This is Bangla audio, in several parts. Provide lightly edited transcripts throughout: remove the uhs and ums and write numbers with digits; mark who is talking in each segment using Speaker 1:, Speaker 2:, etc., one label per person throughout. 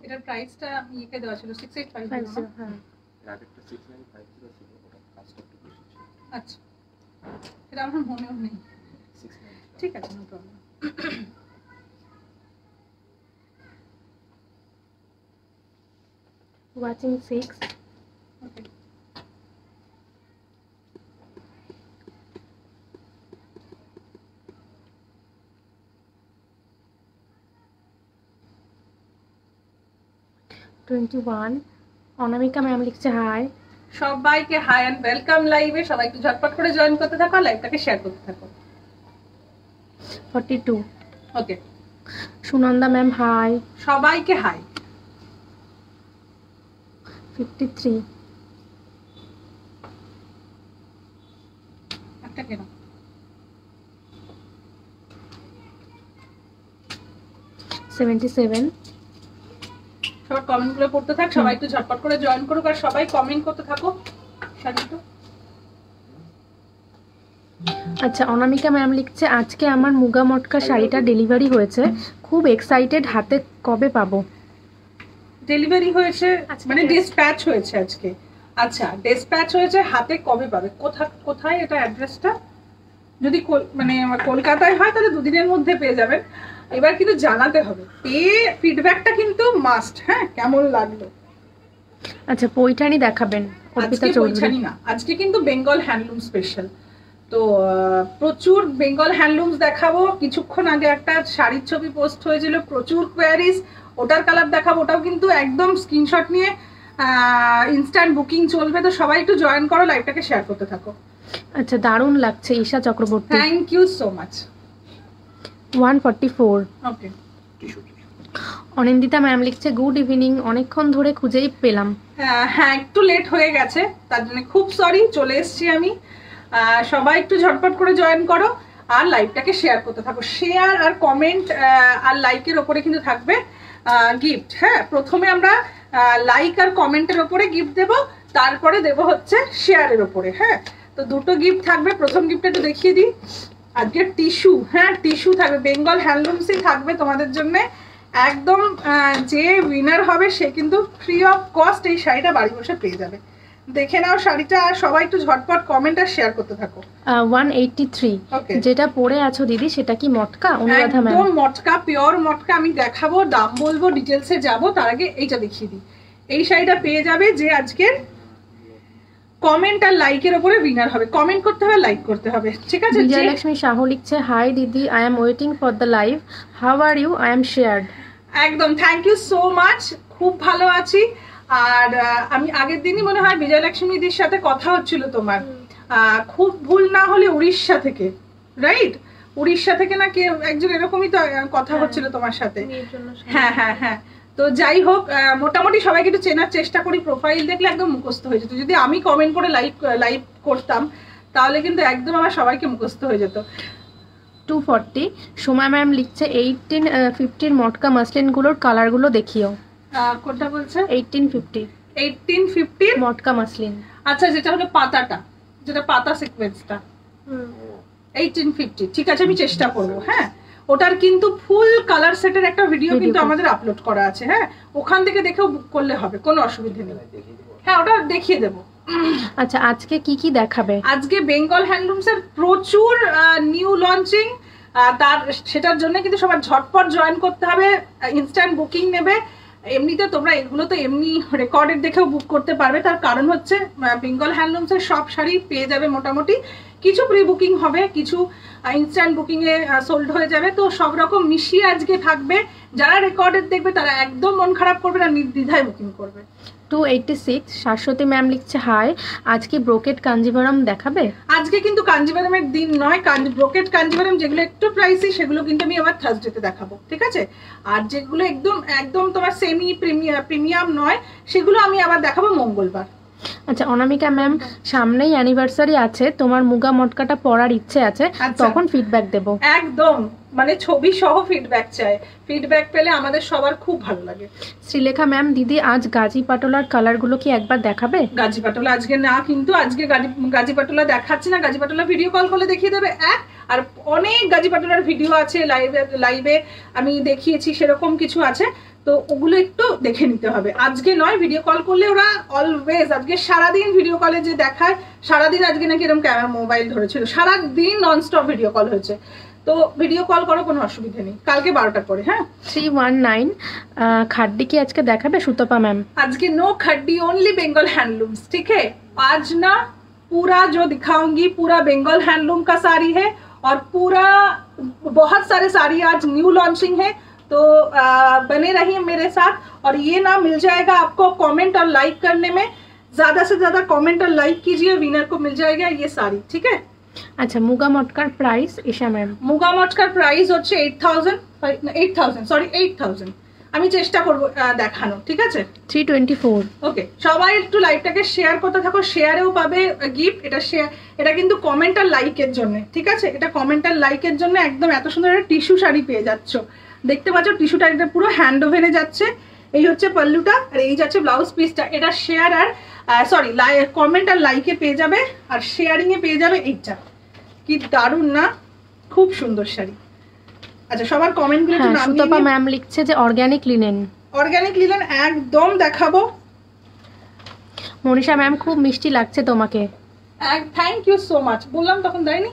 Speaker 1: এটার প্রাইসটা ইকে দেওয়া ছিল 6850
Speaker 2: হ্যাঁ
Speaker 3: আগেরটা 6950 ছিল, ওটা কাজটা একটু বেশি ছিল।
Speaker 1: আচ্ছা, এটা আমার মনেও নেই।
Speaker 3: 69
Speaker 1: ঠিক আছে, no problem.
Speaker 2: Watching 6
Speaker 1: okay,
Speaker 2: 21 Anamika ma'am লিখছে হাই।
Speaker 1: সবাইকে হাই এন্ড ওয়েলকাম লাইভে। সবাই একটু ঝটপট করে জয়েন করতে থাকো, লাইভটাকে শেয়ার করতে থাকো।
Speaker 2: 42
Speaker 1: ওকে,
Speaker 2: সুনন্দা ম্যাম হাই।
Speaker 1: সবাইকে হাই।
Speaker 2: 53
Speaker 1: একটা কেন
Speaker 2: 77
Speaker 1: সবার কমেন্ট গুলো পড়তে থাক, সবাই একটু ঝটপট করে জয়েন করুক আর সবাই কমেন্ট করতে থাকো। শাড়িটা
Speaker 2: আচ্ছা, অনামিকা ম্যাম লিখছে আজকে আমার মুগা মটকা শাড়িটা ডেলিভারি হয়েছে, খুব এক্সাইটেড, হাতে কবে পাবো?
Speaker 1: ডেলিভারি হয়েছে
Speaker 2: আজকে
Speaker 1: মানে
Speaker 2: হয়েছে।
Speaker 1: ডিসপ্যাচ হয়েছে আজকে। আচ্ছা, ডিসপ্যাচ হয়েছে, হাতে কবে পাবে? কোথায় এটা অ্যাড্রেসটা? যদি মানে আমার কলকাতায় হয় তাহলে দুদিনের মধ্যে পেয়ে যাবেন। এবার কিন্তু জানাতে হবে, পেয়ে ফিডব্যাকটা কিন্তু মাস্ট। হ্যাঁ, কেমন লাগলো?
Speaker 2: আচ্ছা, পৈঠানি দেখাবেন অর্পিতা
Speaker 1: আজকে
Speaker 2: চৌধুরী।
Speaker 1: পৈঠানি না, আজকে কিন্তু বেঙ্গল হ্যান্ডলুম স্পেশাল। তো প্রচুর বেঙ্গল হ্যান্ডলুমস দেখাবো। কিছুক্ষণ আগে একটা শাড়ির ছবি পোস্ট হয়েছিল, প্রচুর কোয়ারিজ, ওটার কালার দেখাবো। ওটাও কিন্তু একদম স্ক্রিনশট নিয়ে ইনস্ট্যান্ট বুকিং চলবে। তো সবাই একটু জয়েন করো, লাইভটাকে শেয়ার করতে থাকো।
Speaker 2: আচ্ছা, দারুণ লাগছে Isha Chakraborty.
Speaker 1: Thank you so much.
Speaker 2: 144
Speaker 1: okay,
Speaker 3: tissue
Speaker 2: Anindita ma'am লিখছে গুড ইভিনিং, অনেকক্ষণ ধরে খুঁজেই পেলাম।
Speaker 1: হ্যাঁ, একটু লেট হয়ে গেছে, তার জন্য খুব সরি। চলে এসেছি আমি। সবাই একটু ঝটপট করে জয়েন করো আর লাইভটাকে শেয়ার করতে থাকো। শেয়ার আর কমেন্ট আর লাইকের ওপরে কিন্তু থাকবে গিফট। হ্যাঁ, প্রথমে আমরা লাইক আর কমেন্টের ওপরে গিফট দেব, তারপরে দেব হচ্ছে শেয়ারের ওপরে। হ্যাঁ, তো দুটো গিফট থাকবে। প্রথম গিফটটা একটু দেখিয়ে দিই। আজকে টিস্যু, হ্যাঁ টিস্যু থাকবে, বেঙ্গল হ্যান্ডলুমসই থাকবে তোমাদের জন্য। একদম যে উইনার হবে সে কিন্তু ফ্রি অফ কস্ট এই শাড়িটা বাড়ি বসে পেয়ে যাবে। দেখে নাও শাড়িটা, আর সবাই একটু ঝটপট কমেন্ট আর শেয়ার করতে থাকো।
Speaker 2: 183
Speaker 1: Okay.
Speaker 2: যেটা পরে আছো দিদি সেটা কি মটকা? অনুরাধা ম্যাম।
Speaker 1: একদম মটকা, পিওর মটকা। আমি দেখাবো, দাম বলবো, ডিটেলসে যাব, তার আগে এইটা দেখিয়ে দিই। এই শাড়িটা পেয়ে যাবে যে আজকের কমেন্ট আর লাইকের উপরে উইনার হবে। কমেন্ট করতে হবে, লাইক করতে হবে, ঠিক আছে?
Speaker 2: বিজয়লক্ষ্মী সাহু লিখছে হাই দিদি, I am waiting for the live, how are you, I am shared.
Speaker 1: একদম, থ্যাংক ইউ সো মাচ। খুব ভালো আছি। আর আমি আগের দিনই মনে হয় বিজয়লক্ষ্মীদির সাথে কথা হচ্ছিল তোমার, খুব ভুল না হলে উড়িষ্যা থেকে, রাইট? উড়িষ্যা থেকে না কে একজন এরকমই তো কথা হচ্ছিল তোমার সাথে। হ্যাঁ হ্যাঁ হ্যাঁ। তো যাই হোক, মোটামুটি সবাইকে একটু চেনার চেষ্টা করি। প্রোফাইল দেখলে একদম মুখস্থ হয়ে যেত। যদি আমি কমেন্ট করে লাইভ করতাম তাহলে কিন্তু একদম আমার সবাইকে মুখস্থ হয়ে যেত।
Speaker 2: 240 সোমা ম্যাম লিখছে 1850 মটকা মাসলিনগুলোর কালারগুলো দেখিও।
Speaker 1: কোনটা বলছে?
Speaker 2: 1850
Speaker 1: 1850
Speaker 2: মটকা মাসলিন।
Speaker 1: আচ্ছা, যেটা হলো পাতাটা, যেটা পাতা সিকোয়েন্সটা 1850। ঠিক আছে, আমি চেষ্টা করব। হ্যাঁ, ওটার কিন্তু ফুল কালার সেটের একটা ভিডিও কিন্তু আমাদের আপলোড করা আছে। হ্যাঁ, ওখান থেকে দেখেও বুক করলে হবে, কোনো অসুবিধা নেই। হ্যাঁ, ওটা দেখিয়ে দেবো।
Speaker 2: আচ্ছা, আজকে কি কি দেখাবে?
Speaker 1: আজকে বেঙ্গল হ্যান্ডলুমস এর প্রচুর নিউ লঞ্চিং, তার সেটার জন্য কিন্তু সবার ঝটপট জয়েন করতে হবে, ইনস্ট্যান্ট বুকিং নেবে। এমনিতে তোমরা এগুলো তো এমনি রেকর্ডেড দেখেও বুক করতে পারবে। তার কারণ হচ্ছে বেঙ্গল হ্যান্ডলুমস এর সব শাড়ি পেয়ে যাবে মোটামুটি। কিছু প্রি বুকিং হবে, কিছু ইনস্ট্যান্ট বুকিং এ সোল্ড হয়ে যাবে। তো সব রকম মিশিয়ে আজকে থাকবে। যারা রেকর্ডেড দেখবে তারা একদম মন খারাপ করবে না, নির্দ্বিধায় বুকিং করবে।
Speaker 2: 286 শাশ্বতী ম্যাম লিখছে হাই, আজকে ব্রোকেট কাঞ্জিভারাম দেখাবে?
Speaker 1: আজকে কিন্তু কাঞ্জিভারামের দিন নয়। ব্রোকেট কাঞ্জিভারাম যেগুলো একটু প্রাইসি সেগুলো কিন্তু আমি আবার থার্সডেতে দেখাবো, ঠিক আছে? আর যেগুলো একদম একদম তোমার সেমি প্রিমিয়াম নয় সেগুলো আমি আবার দেখাবো মঙ্গলবার।
Speaker 2: আচ্ছা, অনামিকা ম্যাম সামনেই অ্যানিভার্সারি আছে, তোমার মুগা মটকাটা পরার ইচ্ছে আছে, তখন ফিডব্যাক দেব।
Speaker 1: একদম, মানে ছবি সহ ফিডব্যাক চাই। ফিডব্যাক পেলে আমাদের সবার খুব ভালো লাগে।
Speaker 2: শ্রীলেখা ম্যাম দিদি, আজ গাজি পাটোলার কালারগুলো কি একবার দেখাবে?
Speaker 1: গাজি পাটোলা আজকে না, কিন্তু আজকে গাজি পাটোলা দেখাচ্ছি না। গাজি পাটোলা ভিডিও কল করলে দেখিয়ে দেবে এক। আর অনেক গাজি পাটনার ভিডিও আছে, লাইভে আমি দেখিয়েছি, সেরকম কিছু আছে, তো ওগুলো একটু দেখে নিতে হবে। আজকে নয়, ভিডিও কল করলে ওরা অলওয়েজ, আজকে সারাদিন ভিডিও কলে যে দেখায়, সারাদিন আজকে নাকি এরকম ক্যামেরা মোবাইল ধরেছিল, সারাদিন ননস্টপ ভিডিও কল হয়েছে। তো ভিডিও কল করো, কোনো অসুবিধা নেই, কালকে 12টার পরে। হ্যাঁ
Speaker 2: 319 খাড্ডি কি আজকে দেখাবে সুতপা ম্যাম?
Speaker 1: আজকে नो खड्डी, ओनली बंगाल हैंडलूम्स, ठीक है। आज ना पूरा जो दिखाऊंगी पूरा बंगाल हैंडलूम का साड़ी है, और पूरा बहुत सारे साड़ी आज न्यू लॉन्चिंग है, तो बने रहिए मेरे साथ। और ये ना मिल जाएगा आपको कमेंट और लाइक करने में, ज्यादा से ज्यादा कमेंट और लाइक कीजिए, विनर को मिल जाएगा ये साड़ी, ठीक है।
Speaker 2: আচ্ছা মুগা মটকার প্রাইস ঈশা ম্যাম?
Speaker 1: মুগা মটকার প্রাইস হচ্ছে 8,000 আমি চেষ্টা করব দেখানো, ঠিক আছে।
Speaker 2: 324।
Speaker 1: ওকে, সবাই একটু লাইভটাকে শেয়ার করতে থাকো, শেয়ারেও পাবে গিফট। এটা শেয়ার, এটা কিন্তু কমেন্ট আর লাইকের জন্য, ঠিক আছে। এটা কমেন্ট আর লাইকের জন্য একদম এত সুন্দর একটা টিস্যু শাড়ি পেয়ে যাচ্ছ, দেখতে পাচ্ছ টিস্যুটা এটা পুরো হ্যান্ড ওভেনে যাচ্ছে। এই হচ্ছে পাল্লুটা, আর এই যাচ্ছে ব্লাউজ পিসটা। এটা শেয়ার আর সরি কমেন্ট আর লাইকে পেয়ে যাবে, আর শেয়ারিং এ পেয়ে যাবে এইটা। কি দারুণ না, খুব সুন্দর শাড়ি। আচ্ছা সবার কমেন্টগুলো একটু নাম নিয়ে
Speaker 2: সুতপা ম্যাম লিখছে যে অর্গানিক লিনেন।
Speaker 1: অর্গানিক লিনেন একদম দেখাবো।
Speaker 2: মনীষা ম্যাম খুব মিষ্টি লাগছে তোমাকে।
Speaker 1: থ্যাংক ইউ সো মাচ, বললাম তখন দেয়নি।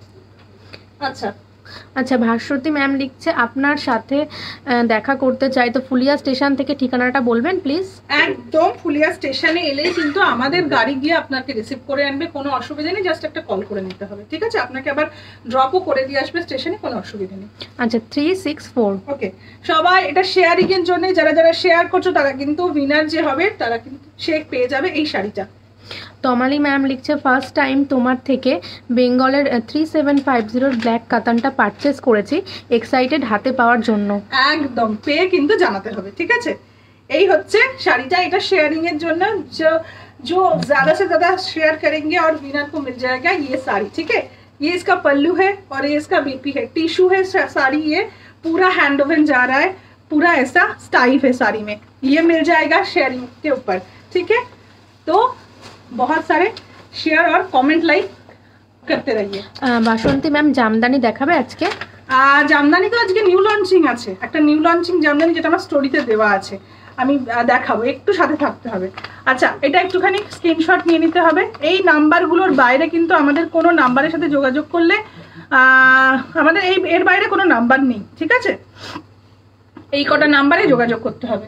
Speaker 1: আচ্ছা
Speaker 2: আচ্ছা ভাস্বতী ম্যাম লিখছে আপনার সাথে দেখা করতে চাই, তো ফুলিয়া স্টেশন থেকে ঠিকানাটা বলবেন প্লিজ?
Speaker 1: একদম ফুলিয়া স্টেশনে এলেই কিন্তু আমাদের গাড়ি গিয়ে আপনাকে রিসিভ করে আনবে, কোনো অসুবিধা নেই, জাস্ট একটা কল করে নিতে হবে, ঠিক আছে। আপনাকে আবার ড্রপও করে দিয়ে আসবে স্টেশনে, কোনো অসুবিধা নেই।
Speaker 2: আচ্ছা 364।
Speaker 1: ওকে, সবাই এটা শেয়ারিং এর জন্য, যারা যারা শেয়ার করছো তারা কিন্তু উইনার যে হবে তারা কিন্তু সে পেয়ে যাবে এই শাড়িটা।
Speaker 2: তমালি ম্যাম লিখছে ফার্স্ট টাইম তোমার থেকে বেঙ্গলের 3750 ব্ল্যাক কাতানটা পারচেস করেছি, এক্সাইটেড হাতে পাওয়ার জন্য।
Speaker 1: একদম পেয়ে কিন্তু জানাতে হবে, ঠিক আছে। এই হচ্ছে শাড়িটা, এটা शेयरिंग এর জন্য, जो ज्यादा से ज्यादा शेयर करेंगे और विनर को मिल जाएगा ये साड़ी, ठीक है। ये इसका पल्लू है और ये इसका बीपी है, टिश्यू है साड़ी, ये पूरा हैंड ओवन जा रहा है, पूरा ऐसा स्टाइफ है साड़ी में, ये मिल जाएगा शेयरिंग के ऊपर, ठीक है। तो बहुत सारे शेयर और कमेंट लाइक करते रहिए।
Speaker 2: বাসন্তী ম্যাম জামদানি দেখাবে আজকে?
Speaker 1: জামদানি তো আজকে নিউ লঞ্চিং আছে, একটা নিউ লঞ্চিং জামদানি যেটা আমার স্টোরিতে দেওয়া আছে, আমি দেখাবো, একটু সাথে থাকতে হবে। আচ্ছা এটা একটুখানি স্ক্রিনশট নিয়ে নিতে হবে। এই নাম্বারগুলোর বাইরে কিন্তু আমাদের কোনো নাম্বারের সাথে যোগাযোগ করলে আমাদের এর বাইরে কোনো নাম্বার নেই, ঠিক আছে। এই কটা নাম্বারে যোগাযোগ করতে হবে।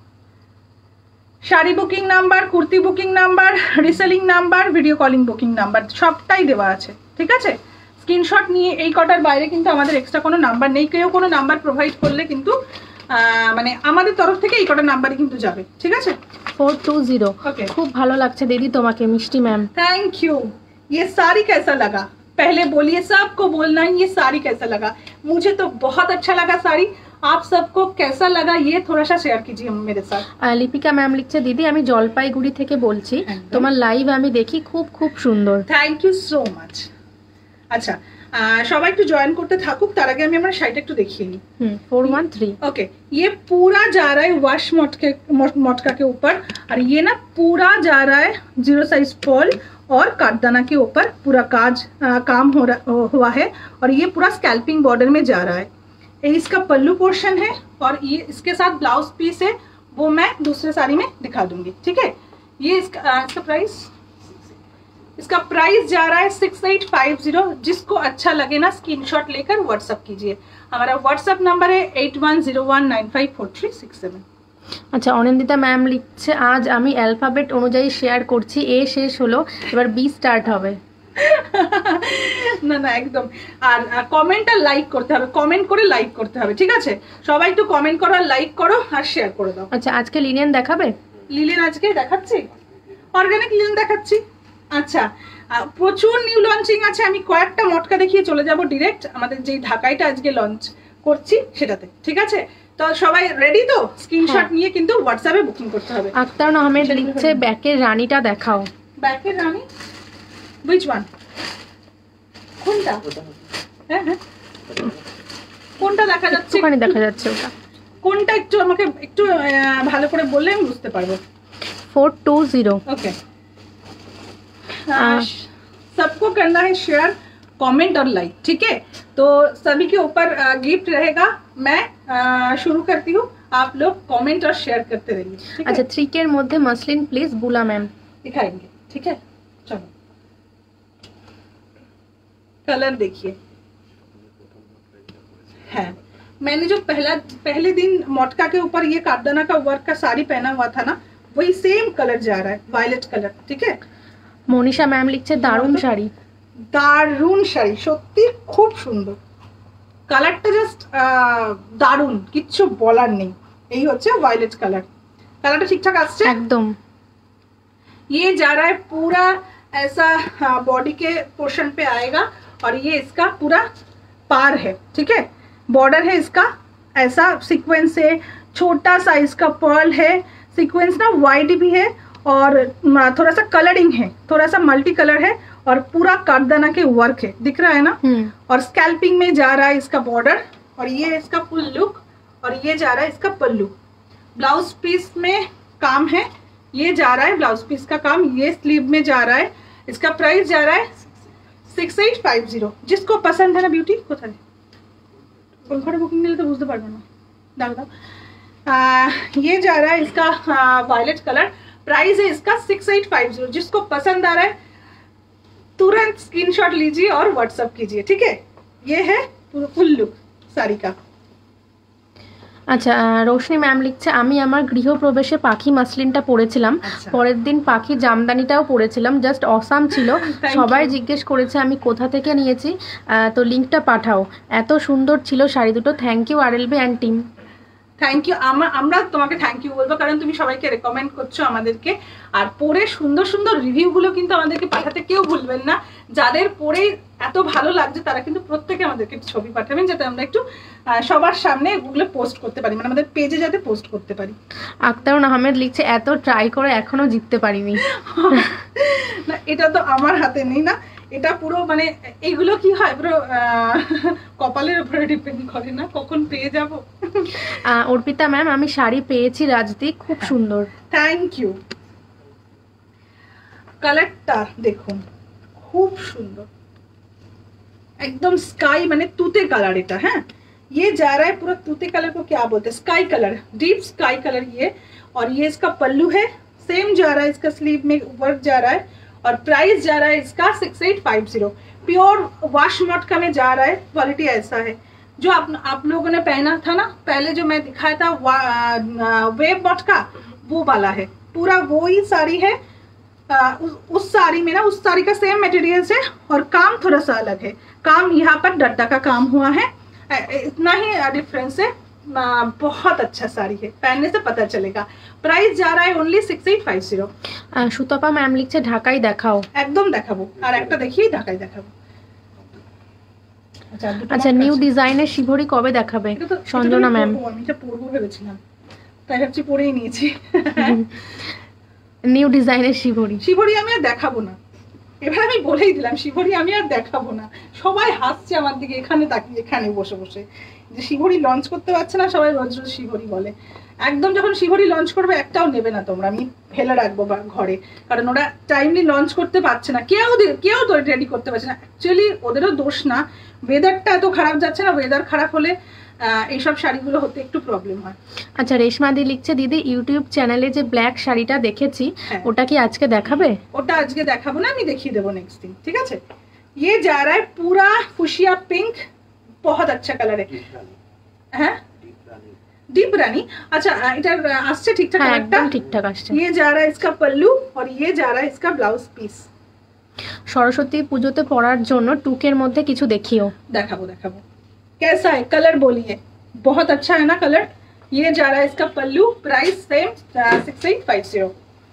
Speaker 1: Sari booking number, kurti booking number, reselling number, video calling booking number সবটাই দেওয়া আছে, ঠিক আছে। স্ক্রিনশট নিয়ে, এই কটার বাইরে কিন্তু আমাদের এক্সট্রা কোনো নাম্বার নেই, কেউ কোনো নাম্বার প্রোভাইড করলে কিন্তু মানে আমাদের তরফ থেকে এই কটা নাম্বারই কিন্তু যাবে, ঠিক আছে।
Speaker 2: 420।
Speaker 1: ओके,
Speaker 2: খুব ভালো লাগছে দিদি তোমাকে মিষ্টি ম্যাম।
Speaker 1: Thank you. ये साड़ी कैसा लगा पहले बोलिए, सबको बोलना है ये साड़ी कैसा लगा। मुझे तो बहुत अच्छा लगा साड़ी, आप सबको कैसा लगा ये थोड़ा सा शेयर कीजिए मेरे साथ।
Speaker 2: লিপিকা ম্যাম লিখছে দিদি আমি জলপাইগুড়ি থেকে বলছি, তোমার লাইভ আমি দেখি, খুব খুব সুন্দর।
Speaker 1: Thank you so much. আচ্ছা সবাই একটু জয়েন করতে থাকুক, তার আগে আমি আমার শাড়িটা একটু দেখিয়ে নিই।
Speaker 2: 413।
Speaker 1: ओके, ये पूरा जा रहा है वॉश मटका के ऊपर, और ये ना पूरा जा रहा है 0 साइज पर्ल और काटदाना के ऊपर पूरा काम हुआ है, और ये पूरा स्कैल्पिंग बॉर्डर में जा रहा है। ये इसका पल्लू पोर्शन है, और ये इसके साथ ब्लाउज पीस है, वो मैं दूसरे साड़ी में दिखा दूंगी, ठीक है। ये इसका प्राइस जा रहा है 6850। जिसको अच्छा लगे ना स्क्रीनशॉट लेकर व्हाट्सएप कीजिए। हमारा व्हाट्सएप नंबर है 8101954367।
Speaker 2: আচ্ছা অনিন্দিতা ম্যাম লিখছে আজ আমি অ্যালফাবেট অনুযায়ী শেয়ার করছি, এ শেষ হলো, এবার বি স্টার্ট হবে।
Speaker 1: না না একদম। আর কমেন্ট আর লাইক করতে হবে, কমেন্ট করে লাইক করতে হবে, ঠিক আছে। সবাই একটু কমেন্ট করো আর লাইক করো আর শেয়ার করে দাও।
Speaker 2: আচ্ছা আজকে লিনেন দেখাবে?
Speaker 1: লিলেন আজকে দেখাচ্ছি, অর্গানিক লিলেন দেখাচ্ছি। আচ্ছা প্রচুর নিউ লঞ্চিং আছে, আমি কয়েকটা মটকা দেখিয়ে চলে যাব ডিরেক্ট আমাদের যেই ঢাকাইটা আজকে লঞ্চ করছি সেটাতে, ঠিক আছে। তো সবাই রেডি তো? স্ক্রিনশট নিয়ে কিন্তু হোয়াটসঅ্যাপে বুকিং করতে হবে।
Speaker 2: আক্তার আহমেদ লিখছে ব্যাকের রানীটা দেখাও।
Speaker 1: ব্যাকের রানী which one? কোনটা? হ্যাঁ হ্যাঁ কোনটা দেখা যাচ্ছে?
Speaker 2: ওখানে দেখা যাচ্ছে ওটা
Speaker 1: কোনটা, একটু আমাকে একটু ভালো করে বললে আমি বুঝতে পারবো।
Speaker 2: 420।
Speaker 1: ओके, सबको करना है शेयर कमेंट और लाइक, ठीक है। तो सभी के ऊपर गिफ्ट रहेगा। मैं शुरू करती हूँ, आप लोग कमेंट और शेयर करते रहिए।
Speaker 2: अच्छा 3K এর মধ্যে মসলিন প্লিজ বুলা ম্যাম
Speaker 1: दिखाएंगे, ठीक है। चलो कलर देखिए। है मैंने जो पहले दिन मटका के ऊपर ये कारदाना का वर्क का साड़ी पहना हुआ था ना, वही सेम कलर जा रहा है, वायलेट कलर, ठीक है।
Speaker 2: মনীষা ম্যাম লিখছে দারুণ শাড়ি।
Speaker 1: দারুণ শাড়ি, সত্যি খুব সুন্দর কালারটা, জাস্ট দারুণ, কিচ্ছু বলার নেই। এই হচ্ছে वायलेट कलर, কালারটা ঠিকঠাক আসছে
Speaker 2: একদম।
Speaker 1: ये जा रहा है पूरा ऐसा बॉडी के पोर्शन पे आएगा और ये इसका पूरा पार है, ठीक है। बॉर्डर है इसका ऐसा सीक्वेंस है, छोटा सा इसका पर्ल है, सीक्वेंस ना वाइड भी है और थोड़ा सा कलरिंग है, थोड़ा सा मल्टी कलर है और पूरा कारदाना के वर्क है, दिख रहा है ना। और स्कैल्पिंग में जा रहा है इसका बॉर्डर और ये इसका फुल लुक और ये जा रहा है इसका पल्लू। ब्लाउज पीस में काम है, ये जा रहा है ब्लाउज पीस का काम, ये स्लीव में जा रहा है। इसका प्राइस जा रहा है 6850। जिसको पसंद है ना ब्यूटी कोথায় কোন बुकिंग मिले तो बुझते पारबो ना, दाग दाग। ये जा रहा है इसका वायलेट कलर, प्राइस है इसका 6850। जिसको पसंद आ रहा है तुरंत स्क्रीनशॉट लीजिए और व्हाट्सएप कीजिए, ठीक है। ये है फुल लुक साड़ी का।
Speaker 2: আচ্ছা রোশনি ম্যাম লিখছে আমি আমার গৃহপ্রবেশে পাখি মাসলিনটা পরেছিলাম, পরের দিন পাখি জামদানিটাও পরেছিলাম, জাস্ট অসাম ছিল। সবাই জিজ্ঞেস করেছে আমি কোথা থেকে নিয়েছি, তো লিংকটা পাঠাও। এত সুন্দর ছিল শাড়ি দুটো। Thank you আরএলবি and team.
Speaker 1: Thank you. আমরা তোমাকে থ্যাংক ইউ বলবো, কারণ তুমি সবাইকে রেকমেন্ড করছো আমাদেরকে, আর পরে সুন্দর সুন্দর রিভিউগুলো কিন্তু আমাদেরকে পাঠাতে কেউ ভুলবেন না। যাদের পরে এত ভালো লাগছে তারা কিন্তু প্রত্যেকে আমাদেরকে ছবি পাঠাবেন, যাতে আমরা একটু সবার সামনে এগুলো পোস্ট করতে পারি, মানে আমাদের পেজে যাতে পোস্ট করতে পারি।
Speaker 2: আক্তারুন আহমেদ লিখছে এত ট্রাই করে এখনো জিততে পারিনি।
Speaker 1: না এটা তো আমার হাতে নেই না, এটা পুরো মানে এইগুলো কি হয় পুরো কপালের উপরে ডিপেন্ড করে না কখন পেয়ে যাব।
Speaker 2: অর্পিতা ম্যাম আমি শাড়ি পেয়েছি রাজদি, খুব সুন্দর।
Speaker 1: Thank you. কালারটা দেখুন খুব সুন্দর, एकदम स्काई माने तूते कलर इटा है। ये जा रहा है पूरा तूते कलर को क्या बोलते हैं, sky colour, deep sky colour ये। और ये इसका पल्लू है, सेम जा रहा है इसका स्लीव में वर्क जा रहा है और प्राइस जा रहा है इसका 6850। प्योर वॉश मटका में जा रहा है, क्वालिटी ऐसा है। जो आप लोगों ने पहना था ना पहले, जो मैं दिखाया था वेब मटका, वो वाला है, पूरा वो ही साड़ी है। उस साड़ी में ना उस साड़ी का सेम मटेरियल है और काम थोड़ा सा अलग है। काम यहाँ पर डड्डा का काम हुआ है, इतना ही डिफरेंस है। बहुत अच्छा साड़ी है, पहनने से पता चलेगा। प्राइस जा रहा है ओनली 6850।
Speaker 2: সুতপা ম্যাম লিখছে ঢাকাই দেখাও।
Speaker 1: একদম দেখাবো, আর একটা দেখিয়ে ঢাকাই দেখাবো।
Speaker 2: আচ্ছা নিউ ডিজাইনের শিভরি কবে দেখাবে সঞ্জনা ম্যাম?
Speaker 1: আমি এটা পরবো ভেবেছিলাম, তাই ভাবছি পরেই নিয়েছি।
Speaker 2: নিউ ডিজাইনের শিভরি
Speaker 1: আমি আর দেখাবো না, এবার আমি বলেই দিলাম শিভরি আমি আর দেখাবো না। সবাই হাসছে আমার দিকে এখানে তাকিয়ে, এখানে বসে বসে, যে শিভরি লঞ্চ করতে পারছে না, সবাই রোজ রোজ শিভরি বলে। একদম যখন শিভরি লঞ্চ করবে একটাও নেবে না তোমরা, আমি ফেলে রাখবো ঘরে, কারণ ওরা টাইমলি লঞ্চ করতে পারছে না, কেউ তো রেডি করতে পারছে না। অ্যাকচুয়ালি ওদেরও দোষ না, ওয়েদারটা এত খারাপ যাচ্ছে না, ওয়েদার খারাপ হলে এইসব শাড়িগুলো হতে একটু প্রবলেম হয়।
Speaker 2: আচ্ছা রেশমাদি লিখছে দিদি ইউটিউব চ্যানেলে যে ব্ল্যাক শাড়িটা দেখেছি ওটা কি আজকে দেখাবে?
Speaker 1: ওটা আজকে দেখাবো না, আমি দেখিয়ে দেবো নেক্সট দিন, ঠিক আছে। ये जा रहा है पूरा फुशिया पिंक, बहुत अच्छा कलर है। हैं डीप रानी। अच्छा इधर আসছে ঠিকঠাক
Speaker 2: একদম ঠিকঠাক আসছে।
Speaker 1: ये जा रहा है इसका पल्लू और ये जा रहा है इसका ब्लाउज पीस।
Speaker 2: সরস্বতী পূজোতে পরার জন্য টুকের মধ্যে কিছু দেখিও।
Speaker 1: দেখাবো कैसा है कलर बोलिए। बहुत अच्छा है ना कलर। ये जा रहा है इसका पल्लू, प्राइस सेम 6850।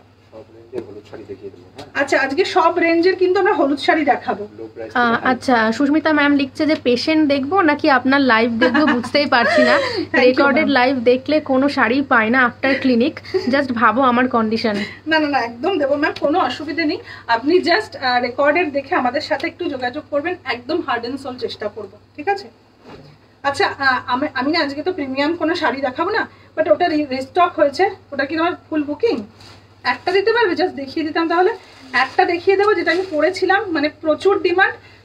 Speaker 1: আচ্ছা আজকে সব রেঞ্জের কিন্তু আমরা হলুদ শাড়ি দেখাবো।
Speaker 2: আচ্ছা সুস্মিতা ম্যাম লিখছে যে পেশেন্ট দেখবো নাকি আপনার লাইভ দেখবো বুঝতেই পারছি না। রেকর্ডেড লাইভ দেখলে কোনো শাড়ি পায় না আফটার ক্লিনিক, জাস্ট ভাবো আমার কন্ডিশন।
Speaker 1: না একদম দেবো ম্যাম, কোনো অসুবিধা নেই। আপনি জাস্ট রেকর্ডেড দেখে আমাদের সাথে একটু যোগাযোগ করবেন, একদম হার্ড এন্ড সোল চেষ্টা করবো, ঠিক আছে। আচ্ছা আমি না আজকে তো প্রিমিয়াম কোনো শাড়ি দেখাবো না, বাট ওটা রিস্টক হয়েছে, ওটা কি তোমার ফুল বুকিং? একটা দিতে পারবে? জাস্ট দেখিয়ে দিতাম তাহলে। একটা দেখিয়ে দেবো যেটা আমি পরেছিলাম, মানে প্রচুর ডিমান্ড,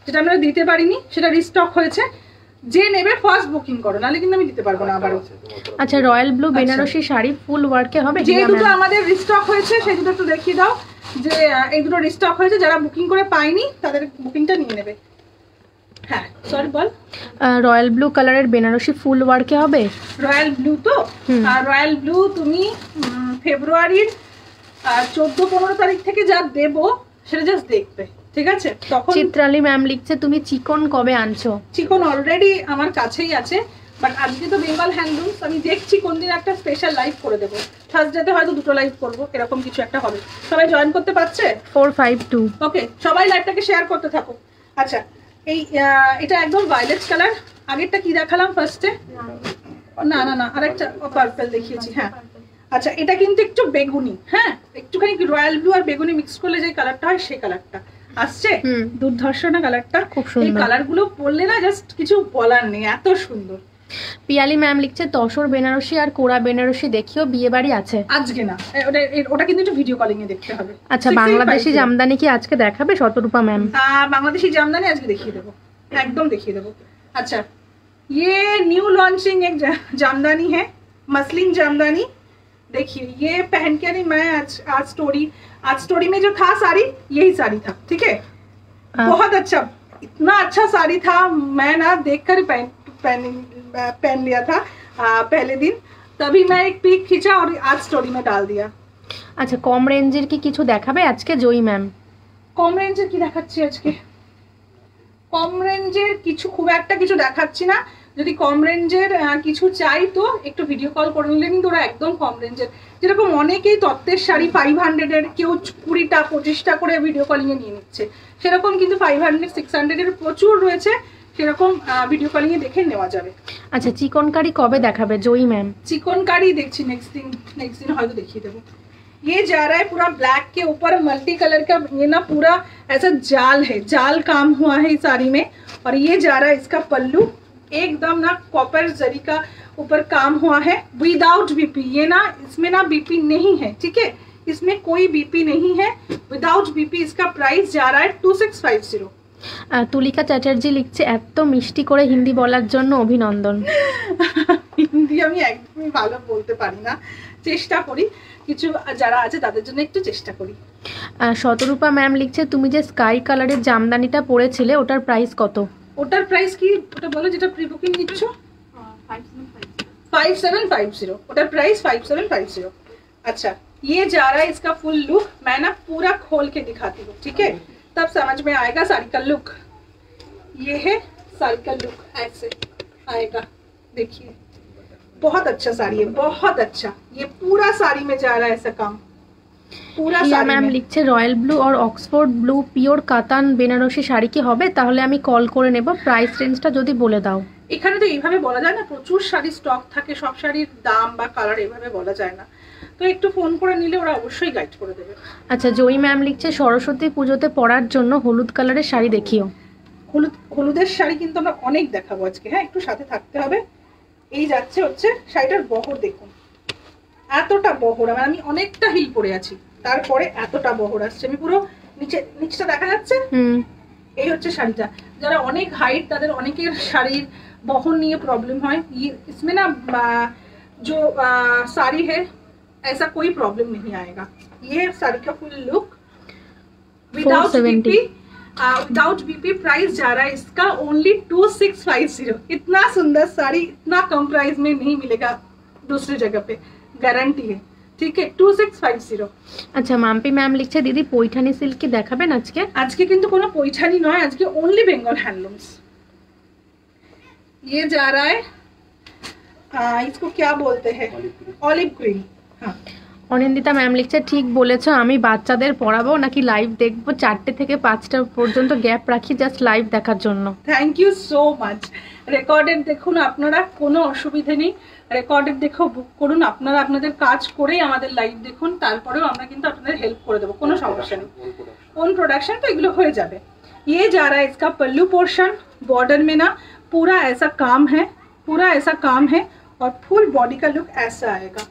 Speaker 1: যেটা আমরা দিতে পারিনি সেটা রিস্টক হয়েছে। যে নেবে ফার্স্ট বুকিং করো, নাহলে কিন্তু আমি দিতে পারবো না আবারও।
Speaker 2: আচ্ছা, royal blue Banarasi sari full ওয়ার্কে হবে?
Speaker 1: যে দুটো আমাদের রিস্টক হয়েছে সেই দুটো একটু দেখিয়ে দাও, যে এই দুটো রিস্টক হয়েছে, যারা বুকিং করে পায়নি তাদের বুকিংটা নিয়ে নেবে। হ্যাঁ সরি বল।
Speaker 2: রয়্যাল ব্লু কালারের বেনারসি ফুল ওয়ার্কে হবে?
Speaker 1: রয়্যাল ব্লু তো, রয়্যাল ব্লু তুমি ফেব্রুয়ারির 14-15 তারিখ থেকে যা দেবো সেটা জাস্ট দেখবে, ঠিক আছে? তখন
Speaker 2: চিত্রালী ম্যাম লিখছে তুমি চিকন কবে আনছো?
Speaker 1: চিকন অলরেডি আমার কাছেই আছে, বাট আজকে তো বেঙ্গল হ্যান্ডলুমস, আমি দেখছি কোন দিন একটা স্পেশাল লাইভ করে দেবো। থার্সডেতে হয়তো 2টো লাইভ করবো, এরকম কিছু একটা হবে। সবাই জয়েন করতে পারছে?
Speaker 2: 452।
Speaker 1: ওকে, সবাই লাইভটাকে শেয়ার করতে থাকো। আচ্ছা, এই এটা একদম ভায়োলেট কালার। আগেরটা কি দেখালাম ফার্স্টে? না না না, আরেকটা পার্পল দেখিয়েছি। হ্যাঁ আচ্ছা, এটা কিন্তু একটু বেগুনি, হ্যাঁ একটুখানি রয়্যাল ব্লু আর বেগুনি মিক্স করলে যে কালারটা হয় সেই কালারটা আসছে। দুর্ধর্ষ না কালারটা?
Speaker 2: খুব সুন্দর।
Speaker 1: এই কালারগুলো পরলে না জাস্ট কিছু বলার নেই, এত সুন্দর।
Speaker 2: পিয়ালি ম্যাম লিখছে তসর বেনারসি আর কোরা বেনারসি দেখিও, বিয়ে বাড়ি আছে
Speaker 1: আজকে না, ওটা কিন্তু একটু ভিডিও কলিং এ দেখতে হবে।
Speaker 2: আচ্ছা, বাংলাদেশি জামদানি কি আজকে দেখাবে শতরূপা ম্যাম?
Speaker 1: বাংলাদেশি জামদানি আজকে দেখিয়ে দেবো, একদম দেখিয়ে দেবো। अच्छा, ये न्यू लॉन्चिंग एक जामदानी है, मसलिन जामदानी। देखिए ये पहन के नहीं, मैं आज स्टोरी में जो था साड़ी, यही साड़ी था, ठीक है? बहुत अच्छा, इतना अच्छा साड़ी था, मैं ना देखकर पहन लिया था पहले दिन, तभी मैं एक पिक खींचा और आज स्टोरी में डाल दिया।
Speaker 2: আচ্ছা, কম রেঞ্জের কি কিছু দেখাবে আজকে জয়ী ম্যাম?
Speaker 1: কম রেঞ্জের কি দেখাচ্ছি আজকে? কম রেঞ্জের কিছু খুব একটা কিছু দেখাচ্ছি না। যদি কম রেঞ্জের কিছু চাই তো একটু ভিডিও কল করে নিলে কিন্তু ওরা একদম কম রেঞ্জের, যেরকম অনেকেই তত্ত্বের শাড়ি 500-এর, কেউ 20টা 25টা করে ভিডিও কলিং এ নিয়ে নিচ্ছে, সেরকম কিন্তু 500-600-এর প্রচুর রয়েছে, সেরকম ভিডিও কলিং এ দেখে নেওয়া যাবে।
Speaker 2: আচ্ছা, চিকনকারি কবে দেখাবে জয়ী ম্যাম?
Speaker 1: চিকনকারি দেখছি নেক্সট দিন হয়তো দেখিয়ে দেবো। ये जा रहा है पूरा ब्लैक के ऊपर मल्टी कलर का, ये ना पूरा ऐसा जाल है, जाल काम हुआ है इस साड़ी में। और ये जा रहा है इसका पल्लू, एकदम ना कॉपर जरी का ऊपर काम हुआ है विदाउट बीपी। ये ना इसमें ना बीपी नहीं है, ठीक है? इसमें कोई बीपी नहीं है, विदाउट बीपी। इसका प्राइस जा रहा है 2650।
Speaker 2: তুলিকা চ্যাটার্জি লিখছে এত মিষ্টি করে হিন্দি বলার জন্য অভিনন্দন।
Speaker 1: হিন্দি আমি একদমই ভালো বলতে পারি না, চেষ্টা করি, কিছু যারা আছে তাদের জন্য একটু চেষ্টা করি।
Speaker 2: শতরূপা ম্যাম লিখছে তুমি যে স্কাই কালারের জামদানিটা পরেছিলে ওটার প্রাইস কত?
Speaker 1: ওটার প্রাইস কি ওটা বলো, যেটা প্রি বুকিং দিচ্ছ? 5750। ওটার প্রাইস 5750। अच्छा, ये जा रहा है इसका फुल लुक, मैं ना पूरा खोल के दिखाती हूँ, ठीक है? तब समझ में आएगा साड़ी का लुक। ये है साड़ी का लुक, ऐसे आएगा, देखिए बहुत अच्छा साड़ी है, बहुत अच्छा। ये पूरा साड़ी में जा रहा है ऐसा काम, पूरा साड़ी
Speaker 2: ম্যাম লিখছে রয়্যাল ব্লু আর Oxford blue pure katan Banarasi sari কি হবে? তাহলে আমি কল করে নেব, প্রাইস রেঞ্জটা যদি বলে দাও।
Speaker 1: এখানে তো এইভাবে বলা যায় না, প্রচুর শাড়ি স্টক থাকে, সব শাড়ির দাম বা কালার এইভাবে বলা যায় না, তো একটু ফোন করে নিলে ওরা অবশ্যই গাইড করে দেবে।
Speaker 2: আচ্ছা, জয়ী ম্যাম লিখছে সরস্বতী পুজোতে পরার জন্য হলুদ কালারের শাড়ি দেখিও।
Speaker 1: হলুদের শাড়ি কিন্তু আমরা অনেক দেখাবো আজকে, হ্যাঁ একটু সাথে থাকতে হবে। এই যাচ্ছে হচ্ছে শাড়িটার বহর, দেখুন এতটা বহর, আমি অনেকটা হিল পরে আছি, তারপরে এতটা বহর আসছে, আমি পুরো নিচটা দেখা যাচ্ছে। এই হচ্ছে শাড়িটা, যারা অনেক হাইট তাদের অনেকের শাড়ির বহর নিয়ে प्रॉब्लम है। इसमें ना जो साड़ी है ऐसा कोई प्रॉब्लम नहीं आएगा। ये साड़ी का full look without BP price जा रहा है इसका ओनली 2650। इतना सुंदर साड़ी इतना कम प्राइस में नहीं मिलेगा दूसरी जगह पे, गारंटी है, ठीक है? 2650।
Speaker 2: আচ্ছা, মাম্পি ম্যাম লিখছে দিদি পৈঠানি সিল্ক কি দেখাবেন আজকে?
Speaker 1: আজকে কিন্তু কোনো পৈঠানি নয়, আজকে ओनली বেঙ্গল হ্যান্ডলুমস। ये जा रहा है इसको क्या बोलते हैं, ऑलिव ग्रीन। हाँ,
Speaker 2: অনিন্দিতা ম্যাম লিখছে ঠিক বলেছো, আমি বাচ্চাদের পড়াবো নাকি লাইভ দেখবো? 4টে থেকে 5টা পর্যন্ত গ্যাপ রাখি জাস্ট লাইভ দেখার জন্য।
Speaker 1: Thank you so much. Recorded দেখুন আপনারা, কোনো অসুবিধা নেই, রেকর্ডেড দেখেও বুক করুন, আপনারা আপনাদের কাজ করেই আমাদের লাইভ দেখুন, তারপরেও আমরা কিন্তু আপনাদের হেল্প করে দেবো, কোনো সমস্যা নেই। ओन प्रोडक्शन तो एगुलो हो जाए। ये जा रहा है इसका पल्लू पोर्शन, बॉर्डर में ना पूरा ऐसा काम है, पूरा ऐसा काम है और फुल बॉडी का लुक ऐसा आएगा।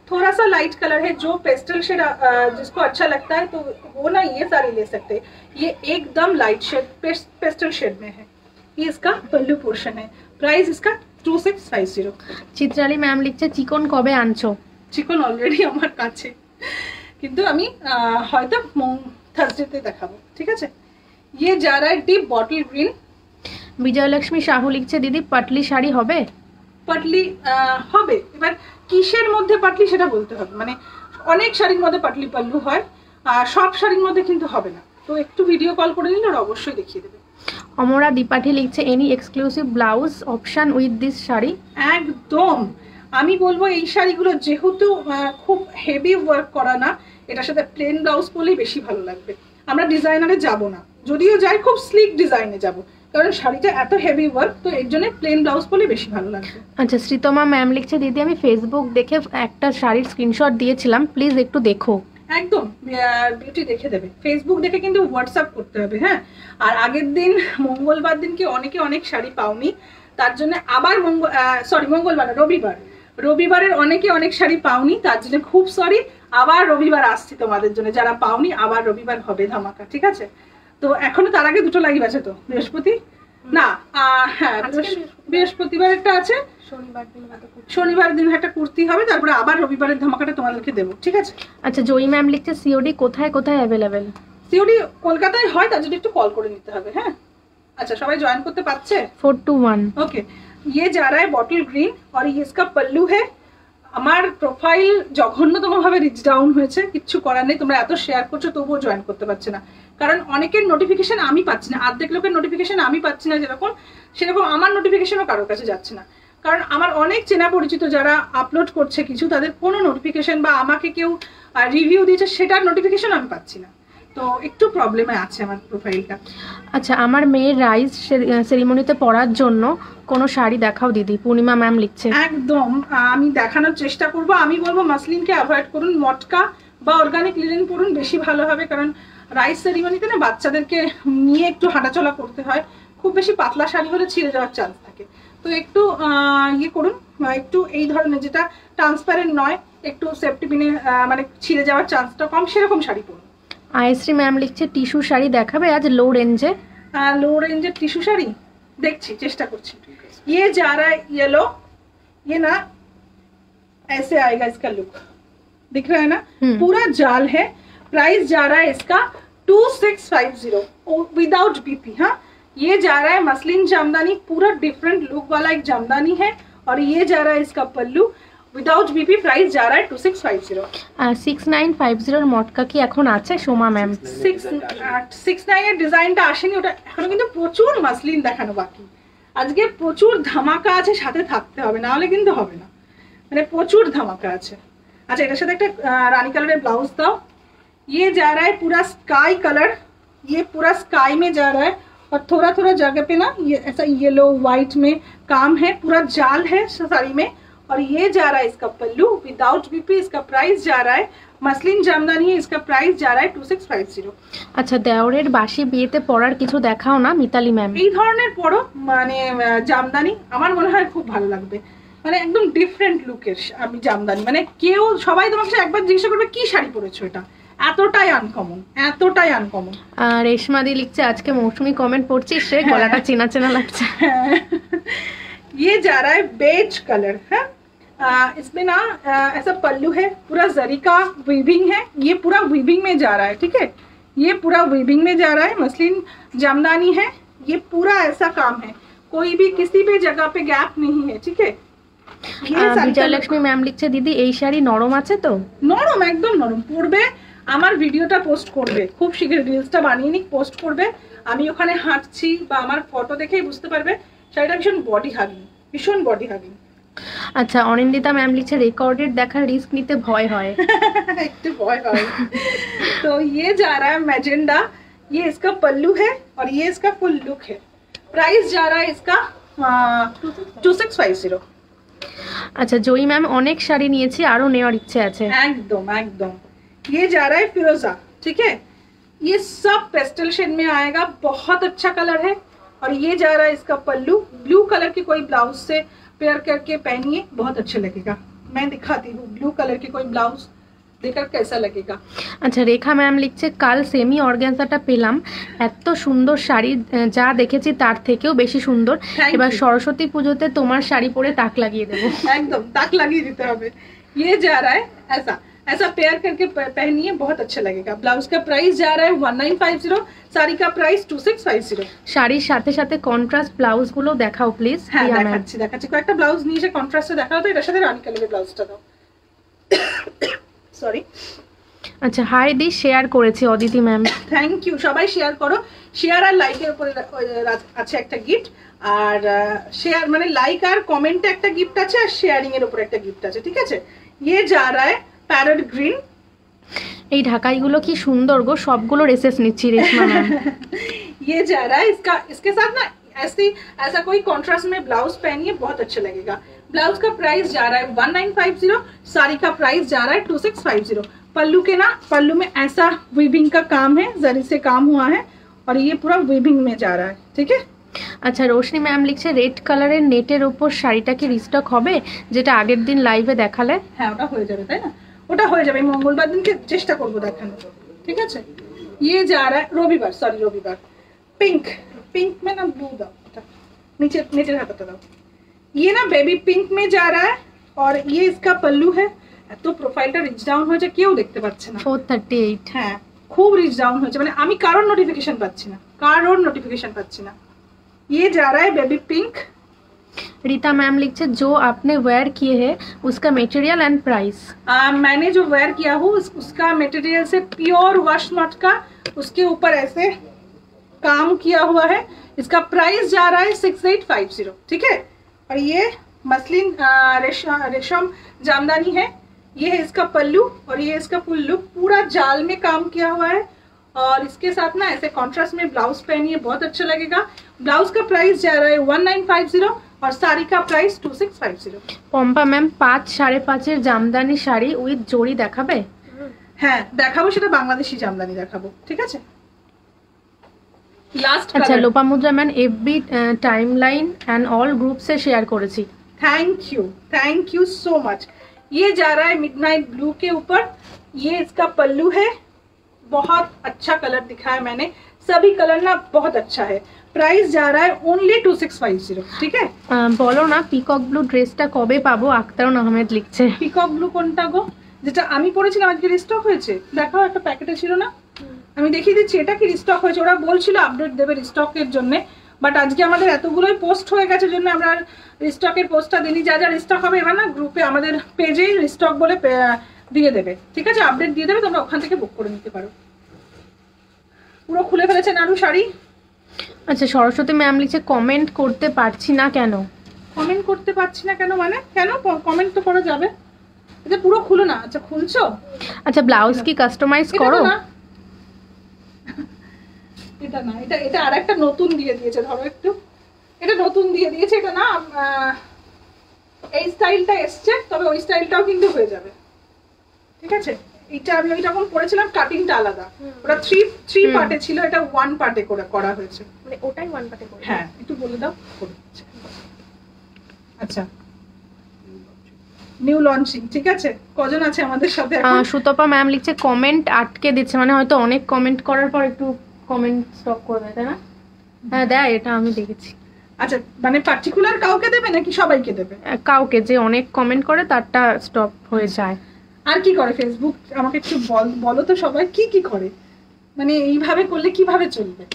Speaker 1: थोड़ा सा लाइट कलर है, जो पेस्टल शेड जिसको अच्छा लगता है तो वो ना ये सारी ले सकते हैं। ये एकदम लाइट शेड पेस्टल शेड में है। ये इसका पल्लू पोर्शन है। प्राइस इसका 2650।
Speaker 2: চিত্রালী ম্যাম লিখছে চিকন কবে আনছো?
Speaker 1: চিকন অলরেডি আমার কাছে, কিন্তু আমি হয়তো থার্সডেতে দেখাবো, ঠিক আছে। ये जा रहा है deep bottle green.
Speaker 2: Vijayalakshmi Sahu লিখছে দিদি পাটলি শাড়ি হবে?
Speaker 1: পাটলি হবে, এবার কিসের মধ্যে পাটলি সেটা বলতে হবে। মানে অনেক শাড়ির মধ্যে পাটলি পাল্লু হয়, আর সব শাড়ির মধ্যে কিন্তু হবে না। তো একটু ভিডিও কল করে নিলে ওরা অবশ্যই দেখিয়ে দেবে।
Speaker 2: অমরা দীপাঠি লিখছে any exclusive blouse option with this sari?
Speaker 1: একদম, আমি বলবো এই শাড়িগুলো যেহেতু খুব হেভি ওয়ার্ক করা না, এটার সাথে প্লেন ব্লাউজ পরলেই বেশি ভালো লাগবে। আমরা ডিজাইনারে যাব না, যদিও যাই খুব স্লিক ডিজাইনে যাব, কারণ শাড়িটা এত হেভি ওয়ার্ক, তো এর জন্য প্লেন ব্লাউজ পরলে বেশি ভালো লাগবে।
Speaker 2: আচ্ছা, শ্রীতমা ম্যাম লিখছে দিদি আমি ফেসবুক দেখে একটা শাড়ির স্ক্রিনশট দিয়েছিলাম, প্লিজ একটু দেখো।
Speaker 1: একদম বিউটি দেখে দেবে, ফেসবুক দেখে কিন্তু হোয়াটসঅ্যাপ করতে হবে। হ্যাঁ, আর আগের দিন মঙ্গলবার দিনকে অনেকে অনেক শাড়ি পাওনি, তার জন্য আবার মঙ্গলবার রবিবারের অনেকে অনেক শাড়ি পাওনি, তার জন্য খুব সরি। আবার রবিবার আসছি তোমাদের জন্য, যারা পাওনি আবার রবিবার হবে ধামাকা, ঠিক আছে। তো এখনো তার আগে দুটো লাইভ আছে, তো বৃহস্পতি না, হ্যাঁ বৃহস্পতিবার একটা আছে, শনিবার দিন একটা কুর্তি হবে, তারপরে আবার রবিবারের ধামাকাটা তোমাদেরকে দেবো, ঠিক আছে।
Speaker 2: আচ্ছা, জয়ী ম্যাম লিখছে সিওডি কোথায় কোথায় অ্যাভেলেবেল?
Speaker 1: সিওডি কলকাতায় হয়, তার জন্য একটু কল করে নিতে হবে। হ্যাঁ, अच्छा সবাই জয়েন করতে পারছে?
Speaker 2: 421।
Speaker 1: ओके, ये जा रहा है बॉटल ग्रीन और ये इसका पल्लू है। আমার প্রোফাইল জঘন্যতম ভাবে রিচ ডাউন হয়েছে, কিচ্ছু করার নেই। তোমরা এত শেয়ার করছো তবুও জয়েন করতে পারছে না, কারণ অনেকের নোটিফিকেশন আমি পাচ্ছি না, অর্ধেক লোকের নোটিফিকেশন আমি পাচ্ছি না, যেরকম সেরকম আমার নোটিফিকেশনও কারোর কাছে যাচ্ছে না। কারণ আমার অনেক চেনা পরিচিত যারা আপলোড করছে কিছু, তাদের কোনো নোটিফিকেশন বা আমাকে কেউ রিভিউ দিয়েছে সেটার নোটিফিকেশন আমি পাচ্ছি না, তো একটু প্রবলেমে আছে আমার প্রোফাইলটা।
Speaker 2: আচ্ছা, আমার মেয়ের রাইস সেরিমনিতে পরার জন্য কোনো শাড়ি দেখাও দিদি, পূর্ণিমা ম্যাম লিখছে।
Speaker 1: একদম, আমি দেখানোর চেষ্টা করব। আমি বলবো মাসলিনকে অ্যাভয়েড করুন, মটকা বা অর্গানিক লিনেন পরুন, বেশি ভালো হবে। কারণ রাইস সেরিমনিতে না বাচ্চাদেরকে নিয়ে একটু হাঁটাচলা করতে হয়, খুব বেশি পাতলা শাড়ি হলে ছিঁড়ে যাওয়ার চান্স থাকে। তো একটু ইয়ে করুন, একটু এই ধরনের যেটা ট্রান্সপারেন্ট নয়, একটু সেফটি পিনে মানে ছিঁড়ে যাওয়ার চান্সটা কম, সেরকম শাড়ি পরুন।
Speaker 2: আয়শ্রী ম্যাম লিখছে টিস্যু শাড়ি দেখাবে আজ লো রেঞ্জে?
Speaker 1: लो रेंज टिश्यू शाड़ी देखছি চেষ্টা করছি। ये जा रहा है येलो, ये ना ऐसे आएगा इसका लुक, दिख रहा है ना, पूरा जाल है। प्राइस जा रहा है इसका 2650 विदाउट बीपी। हाँ, ये जा रहा है मसलिन जामदानी, पूरा डिफरेंट लुक वाला एक जामदानी है, और ये जा रहा है इसका पल्लू विदाउट बीपी। प्राइस जा रहा है 2650।
Speaker 2: 6950 মটকা কি এখন আছে সোমা ম্যাম?
Speaker 1: 69 এর ডিজাইনটা আসেনি, ওটা এখনো কিন্তু প্রচুর মাসলিন দেখানো বাকি। আজকে প্রচুর ধামাকা আছে, সাথে থাকতে হবে, না হলে কিন্তু হবে না, মানে প্রচুর ধামাকা আছে। আচ্ছা, এটার সাথে একটা রানী কালারের ব্লাউজ দাও। ये जा रहा है पूरा स्काई कलर, ये पूरा स्काई में जा रहा है, और थोड़ा थोड़ा जगह पे ना ये ऐसा येलो व्हाइट में काम है, पूरा जाल है साड़ी में। और ये जा रहा है इसका पल्लू विदाउट बीपी। इसका प्राइस जा रहा है, मसलिन जामदानी है, इसका प्राइस जा रहा है 2650।
Speaker 2: আচ্ছা, দেওরের বাসি বিয়েতে পরার কিছু দেখাও না মিতালি ম্যাম।
Speaker 1: এই ধরনের পরো, মানে জামদানি আমার মনে হয় খুব ভালো লাগবে, মানে একদম ডিফারেন্ট লুকের আমি জামদানি, মানে কেউ সবাই তোমাকে একবার জিজ্ঞাসা করবে কি শাড়ি পরেছো, এটা এতটাই আনকমন, এতটাই আনকমন।
Speaker 2: আর রেশমাদি লিখছে আজকে মৌসুমি কমেন্ট পড়ছিস রে, গলাটা চেনা চেনা লাগছে।
Speaker 1: ये जा रहा है बेज कलर है, इसमें ना ऐसा पल्लू है, पूरा जरी का वीविंग है, ये पूरा वीविंग में जा रहा है, ठीक है, ये पूरा वीविंग में जा रहा है। मसलिन जामदानी है, ये पूरा ऐसा काम है, कोई भी किसी भी जगह पे गैप नहीं है, ठीक है।
Speaker 2: বিজয়লক্ষ্মী ম্যাম লিখছে দিদি এই শাড়ি নরম আছে তো?
Speaker 1: নরম, একদম নরম। পরবে, আমার ভিডিওটা পোস্ট করবে খুব শীঘ্র, রিলসটা বানিয়ে নিক, পোস্ট করবে, আমি ওখানে হাঁটছি বা আমার ফটো দেখেই বুঝতে পারবে শাড়িটা ভীষণ বডি হাগিং, ভীষণ বডি হাগিং।
Speaker 2: আচ্ছা, অনিন্দিতা ম্যাম লিখছে রেকর্ডেড দেখার রিস্ক নিতে ভয় হয়।
Speaker 1: একটু ভয় হয়। तो ये जा रहा है मैजेंडा, ये इसका पल्लू है और ये इसका फुल लुक है। प्राइस जा रहा है इसका 2650।
Speaker 2: আচ্ছা, জয়ী ম্যাম অনেক শাড়ি নিয়েছি, আরো নেওয়ার ইচ্ছে আছে।
Speaker 1: एकदम एकदम। ये जा रहा है फिरोजा, ठीक है, ये सब पेस्टल शेड में आएगा, बहुत अच्छा कलर है। और ये जा रहा है इसका पल्लू, ब्लू कलर की कोई ब्लाउज से पेयर करके पहनिए, बहुत अच्छा लगेगा। मैं दिखाती हूँ ब्लू कलर की कोई ब्लाउज देखकर कैसा लगेगा।
Speaker 2: আচ্ছা রেখা ম্যাম লিখছে কাল সেমি অর্গানজাটা পেলাম, এত সুন্দর শাড়ি যা দেখেছি তার থেকেও বেশি সুন্দর।
Speaker 1: Thank
Speaker 2: এবার
Speaker 1: you.
Speaker 2: সরস্বতী পুজোতে তোমার শাড়ি পরে তাক লাগিয়ে দেবো।
Speaker 1: एकदम ताक लगी देते হবে। ये जा रहा है ऐसा ऐसा पेयर करके पहनिए, बहुत अच्छा लगेगा। ब्लाउज का प्राइस जा रहा है 1950, साड़ी का प्राइस 2650।
Speaker 2: শাড়ির সাথে সাথে কন্ট্রাস্ট ব্লাউজ গুলো দেখাও প্লিজ।
Speaker 1: হ্যাঁ দেখাচ্ছি দেখাচ্ছি, কয়েকটা ব্লাউজ নিয়ে এসে কন্ট্রাস্টে দেখাও তো। এটার সাথে রানী কালারের ব্লাউজটা দাও। সরি।
Speaker 2: আচ্ছা হাই দি শেয়ার করেছি অদিতি ম্যাম।
Speaker 1: থ্যাংক ইউ, সবাই শেয়ার করো। শেয়ার আর লাইকের উপরে আছে একটা গিফট, আর শেয়ার মানে লাইক আর কমেন্টে একটা গিফট আছে, আর শেয়ারিং এর উপরে একটা গিফট আছে, ঠিক আছে। ये जा रहा है पैरेट ग्रीन।
Speaker 2: এই ঢাকাইগুলো কি সুন্দর গো, সবগুলো রেসেস নিচ্ছি রেশমা ম্যাম।
Speaker 1: ये जा रहा है इसके साथ ना ऐसा कोई कॉन्ट्रास्ट में ब्लाउज पहनिए, बहुत अच्छा लगेगा। ब्लाउज का प्राइस जा रहा है 1950, साड़ी का प्राइस जा रहा है 2650। पल्लू के ना, पल्लू में ऐसा वीविंग का काम है, जरी से काम हुआ है, और ये पूरा वीविंग में जा रहा है, ठीक है।
Speaker 2: আচ্ছা রোশনি ম্যাম লিখছে রেড কালারের নেটের উপর শাড়িটা কি রিস্টক হবে, যেটা আগের দিন লাইভে দেখালে?
Speaker 1: হ্যাঁ ওটা হয়ে যাবে, তাই না, ওটা হয়ে যাবে। মঙ্গলবার দিনকে চেষ্টা করবো দেখানো, ঠিক আছে। ये जा रहा है रविवार पिंक, पिंक में ना ब्लू दाओ, नीचे नीचे हाथाটা দাও। ये ना बेबी पिंक में जा रहा है, और ये इसका पल्लू है। এত প্রোফাইলটা রিচ ডাউন হয়েছে, কেউ দেখতে পাচ্ছে না।
Speaker 2: 438।
Speaker 1: হ্যাঁ খুব রিচ ডাউন হয়েছে, মানে আমি কারোর নোটিফিকেশন পাচ্ছি না। ये जा रहा है बेबी पिंक।
Speaker 2: रीता मैम लिखছে जो आपने वेयर किए हैं उसका मटेरियल एंड प्राइस।
Speaker 1: मैंने जो वेयर किया हूँ उसका मटेरियल से प्योर वॉश नॉट का, उसके ऊपर ऐसे काम किया हुआ है। इसका प्राइस जा रहा है 6850, ठीक है। और ये मसलिन रेशम जामदानी है। ये है इसका पल्लू, और ये इसका फुल लुक, पूरा जाल में काम किया हुआ है। और इसके साथ ना ऐसे कॉन्ट्रास्ट में ब्लाउज पहनिए, बहुत अच्छा लगेगा। ब्लाउज का प्राइस जा रहा है 1950, और साड़ी का price 2650।
Speaker 2: Pampa ma'am 5 5.5 jamdani sari with zari দেখাবে?
Speaker 1: হ্যাঁ দেখাবো, সেটা বাংলাদেশি জামদানি দেখাবো, ঠিক আছে। লাস্ট
Speaker 2: আচ্ছা Lopamudra ma'am FB timeline and all গ্রুপসে শেয়ার করেছি।
Speaker 1: Thank you so much. ये जा रहा है मिडनाइट ब्लू के ऊपर। ये इसका पल्लू है, बहुत अच्छा कलर दिखाया मैंने, सभी कलर ना बहुत अच्छा है। प्राइस जा रहा है ओनली 2650, ठीक है।
Speaker 2: বলো না পিকক ব্লু ড্রেসটা কবে পাবো? আক্তারুন আহমেদ লিখছে।
Speaker 1: পিকক ব্লু কোনটা গো? যেটা আমি পরেছিলাম আজকে রিস্টক হয়েছে, দেখাও, একটা প্যাকেটে ছিল না, আমি দেখিয়ে দিচ্ছি। এটা কি রিস্টক হয়েছে? ওরা বলছিল আপডেট দেবে রিস্টকের জন্য, বাট আজকে আমাদের এতগুলোই পোস্ট হয়ে গেছে জন্য আমরা রিস্টকের পোস্টটা দিইনি। যা যা রিস্টক হবে এবার না গ্রুপে আমাদের পেজে রিস্টক বলে দিয়ে দেবে, ঠিক আছে, আপডেট দিয়ে দেবে, তোমরা ওখান থেকে বুক করে নিতে পারো। পুরো খুলে ফেলেছে নাড়ু শাড়ি।
Speaker 2: আচ্ছা সরস্বতী ম্যাম লিখছে কমেন্ট করতে পারছি না কেন?
Speaker 1: কমেন্ট করতে পারছি না কেন মানে? কেন কমেন্ট তো করা যাবে। এটা পুরো খুলো না। আচ্ছা খুলছো?
Speaker 2: আচ্ছা ব্লাউজ কি কাস্টমাইজ করো?
Speaker 1: এটা না, এটা আরেকটা নতুন দিয়ে দিয়েছে, ধরো একটু, এটা নতুন দিয়ে দিয়েছে। এটা না এই স্টাইলটা এসছে, তবে ওই স্টাইলটাও কিন্তু হয়ে যাবে, ঠিক আছে। এটা আমি ওই যখন পরেছিলাম কাটিংটা আলাদা, ওটা 3 পার্টে ছিল, এটা 1 পার্টে করা হয়েছে,
Speaker 2: মানে ওটাই 1 পার্টে করে।
Speaker 1: হ্যাঁ একটু বলে দাও। আচ্ছা নিউ লঞ্চিং, ঠিক আছে। কজন আছে আমাদের সাথে এখন?
Speaker 2: সুতপা ম্যাম লিখছে কমেন্ট আটকে দিচ্ছে, মানে হয়তো অনেক কমেন্ট করার পর একটু কমেন্ট স্টপ করে দেয়, তাই না? হ্যাঁ দেয়, এটা আমি দেখেছি।
Speaker 1: আচ্ছা মানে পার্টিকুলার কাউকে দেবে নাকি সবাইকে দেবে?
Speaker 2: কাউকে, যে অনেক কমেন্ট করে তারটা স্টপ হয়ে যায়।
Speaker 1: আর কি করে ফেসবুক? আমাকে একটু বলো তো, সবাই কি করে, মানে এইভাবে করলে কিভাবে চলবে?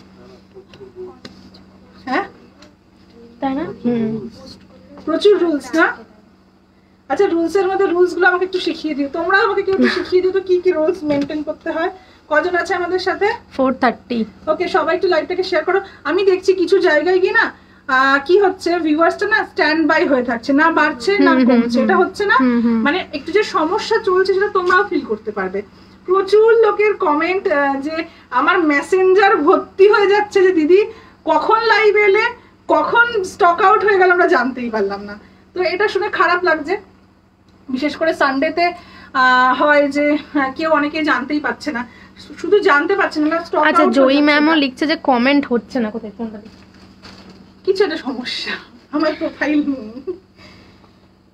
Speaker 1: হ্যাঁ
Speaker 2: তাই না?
Speaker 1: প্রচুর রুলস না। আচ্ছা রুলসের মধ্যে রুলসগুলো আমাকে একটু শিখিয়ে দিও, তোমরা আমাকে কেউ একটু শিখিয়ে দিও তো কি রুলস মেনটেন করতে হয়। কজন আছে আমাদের সাথে?
Speaker 2: 430।
Speaker 1: ওকে সবাই একটু লাইভটাকে শেয়ার করো। আমি দেখছি কিছু জায়গায় গিয়ে না কি হচ্ছে, ভিউয়ার্সটা না স্ট্যান্ড বাই হয়ে থাকছে, না বাড়ছে না কমছে, এটা হচ্ছে না, মানে একটু যে সমস্যা চলছে সেটা তোমরাও ফিল করতে পারবে। প্রচুর লোকের কমেন্ট যে আমার মেসেঞ্জার ভর্তি হয়ে যাচ্ছে, যে দিদি কখন লাইভ এলে, কখন স্টক আউট হয়ে গেল আমরা জানতেই পারলাম না। তো এটা শুনে খারাপ লাগছে, বিশেষ করে সানডেতে হয় যে কেউ অনেকে জানতেই পারছে না, শুধু জানতে পারছে না স্টক আউট।
Speaker 2: আচ্ছা জয়ী ম্যামও লিখছে যে কমেন্ট হচ্ছে না, কোথায় কোনটা?
Speaker 1: কিছু একটা সমস্যা, আমার প্রোফাইল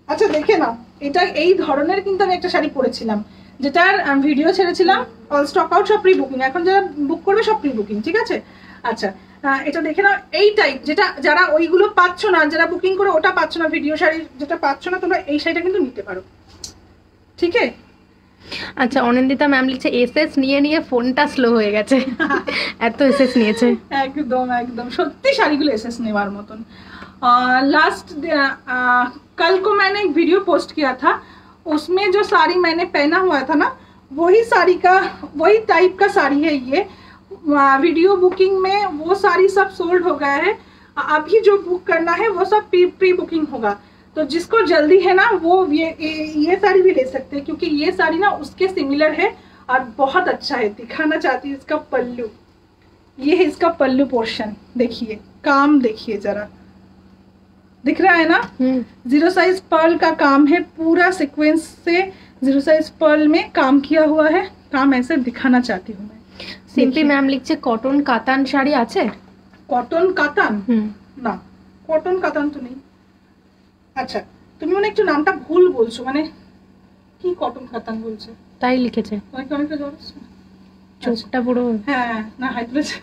Speaker 1: আচ্ছা দেখে নাও, এটা এই ধরনের কিন্তু আমি একটা শাড়ি পরেছিলাম, যেটার ভিডিও ছেড়েছিলাম। অল স্টক আউট, সব প্রি বুকিং, এখন যারা বুক করবে সব প্রি বুকিং, ঠিক আছে? আচ্ছা এটা দেখে নাও, এই টাইপ যেটা, যারা ওইগুলো পাচ্ছ না, যারা বুকিং করে ওটা পাচ্ছ না, ভিডিও শাড়ি যেটা পাচ্ছ না, তোমরা এই শাড়িটা কিন্তু নিতে পারো, ঠিক আছে?
Speaker 2: আচ্ছা অনিন্দিতা ম্যাম লিখছে এসএস নিয়ে নিয়ে ফোনটা স্লো হয়ে গেছে, এত এসএস নিয়েছে।
Speaker 1: একদম একদম সত্যি শাড়িগুলো এসএস নেওয়ার মতন। लास्ट कल को मैंने एक वीडियो पोस्ट किया था, उसमें जो साड़ी मैंने पहना हुआ था ना, वही साड़ी का, वही टाइप का साड़ी है ये। वीडियो बुकिंग में वो साड़ी सब सोल्ड हो गया है, अभी जो बुक करना है वो सब प्री बुकिंग होगा। तो जिसको जल्दी है ना वो ये साड़ी भी ले सकते हैं, क्योंकि ये साड़ी ना उसके सिमिलर है और बहुत अच्छा है। दिखाना चाहती हूँ इसका पल्लू, ये है इसका पल्लू पोर्शन, देखिए काम देखिए जरा, दिख रहा है ना? जीरो साइज पर्ल का काम है, पूरा सीक्वेंस से जीरो साइज पर्ल में काम किया हुआ है। काम ऐसे दिखाना चाहती हूँ मैं।
Speaker 2: সিম্পি ম্যাম লিখছে কটন কাতান শাড়ি আছে?
Speaker 1: কটন কাতান না, কটন কাতান তো নেই। আচ্ছা তুমি মানে একটু নামটা ভুল বলছো, মানে কি কটন কাতান বলছে
Speaker 2: তাই লিখেছে,
Speaker 1: অনেকটা জোর
Speaker 2: চোখটা পুরো।
Speaker 1: হ্যাঁ না হাই তুলেছে।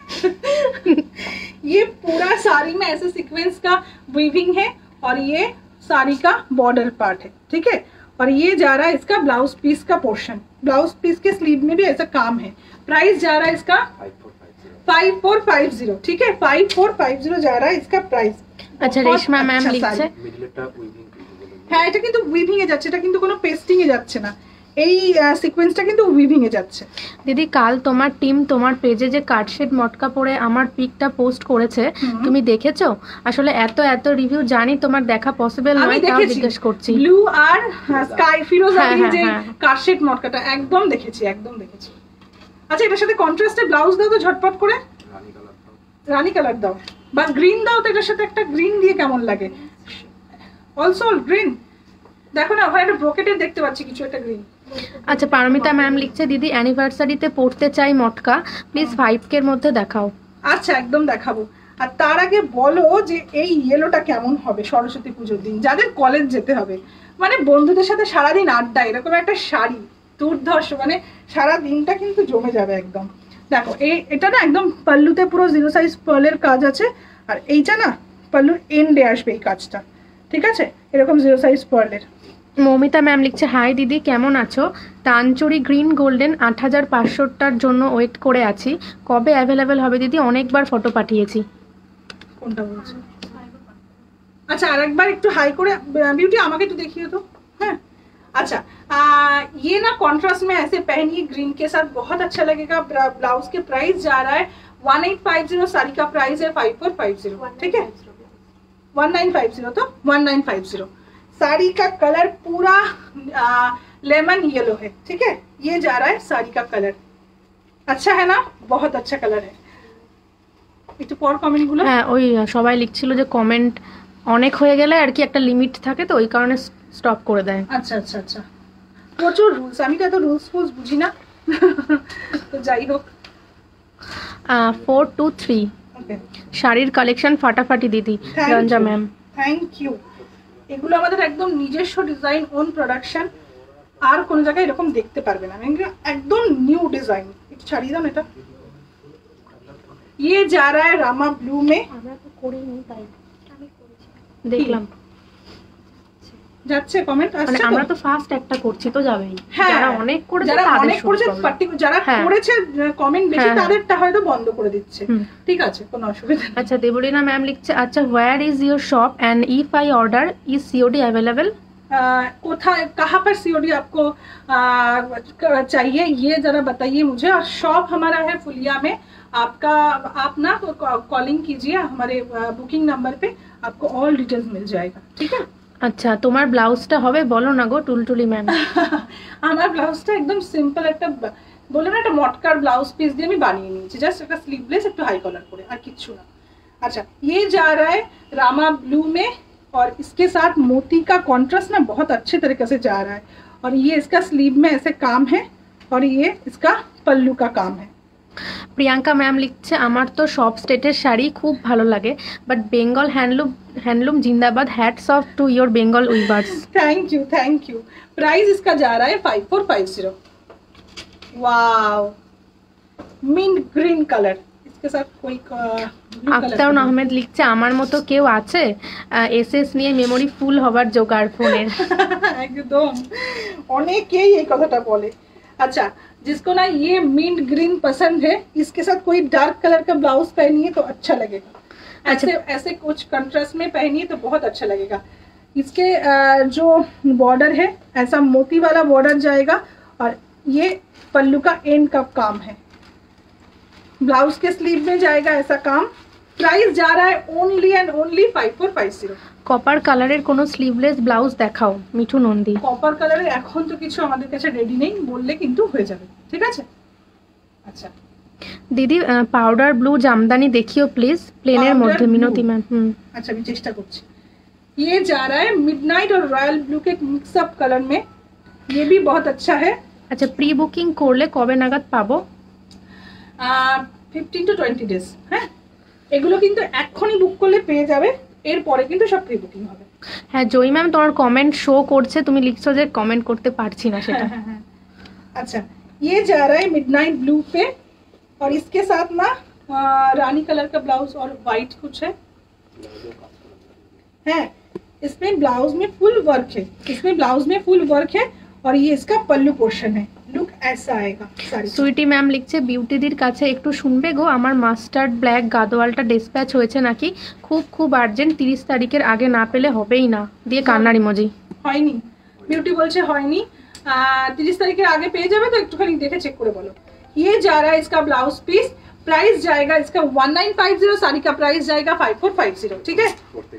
Speaker 1: ये पूरा साड़ी में ऐसे सीक्वेंस का वीविंग है और ये साड़ी का बॉर्डर पार्ट है, ठीक है? और ये जा रहा है इसका ब्लाउज पीस का पोर्शन, ब्लाउज पीस के स्लीव में भी ऐसा काम है। प्राइस जा रहा है इसका 5450, ठीक है? 5450 जा रहा है इसका प्राइस।
Speaker 2: আচ্ছা রেশমা ম্যাম লিখছে
Speaker 1: হ্যাঁ এটা কিন্তু উইভিং এ যাচ্ছে, এটা কিন্তু কোনো পেস্টিং এ যাচ্ছে না, এই সিকোয়েন্সটা কিন্তু উইভিং এ যাচ্ছে।
Speaker 2: দিদি কাল তোমার টিম তোমার পেজে যে কাটশেড মটকা পরে আমার পিকটা পোস্ট করেছে, তুমি দেখেছো? আসলে এত এত রিভিউ জানি তোমার দেখা পসিবল নয়, তাও জিজ্ঞেস করছি।
Speaker 1: ব্লু আর স্কাই ফিরোজী যে কাটশেড মটকাটা একদম দেখেছি, একদম দেখেছি। আচ্ছা এটার সাথে কন্ট্রাস্টে ব্লাউজ দাও তো ঝটপট করে, রানী কালার দাও বা গ্রিন দাও তো, এটার সাথে একটা গ্রিন দিয়ে কেমন লাগে? অলসো গ্রিন দেখো না, ওখানে একটা ব্রোকেটের দেখতে পাচ্ছি কিছু একটা গ্রিন।
Speaker 2: আচ্ছা পারমিতা ম্যাম লিখছে দিদি অ্যানিভার্সারিতে পড়তে চাই মটকা, প্লিজ 5K এর মধ্যে দেখাও।
Speaker 1: আচ্ছা একদম দেখাবো। আর তার আগে বলো যে এই ইয়েলোটা কেমন হবে সরস্বতী পুজোর দিন, যাদের কলেজ যেতে হবে, মানে বন্ধুদের সাথে সারাদিন আড্ডা, এরকম একটা শাড়ি দুর্ধর্ষ, মানে সারা দিনটা কিন্তু জমে যাবে একদম। দেখো এটা না একদম পাল্লুতে পুরো জিরো সাইজ পার্লের কাজ আছে, আর এইটা না পাল্লুর এন্ডে আসবে এই কাজটা, ঠিক আছে? এরকম জিরো সাইজ পার্লের।
Speaker 2: মৌমিতা ম্যাম লিখছে হাই দিদি কেমন আছো, তানচুরি গ্রিন গোল্ডেন 8500টার জন্য ওয়েট করে আছি, কবে অ্যাভেলেবেল হবে দিদি? অনেকবার ফটো পাঠিয়েছি।
Speaker 1: কোনটা বলছো? আচ্ছা আরেকবার একটু হাই করে বিউটি আমাকে একটু দেখিয়ে তো। হ্যাঁ अच्छा ये ना कॉन्ट्रास्ट में ऐसे पहनिए ग्रीन के साथ, बहुत अच्छा लगेगा। ब्लाउज के प्राइस जा रहा है 1850, साड़ी का प्राइस है 5450, ठीक है? 1950 तो 1950। साड़ी का कलर पूरा लेमन येलो है, ठीक है? ये जा रहा है साड़ी का कलर, अच्छा है ना? बहुत अच्छा कलर है। একটু পর কমেন্ট গুলো,
Speaker 2: হ্যাঁ ওই সবাই লিখছিল যে কমেন্ট অনেক হয়ে গেলে আর কি একটা লিমিট থাকে, তো ওই কারণে স্টপ করে দেয়।
Speaker 1: আচ্ছা আচ্ছা আচ্ছা, প্রচুর রুলস, আমি তো এত রুলস ফুলস বুঝি না। তো যাই হোক
Speaker 2: 423 শাড়ির কালেকশন ফাটাফাটি দিদি রঞ্জা ম্যাম,
Speaker 1: থ্যাংক ইউ। এগুলো আমাদের একদম নিজস্ব ডিজাইন, ওন প্রোডাকশন, আর কোন জায়গায় এরকম দেখতে পারবে না, একদম নিউ ডিজাইন। একটু ছাড়িয়ে দাও এটা। ये जा रहा है रामा ब्लू में,
Speaker 2: দেখলাম
Speaker 1: যাচ্ছে কমেন্ট আসছে,
Speaker 2: আমরা তো ফার্স্ট একটা করছি তো যাবেই,
Speaker 1: হ্যাঁ
Speaker 2: যারা অনেক করেছে
Speaker 1: যারা
Speaker 2: তাদের
Speaker 1: অনেক করেছে পার্টিকুলার যারা করেছে কমেন্ট বেশি তাদেরটা হয়তো বন্ধ করে দিচ্ছে, ঠিক আছে কোনো অসুবিধা নেই।
Speaker 2: আচ্ছা দেবলীনা ম্যাম লিখছে আচ্ছা where is your shop and if I order is COD available?
Speaker 1: कोথায় कहाँ पर सीओडी आपको चाहिए ये जरा बताइए मुझे। और शॉप हमारा है फुलिया में, आपका आप ना कॉलिंग कीजिए हमारे बुकिंग नंबर पे, आपको ऑल डिटेल्स मिल जाएगा, ठीक है?
Speaker 2: আচ্ছা তোমার ব্লাউজটা হবে বলো না গো টুলটুলি ম্যাম।
Speaker 1: আমার ব্লাউজটা একদম সিম্পল একটা বলে না একটা মটকার ব্লাউজ পিস দিয়ে আমি বানিয়ে নিয়েছি, জাস্ট একটা স্লিভলেস একটু হাই কলার করে, আর কিচ্ছু না। अच्छा ये जा रहा है रामा ब्लू में, और इसके साथ मोती का कॉन्ट्रास्ट ना बहुत अच्छे तरीके से जा रहा है, और ये इसका स्लीव में ऐसे काम है, और ये इसका पल्लू का काम है।
Speaker 2: প্রিয়াঙ্কা ম্যাম লিখছে আমার তো সব স্টেটের শাড়ি খুব ভালো লাগে, বাট বেঙ্গল হ্যান্ডলুম हैंडलूम जिंदाबाद, hats off to your Bengal weavers.
Speaker 1: Thank you thank you. Price इसका जा रहा है 5450। वाओ, मिंट ग्रीन कलर, इसके साथ कोई
Speaker 2: আক্তার আহমেদ লিখছে আমার মতো কেউ আছে এসএস নিয়ে মেমোরি ফুল হবার জোগাড় ফোনের।
Speaker 1: একদম, অনেকেই এই কথাটা বলে। अच्छा, जिसको ना ये मिंट ग्रीन पसंद है, इसके साथ कोई डार्क कलर का ब्लाउज पहनिए तो अच्छा लगेगा। ऐसे ऐसे कुछ कंट्रास्ट में पहनिए तो बहुत अच्छा लगेगा। इसके जो बॉर्डर है ऐसा मोती वाला बॉर्डर जाएगा और ये पल्लू का एंड का काम है, ब्लाउज के स्लीव में जाएगा ऐसा काम। प्राइस जा रहा है ओनली एंड ओनली 5450।
Speaker 2: কপার কালারের কোনো স্লিভলেস ব্লাউজ দেখাও মিঠু নন্দী।
Speaker 1: কপার কালারের এখন তো কিছু আমাদের কাছে রেডি নেই, বললে কিন্তু হয়ে যাবে, ঠিক আছে। আচ্ছা
Speaker 2: দিদি পাউডার ব্লু জামদানি দেখিও প্লিজ, প্লেনের মধ্যে মিনতি ম্যাম।
Speaker 1: अच्छा, अभी चेष्टा করছি। ये जा रहा है मिडनाइट और रॉयल ब्लू के मिक्सअप कलर में, ये भी बहुत अच्छा है।
Speaker 2: আচ্ছা, প্রি বুকিং করলে কবে নাগাদ পাবো?
Speaker 1: 15 to 20 ডেজ। হ্যাঁ, এগুলো কিন্তু এখনই বুক করলে পেয়ে যাবে, এরপরে কিন্তু সব প্রি বুকিং হবে।
Speaker 2: হ্যাঁ জয়ী ম্যাম, তোমার কমেন্ট শো করছে, তুমি লিখছো যে কমেন্ট করতে পারছি না সেটা।
Speaker 1: अच्छा, ये जा रहा है मिडनाइट ब्लू पे और इसके साथ ना रानी कलर का ब्लाउज और वाइट कुछ है। इसमें ब्लाउज में फुल वर्क है, इसमें ब्लाउज में फुल वर्क है और ये इसका पल्लू पोर्शन है। लुक ऐसा आएगा साड़ी।
Speaker 2: সুইটি ম্যাম লিখছে বিউটিদির কাছে একটু শুনবে গো, আমার মাস্টার্ড ব্ল্যাক গাদোয়ালটা ডিসপ্যাচ হয়েছে নাকি, খুব খুব আর্জেন্ট, 30 তারিখের আগে না পেলে হবেই না, দিয়ে কান্নার ইমোজি।
Speaker 1: হয়নি, বিউটি বলছে হয়নি, 30 তারিখের আগে পেয়ে যাবে তো একটুখানি দেখে চেক করে বলো। ये जा रहा है इसका ब्लाउज पीस, प्राइस जाएगा इसका 1950, साड़ी का प्राइस जाएगा 5450, ठीक है।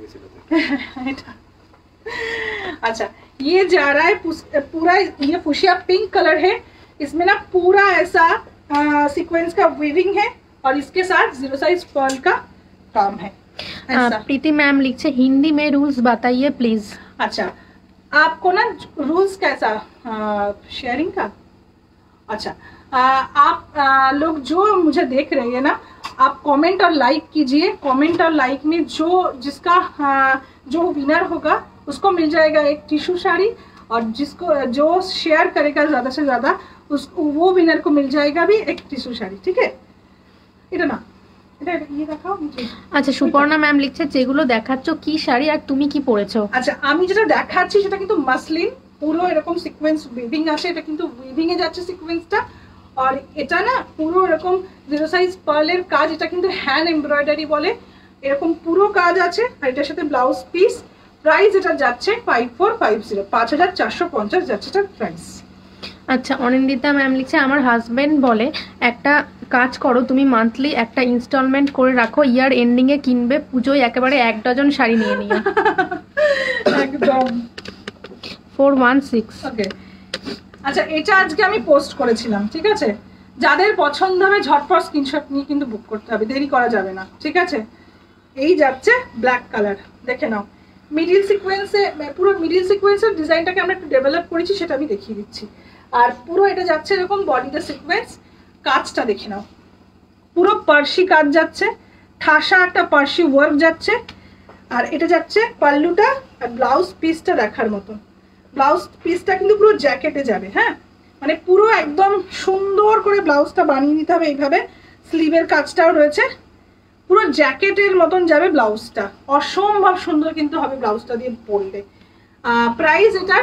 Speaker 1: अच्छा, ये जा रहा है पूरा, ये फुशिया पिंक कलर है, इसमें ना पूरा ऐसा सीक्वेंस का वीविंग है और इसके साथ 0 साइज पर्ल का काम है।
Speaker 2: प्रीति मैम लिखছে हिंदी में रूल्स बताइए प्लीज।
Speaker 1: अच्छा, आपको ना रूल्स कैसा शेयरिंग का, अच्छा आप लोग जो मुझे देख रहे हैं ना, आप कमेंट और लाइक कीजिए। कमेंट और लाइक में जो जिसका जो विनर होगा उसको मिल जाएगा एक टिश्यू साड़ी, और जिसको जो शेयर करेगा ज़्यादा से ज़्यादा उसको, वो विनर को मिल जाएगा भी एक टिश्यू साड़ी, ठीक है। এটা না, এটা ये দেখাও मुझे।
Speaker 2: আচ্ছা, সুপর্ণা ম্যাম লিখছে যেগুলো দেখাচ্ছ কি শাড়ি আর তুমি কি পরেছো?
Speaker 1: আচ্ছা, আমি যেটা দেখাচ্ছি সেটা কিন্তু মাসলিন, পুরো এরকম সিকোয়েন্স উইভিং আছে, এটা কিন্তু উইভিং এ যাচ্ছে সিকোয়েন্সটা, আর এটা না পুরো এরকম 0 সাইজ পার্লের কাজ, এটা কিন্তু হ্যান্ড এমব্রয়ডারি বলে, এরকম পুরো কাজ আছে। আর এটার সাথে ব্লাউজ পিস, প্রাইস এটা যাচ্ছে 5450, 5450 যাচ্ছে এটার প্রাইস।
Speaker 2: আচ্ছা, অনিন্দিতা ম্যাম লিখছে আমার হাজবেন্ড বলে একটা কাজ করো, তুমি মান্থলি একটা ইনস্টলমেন্ট করে রাখো, ইয়ার এন্ডিং এ কিনবে, পুজোয় একেবারে 1 ডজন শাড়ি নিয়ে নিও।
Speaker 1: একদম
Speaker 2: 416।
Speaker 1: ওকে, আচ্ছা, এটা আজকে আমি পোস্ট করেছিলাম, ঠিক আছে। যাদের পছন্দ হবে ঝটপট স্ক্রিনশট নিয়ে কিন্তু বুক করতে হবে, দেরি করা যাবে না, ঠিক আছে। এই যাচ্ছে ব্ল্যাক কালার, দেখে নাও। মিডিল সিকোয়েন্সে, পুরো মিডিল সিকোয়েন্সের ডিজাইনটাকে আমরা একটু ডেভেলপ করেছি, সেটা আমি দেখিয়ে দিচ্ছি। আর পুরো এটা যাচ্ছে এরকম বডিতে সিকোয়েন্স, কাজটা দেখে নাও, পুরো পার্সি কাজ যাচ্ছে, ঠাসা একটা পার্সি ওয়ার্ক যাচ্ছে। আর এটা যাচ্ছে পাল্লুটা, আর ব্লাউজ পিসটা দেখার মতো, ব্লাউজ পিসটা কিন্তু পুরো জ্যাকেটে যাবে। হ্যাঁ, মানে পুরো একদম সুন্দর করে ব্লাউজটা বানিয়ে নিতে হবে এইভাবে, স্লিভের কাজটাও রয়েছে, পুরো জ্যাকেটের মতন যাবে ব্লাউজটা, অসম্ভব সুন্দর কিন্তু হবে ব্লাউজটা দিয়ে পরলে। প্রাইস এটার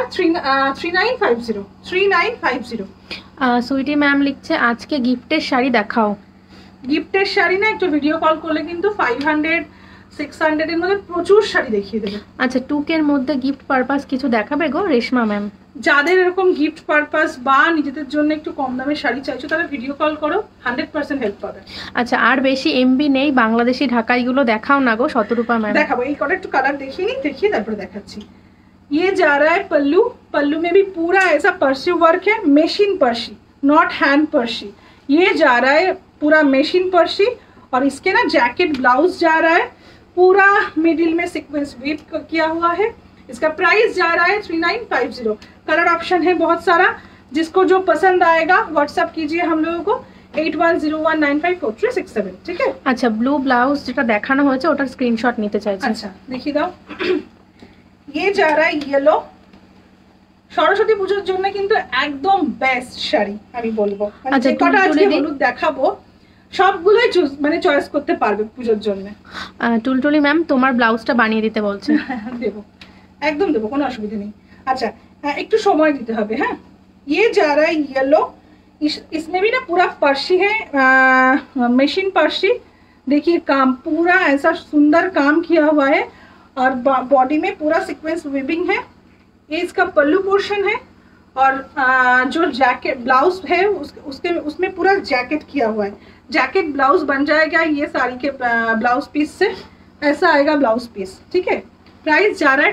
Speaker 1: 3950।
Speaker 2: সুইটি ম্যাম লিখছে আজকে গিফটের শাড়ি দেখাও।
Speaker 1: গিফটের শাড়ি না, একটু ভিডিও কল করলে কিন্তু 500-600 এর মধ্যে প্রচুর শাড়ি দেখিয়ে দেবে।
Speaker 2: আচ্ছা, টুকের মধ্যে গিফট পারপাস কিছু দেখাবে গো রেশমা ম্যাম?
Speaker 1: যাদের এরকম গিফট পারপাস বা নিজেদের জন্য একটু কম দামের শাড়ি চাইছো, তারা ভিডিও কল করো, 100% হেল্প পাবে।
Speaker 2: আচ্ছা, আর বেশি এমবি নেই, বাংলাদেশি ঢাকাইগুলো দেখাও না গো শতরূপা ম্যাম।
Speaker 1: দেখাবো, এই কটা একটু কালার দেখিয়ে নি, দেখিয়ে তারপরে দেখাচ্ছি। ये जा रहा है पल्लू, पल्लू में भी पूरा ऐसा पर्सी वर्क है, machine Parsi, not hand Parsi. ये जा रहा है पूरा मशीन पर्सी, और इसके ना जैकेट ब्लाउज जा रहा है, पूरा मिडिल में सीक्वेंस वीव किया हुआ है। इसका प्राइस जा रहा है 3950। कलर ऑप्शन है बहुत सारा, जिसको जो पसंद आएगा व्हाट्सएप कीजिए हम लोगों को। 8101954367 ठीक है।
Speaker 2: আচ্ছা, ব্লু ব্লাউজ যেটা দেখানো হয়েছে ওটার স্ক্রিনশট নিতে চাইছি।
Speaker 1: আচ্ছা দেখিয়ে দাও। ये जा रहा है येलो, সরস্বতী পুজোর জন্য কিন্তু একদম বেস্ট শাড়ি আমি বলবো।
Speaker 2: আচ্ছা,
Speaker 1: যে কটা আজকে হলুদ দেখাবো সবগুলোই মানে চয়েস করতে পারবে পুজোর জন্য।
Speaker 2: টুলটুলি ম্যাম তোমার ব্লাউজটা বানিয়ে দিতে বলছে।
Speaker 1: দেবো, একদম দেবো, কোনো অসুবিধা নেই। अच्छा একটু সময় দিতে হবে। হ্যাঁ, ये जा रहा है येलो, इसमें भी ना पूरा फर्शी है, मशीन फर्शी। देखिए काम पूरा ऐसा सुंदर काम किया हुआ है और बॉडी में पूरा सीक्वेंस वीविंग है। ये इसका पल्लू पोर्शन है और जो जैकेट ब्लाउज है उसमें पूरा जैकेट किया हुआ है। जैकेट ब्लाउज बन जाएगा ये साड़ी के ब्लाउज पीस से, ऐसा आएगा ब्लाउज पीस। ठीक है, प्राइस जा रहा है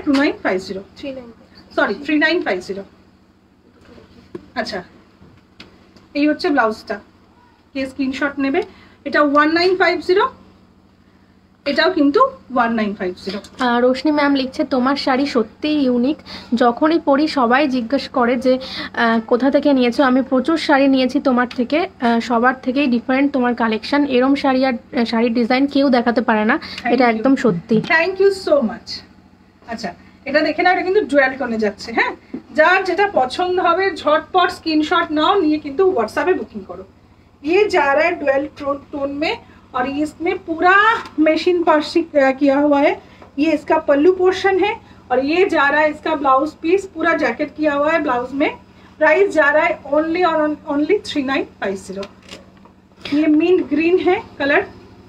Speaker 1: 3950। আচ্ছা এই হচ্ছে ব্লাউজটা, কে স্ক্রিনশট নেবে। এটা 1950, এটাও কিন্তু 1950।
Speaker 2: রোশনি ম্যাম লিখছে তোমার শাড়ি সত্যিই ইউনিক, যখনই পরি সবাই জিজ্ঞেস করে যে কোথা থেকে নিয়েছো। আমি প্রচুর শাড়ি নিয়েছি তোমার থেকে, সবার থেকেই ডিফারেন্ট তোমার কালেকশন। এরম শাড়ি আর শাড়ির ডিজাইন কেউ দেখাতে পারে না, এটা একদম সত্যি।
Speaker 1: Thank you so much. আচ্ছা এটা দেখে নাও, এটা কিন্তু ডুয়াল টোনে যাচ্ছে। হ্যাঁ, যার যেটা পছন্দ হবে ঝটপট স্ক্রিনশট নাও, নিয়ে কিন্তু হোয়াটসঅ্যাপে বুকিং করো। ये जा रहा है डुअल टोन में और इसमें पूरा मशीन फर्शी किया हुआ है। ये इसका पल्लू पोर्शन है और ये जा रहा है इसका ब्लाउज पीस, पूरा जैकेट किया हुआ है ब्लाउज में। प्राइस जा रहा है ओनली 3950। ये मिंट ग्रीन है colour,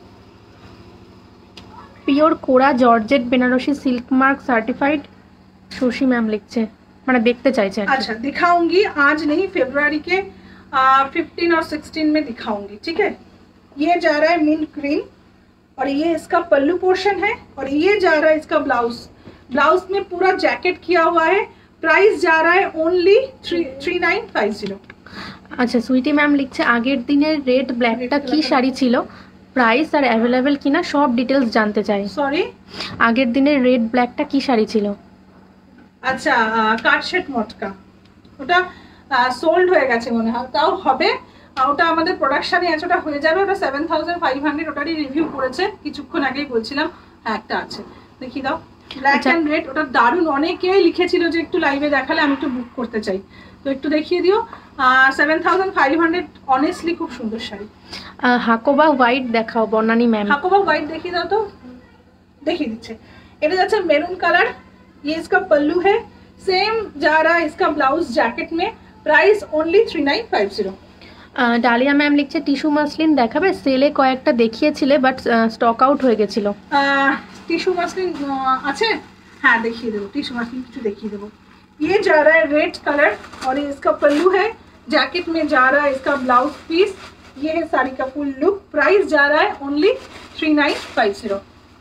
Speaker 2: pure kora georgette Banarasi silk mark certified. Shashi ma'am লিখছে, মানে দেখতে চাইছে।
Speaker 1: अच्छा दिखाऊंगी, आज नहीं, फरवरी के 15 और 16 में दिखाऊंगी। ठीक है, ये जा रहा है मिंट ग्रीन और ये इसका पल्लू पोर्शन है और ये जा रहा है इसका ब्लाउज। ब्लाउज में पूरा जैकेट किया हुआ है। प्राइस जा रहा है ओनली 3950।
Speaker 2: আচ্ছা, সুইটি ম্যাম লিখছে আগের দিনের রেড ব্ল্যাকটা কি শাড়ি ছিল, প্রাইস আর অ্যাভেলেবেল কিনা সব ডিটেলস জানতে চাই।
Speaker 1: সরি,
Speaker 2: আগের দিনের রেড ব্ল্যাকটা কি শাড়ি ছিল?
Speaker 1: আচ্ছা কাটশেট মটকা, ওটা সোল্ড হয়ে গেছে মনে হয়, তাও হবে। ওটা আমাদের প্রোডাকশনে আছে, ওটা হয়ে যাবে। ওটা 7500, ওটারই রিভিউ করেছে কিছুক্ষণ আগেই বলছিলাম। হ্যাঁ একটা আছে, দেখিয়ে দাও, ব্ল্যাক অ্যান্ড রেড। ওটা দারুণ, অনেকেই লিখেছিল যে একটু লাইভে দেখালে, আমি একটু বুক করতে চাই, তো একটু দেখিয়ে দিও। 7500, অনেস্টলি খুব সুন্দর শাড়ি।
Speaker 2: হাকোবা হোয়াইট দেখাও বর্ণানী ম্যাম।
Speaker 1: হাকোবা হোয়াইট দেখিয়ে দাও তো, দেখিয়ে দিচ্ছে। এটা যাচ্ছে মেরুন কালার, ये इसका पल्लू है, सेम जा रहा है इसका ब्लाउज जैकेट में। Price only 3950।
Speaker 2: ডালিয়া ম্যাম লিখছে টিস্যু মাসলিন দেখাবে, সেলে কয়েকটা দেখিয়েছিলে বাট স্টক আউট হয়ে গেছিল।
Speaker 1: টিস্যু মাসলিন আছে, হ্যাঁ দেখিয়ে দেবো, টিস্যু মাসলিন কিছু দেখিয়ে দেবো। ये जा रहा है रेड कलर और ये इसका पल्लू है, जैकेट में जा रहा है इसका ब्लाउज पीस। ये है साड़ी का फुल लुक। प्राइस जा रहा है ओनली 3950।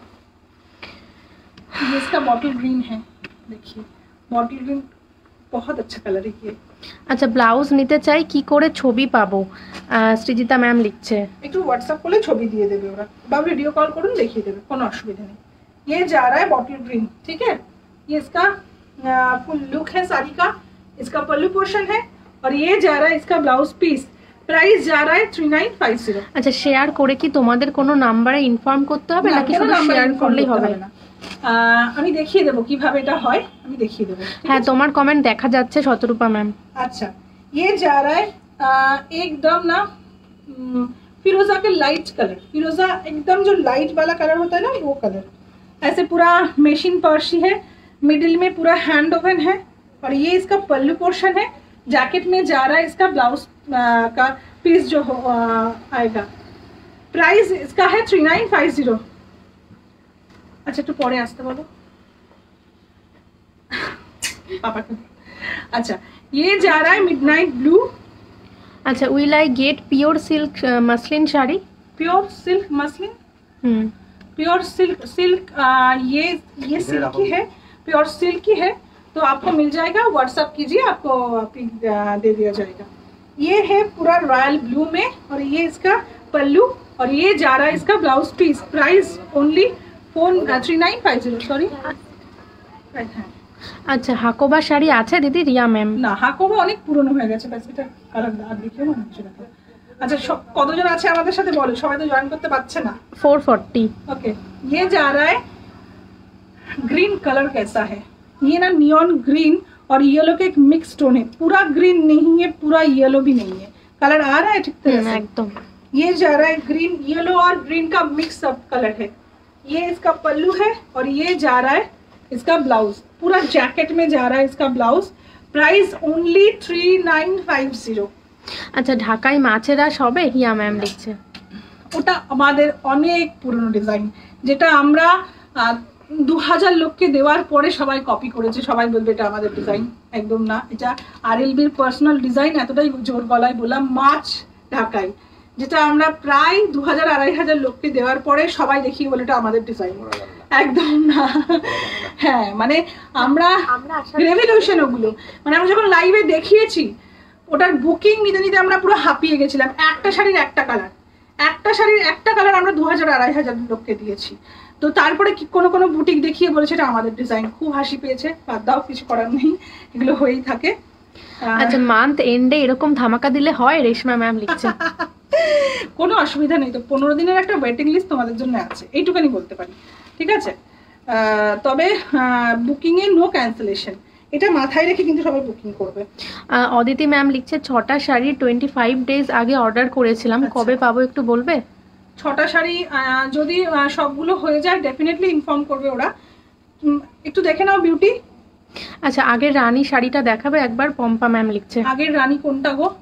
Speaker 1: ये इसका बॉटल ग्रीन है, देखिए बॉटल ग्रीन बहुत अच्छा कलर है ये।
Speaker 2: আচ্ছা, ব্লাউজ নিতে চাই, কি করে ছবি পাবো? সৃজিতা ম্যাম লিখছে
Speaker 1: একটু হোয়াটসঅ্যাপ করলে ছবি দিয়ে দেবে ওরা, বা ভিডিও কল করুন দেখিয়ে দেবে, কোনো অসুবিধা নেই। ये जा रहा है बॉटल ग्रीन, ठीक है। ये इसका फुल लुक है साड़ी का, इसका पल्लू पोर्शन है और ये जा रहा है इसका ब्लाउज पीस। प्राइस जा रहा है 3950।
Speaker 2: আচ্ছা, শেয়ার করে কি তোমাদের কোনো নাম্বারে ইনফর্ম করতে হবে নাকি শুধু শেয়ার করলেই হবে?
Speaker 1: আমি দেখিয়ে দেবো কিভাবে এটা হয়, আমি দেখিয়ে দেবো।
Speaker 2: হ্যাঁ, তোমার কমেন্ট দেখা যাচ্ছে শতরূপা ম্যাম।
Speaker 1: अच्छा ये जा रहा है एकदम ना फिरोजा के लाइट कलर, फिरोजा एकदम जो लाइट वाला कलर होता है ना, वो कलर। ऐसे पूरा मशीन पर्शी है, मिडिल में पूरा हैंड ओवन है और ये इसका पल्लू पोर्शन है। जैकेट में जा रहा है इसका ब्लाउज का पीस जो आएगा। प्राइस इसका है 3950। अच्छा একটু পরে আসতে বলো पापा को। अच्छा ये जा रहा है मिडनाइट ब्लू।
Speaker 2: अच्छा, will I get pure silk muslin sari?
Speaker 1: Pure silk muslin, pure silk ये सिल्क की है, प्योर सिल्क की है, तो आपको मिल जाएगा। व्हाट्सएप कीजिए, आपको दे दिया जाएगा। ये है पूरा रॉयल ब्लू में और ये इसका पल्लू और ये जा रहा है इसका blouse piece. Price only 3950। Sorry,
Speaker 2: আচ্ছা, হাকোবা শাড়ি আছে দিদি? রিয়া ম্যাম
Speaker 1: না, হাকোবা অনেক পুরনো হয়ে গেছে, ব্যাস এটা কালার আর দেখিও মনে হচ্ছে না। अच्छा কতজন আছে আমাদের সাথে বলো, সবাই তো জয়েন করতে পারছে না।
Speaker 2: 440।
Speaker 1: ओके, ये जा रहा है ग्रीन कलर कैसा है, ये ना नियॉन ग्रीन और येलो के एक मिक्स टोन है, पूरा ग्रीन नहीं है पूरा येलो भी नहीं है, कलर आ रहा है ठीक तरह से
Speaker 2: एकदम।
Speaker 1: ये जा रहा है ग्रीन येलो और ग्रीन का मिक्स अप कलर है, ये इसका पल्लू है और ये जा रहा है इसका ब्लाउज, पूरा जैकेट में जा रहा है इसका ब्लाउज। Price only 3950।
Speaker 2: আচ্ছা ঢাকায় মাছেরা সবে হিয়া ম্যাম লিখছে।
Speaker 1: ওটা আমাদের অনেক পুরনো ডিজাইন, যেটা আমরা 2000 লোককে দেওয়ার পরে সবাই কপি করেছে, সবাই বলবে এটা আমাদের ডিজাইন। একদম না, এটা RLB এর পার্সোনাল ডিজাইন। এতটাই জোর গলায় বললাম মাছ ঢাকায়, যেটা আমরা প্রায় 2000-2500 লোককে দেওয়ার পরে সবাই দেখিয়ে বলে এটা আমাদের ডিজাইন। একদম না, হ্যাঁ মানে আমরা রেভলিউশন ওগুলো, মানে আমরা যখন লাইভে দেখিয়েছি ওটার বুকিং নিতে নিতে আমরা পুরো হাঁপিয়ে গেছিলাম। একটা শাড়ির একটা কালার আমরা 2000-2500 লোককে দিয়েছি। তো তারপরে কি কোনো বুটিক দেখিয়ে বলেছে এটা আমাদের ডিজাইন, খুব হাসি পেয়েছে। বাদ দাও, কিছু করার নেই, এগুলো হয়েই থাকে।
Speaker 2: আচ্ছা মান্থ এন্ডে এরকম ধামাকা দিলে হয়, রেশমা ম্যাম লিখছে।
Speaker 1: কোনো অসুবিধা নেই, তো 15 দিনের একটা ওয়েটিং লিস্ট তোমাদের জন্য আছে, এইটুকানি বলতে পারি, ঠিক আছে। তবে বুকিং এ নো ক্যান্সেলেশন, এটা মাথায় রেখে কিন্তু সবাই বুকিং করবে।
Speaker 2: অদিতি ম্যাম লিখছে 6টা শাড়ি 25 ডেজ আগে অর্ডার করেছিলাম, কবে পাবো একটু বলবে?
Speaker 1: 6টা শাড়ি যদি সবগুলো হয়ে যায় ডেফিনেটলি ইনফর্ম করবে ওরা। একটু দেখে নাও বিউটি।
Speaker 2: আচ্ছা আগের রানী শাড়িটা দেখাবে একবার, পম্পা ম্যাম লিখছে।
Speaker 1: আগের রানী কোনটা গো,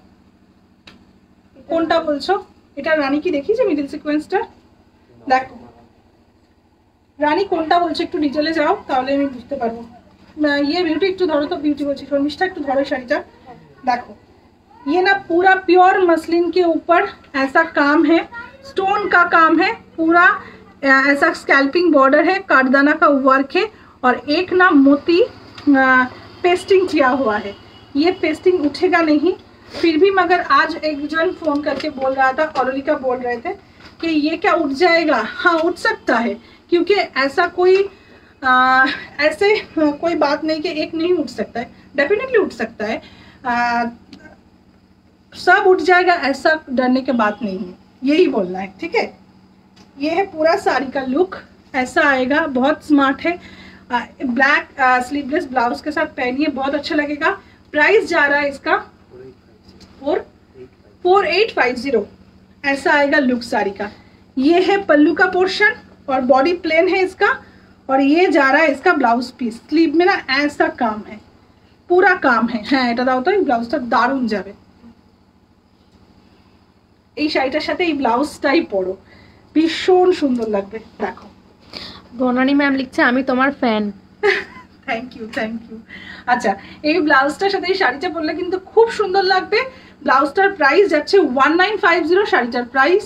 Speaker 1: কোনটা বলছো? এটা রানী কি দেখিয়েছে মিডল সিকোয়েন্সটা? দেখো রানী কোনটা বলছো, একটু ডিটেলে যাও তাহলে আমি বুঝতে পারবো। ये ब्यूटी একটু ধরো তো, ब्यूटी বলছি শর্মিষ্ঠা একটু ধরো শাড়িটা। देखो ये ना पूरा प्योर मसलिन के ऊपर ऐसा काम है, स्टोन का काम है, पूरा ऐसा स्कैल्पिंग बॉर्डर है, कारदाना का वर्क है और एक ना मोती पेस्टिंग किया हुआ है। ये पेस्टिंग उठेगा नहीं, फिर भी मगर आज एक जन फोन करके बोल रहा था, औरलिका बोल रहे थे कि ये क्या उठ जाएगा? हाँ उठ सकता है, क्योंकि ऐसा कोई ऐसे कोई बात नहीं कि एक नहीं उठ सकता है, डेफिनेटली उठ सकता है, सब उठ जाएगा ऐसा डरने की बात नहीं है, यही बोलना है, ठीक है। ये है पूरा साड़ी का लुक, ऐसा आएगा, बहुत स्मार्ट है। ब्लैक स्लीवलेस ब्लाउज के साथ पहनिए, बहुत अच्छा लगेगा। प्राइस जा रहा है इसका 4850, ऐसा आएगा लुक साड़ी का। ये है पल्लू का पोर्शन और बॉडी प्लेन है इसका, और ये जा रहा है इसका ब्लाउज पीस। स्लीव में ना ऐसा काम है, पूरा काम है। হ্যাঁ এটা দাও তো, এই ব্লাউজটা দারুণ যাবে, এই শাড়িটার সাথে এই ব্লাউজটাই পরো, ভীষণ সুন্দর লাগবে। দেখো
Speaker 2: বনানী ম্যাম লিখছে আমি তোমার ফ্যান।
Speaker 1: Thank you. আচ্ছা এই ব্লাউজটার সাথে এই শাড়িটা পরলে কিন্তু খুব সুন্দর লাগবে। ব্লাউজটার প্রাইস যাচ্ছে 1950, শাড়িটার প্রাইস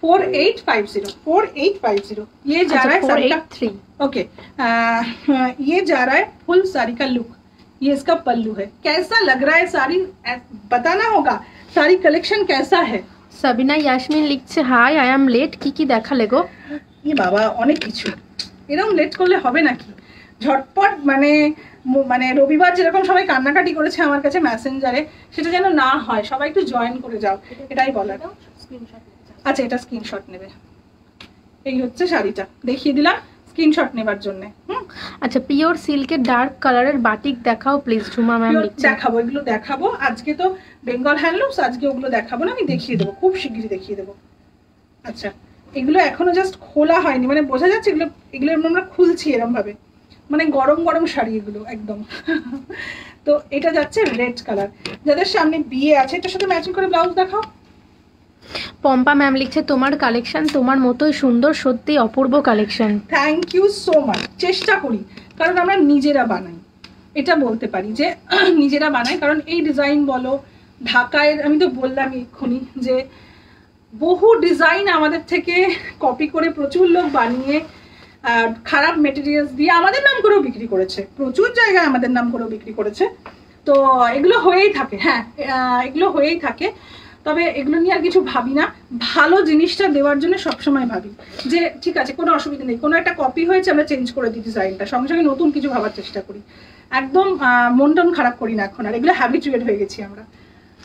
Speaker 1: 4850। ये जा रहा है
Speaker 2: 483।
Speaker 1: ओके, ये जा रहा है फुल साड़ी का लुक, ये इसका पल्लू है। कैसा लग रहा है साड़ी बताना होगा, साड़ी कलेक्शन कैसा है।
Speaker 2: সাবিনা ইয়াসমিন লিখছে হাই আই এম লেট, কি দেখালে গো?
Speaker 1: ये বাবা অনেক কিছু, এরকম লেট করলে হবে নাকি? ঝটপট মানে রবিবার যেরকম সবাই কান্নাকাটি করেছে আমার কাছে মেসেঞ্জারে, সেটা যেন না হয়, সবাই একটু জয়েন করে যাও, এটাই বলার। আচ্ছা এটা স্ক্রিনশট নেবে, এই হচ্ছে শাড়িটা দেখিয়ে দিলাম স্ক্রিনশট নেবার জন্য।
Speaker 2: আচ্ছা পিওর সিল্কের ডার্ক কালারের বাটিক দেখাও প্লিজ, ঝুমা ম্যাম লিখছে।
Speaker 1: দেখাবো, এগুলো দেখাবো। আজকে তো বেঙ্গল হ্যান্ডলুমস, আজকে ওগুলো দেখাবো না, আমি দেখিয়ে দেবো, খুব শিগগিরই দেখিয়ে দেবো। আচ্ছা এগুলো এখনো জাস্ট খোলা হয়নি, মানে বোঝা যাচ্ছে এগুলো আমরা খুলছি এরকম ভাবে, মানে গরম গরম শাড়ি এগুলো একদম। তো এটা যাচ্ছে রেড কালার, যাদের সামনে বিয়ে আছে এটার সাথে ম্যাচিং করে ব্লাউজ দেখাও।
Speaker 2: পম্পা ম্যাম লিখছে তোমার কালেকশন তোমার মতোই সুন্দর, সত্যি অপূর্ব collection.
Speaker 1: Thank you so much. চেষ্টা করি, কারণ আমরা নিজেরা বানাই, এটা বলতে পারি যে নিজেরা বানাই, কারণ এই ডিজাইন বলো ঢাকায়, আমি তো বললাম এক্ষুনি যে বহু ডিজাইন আমাদের থেকে কপি করে প্রচুর লোক বানিয়ে খারাপ মেটেরিয়ালস দিয়ে আমাদের নাম করেও বিক্রি করেছে, প্রচুর জায়গায় আমাদের নাম করেও বিক্রি করেছে। তো এগুলো হয়েই থাকে, হ্যাঁ এগুলো হয়েই থাকে। তবে এগুলো নিয়ে আর কিছু ভাবি না, ভালো জিনিসটা দেওয়ার জন্য সবসময় ভাবি যে ঠিক আছে কোনো অসুবিধা নেই, কোনো একটা কপি হয়েছে আমরা চেঞ্জ করে দিই ডিজাইনটা, সঙ্গে সঙ্গে নতুন কিছু ভাবার চেষ্টা করি, একদম মন টন খারাপ করি না এখন, আর এগুলো হ্যাবিচুয়েট হয়ে গেছি আমরা।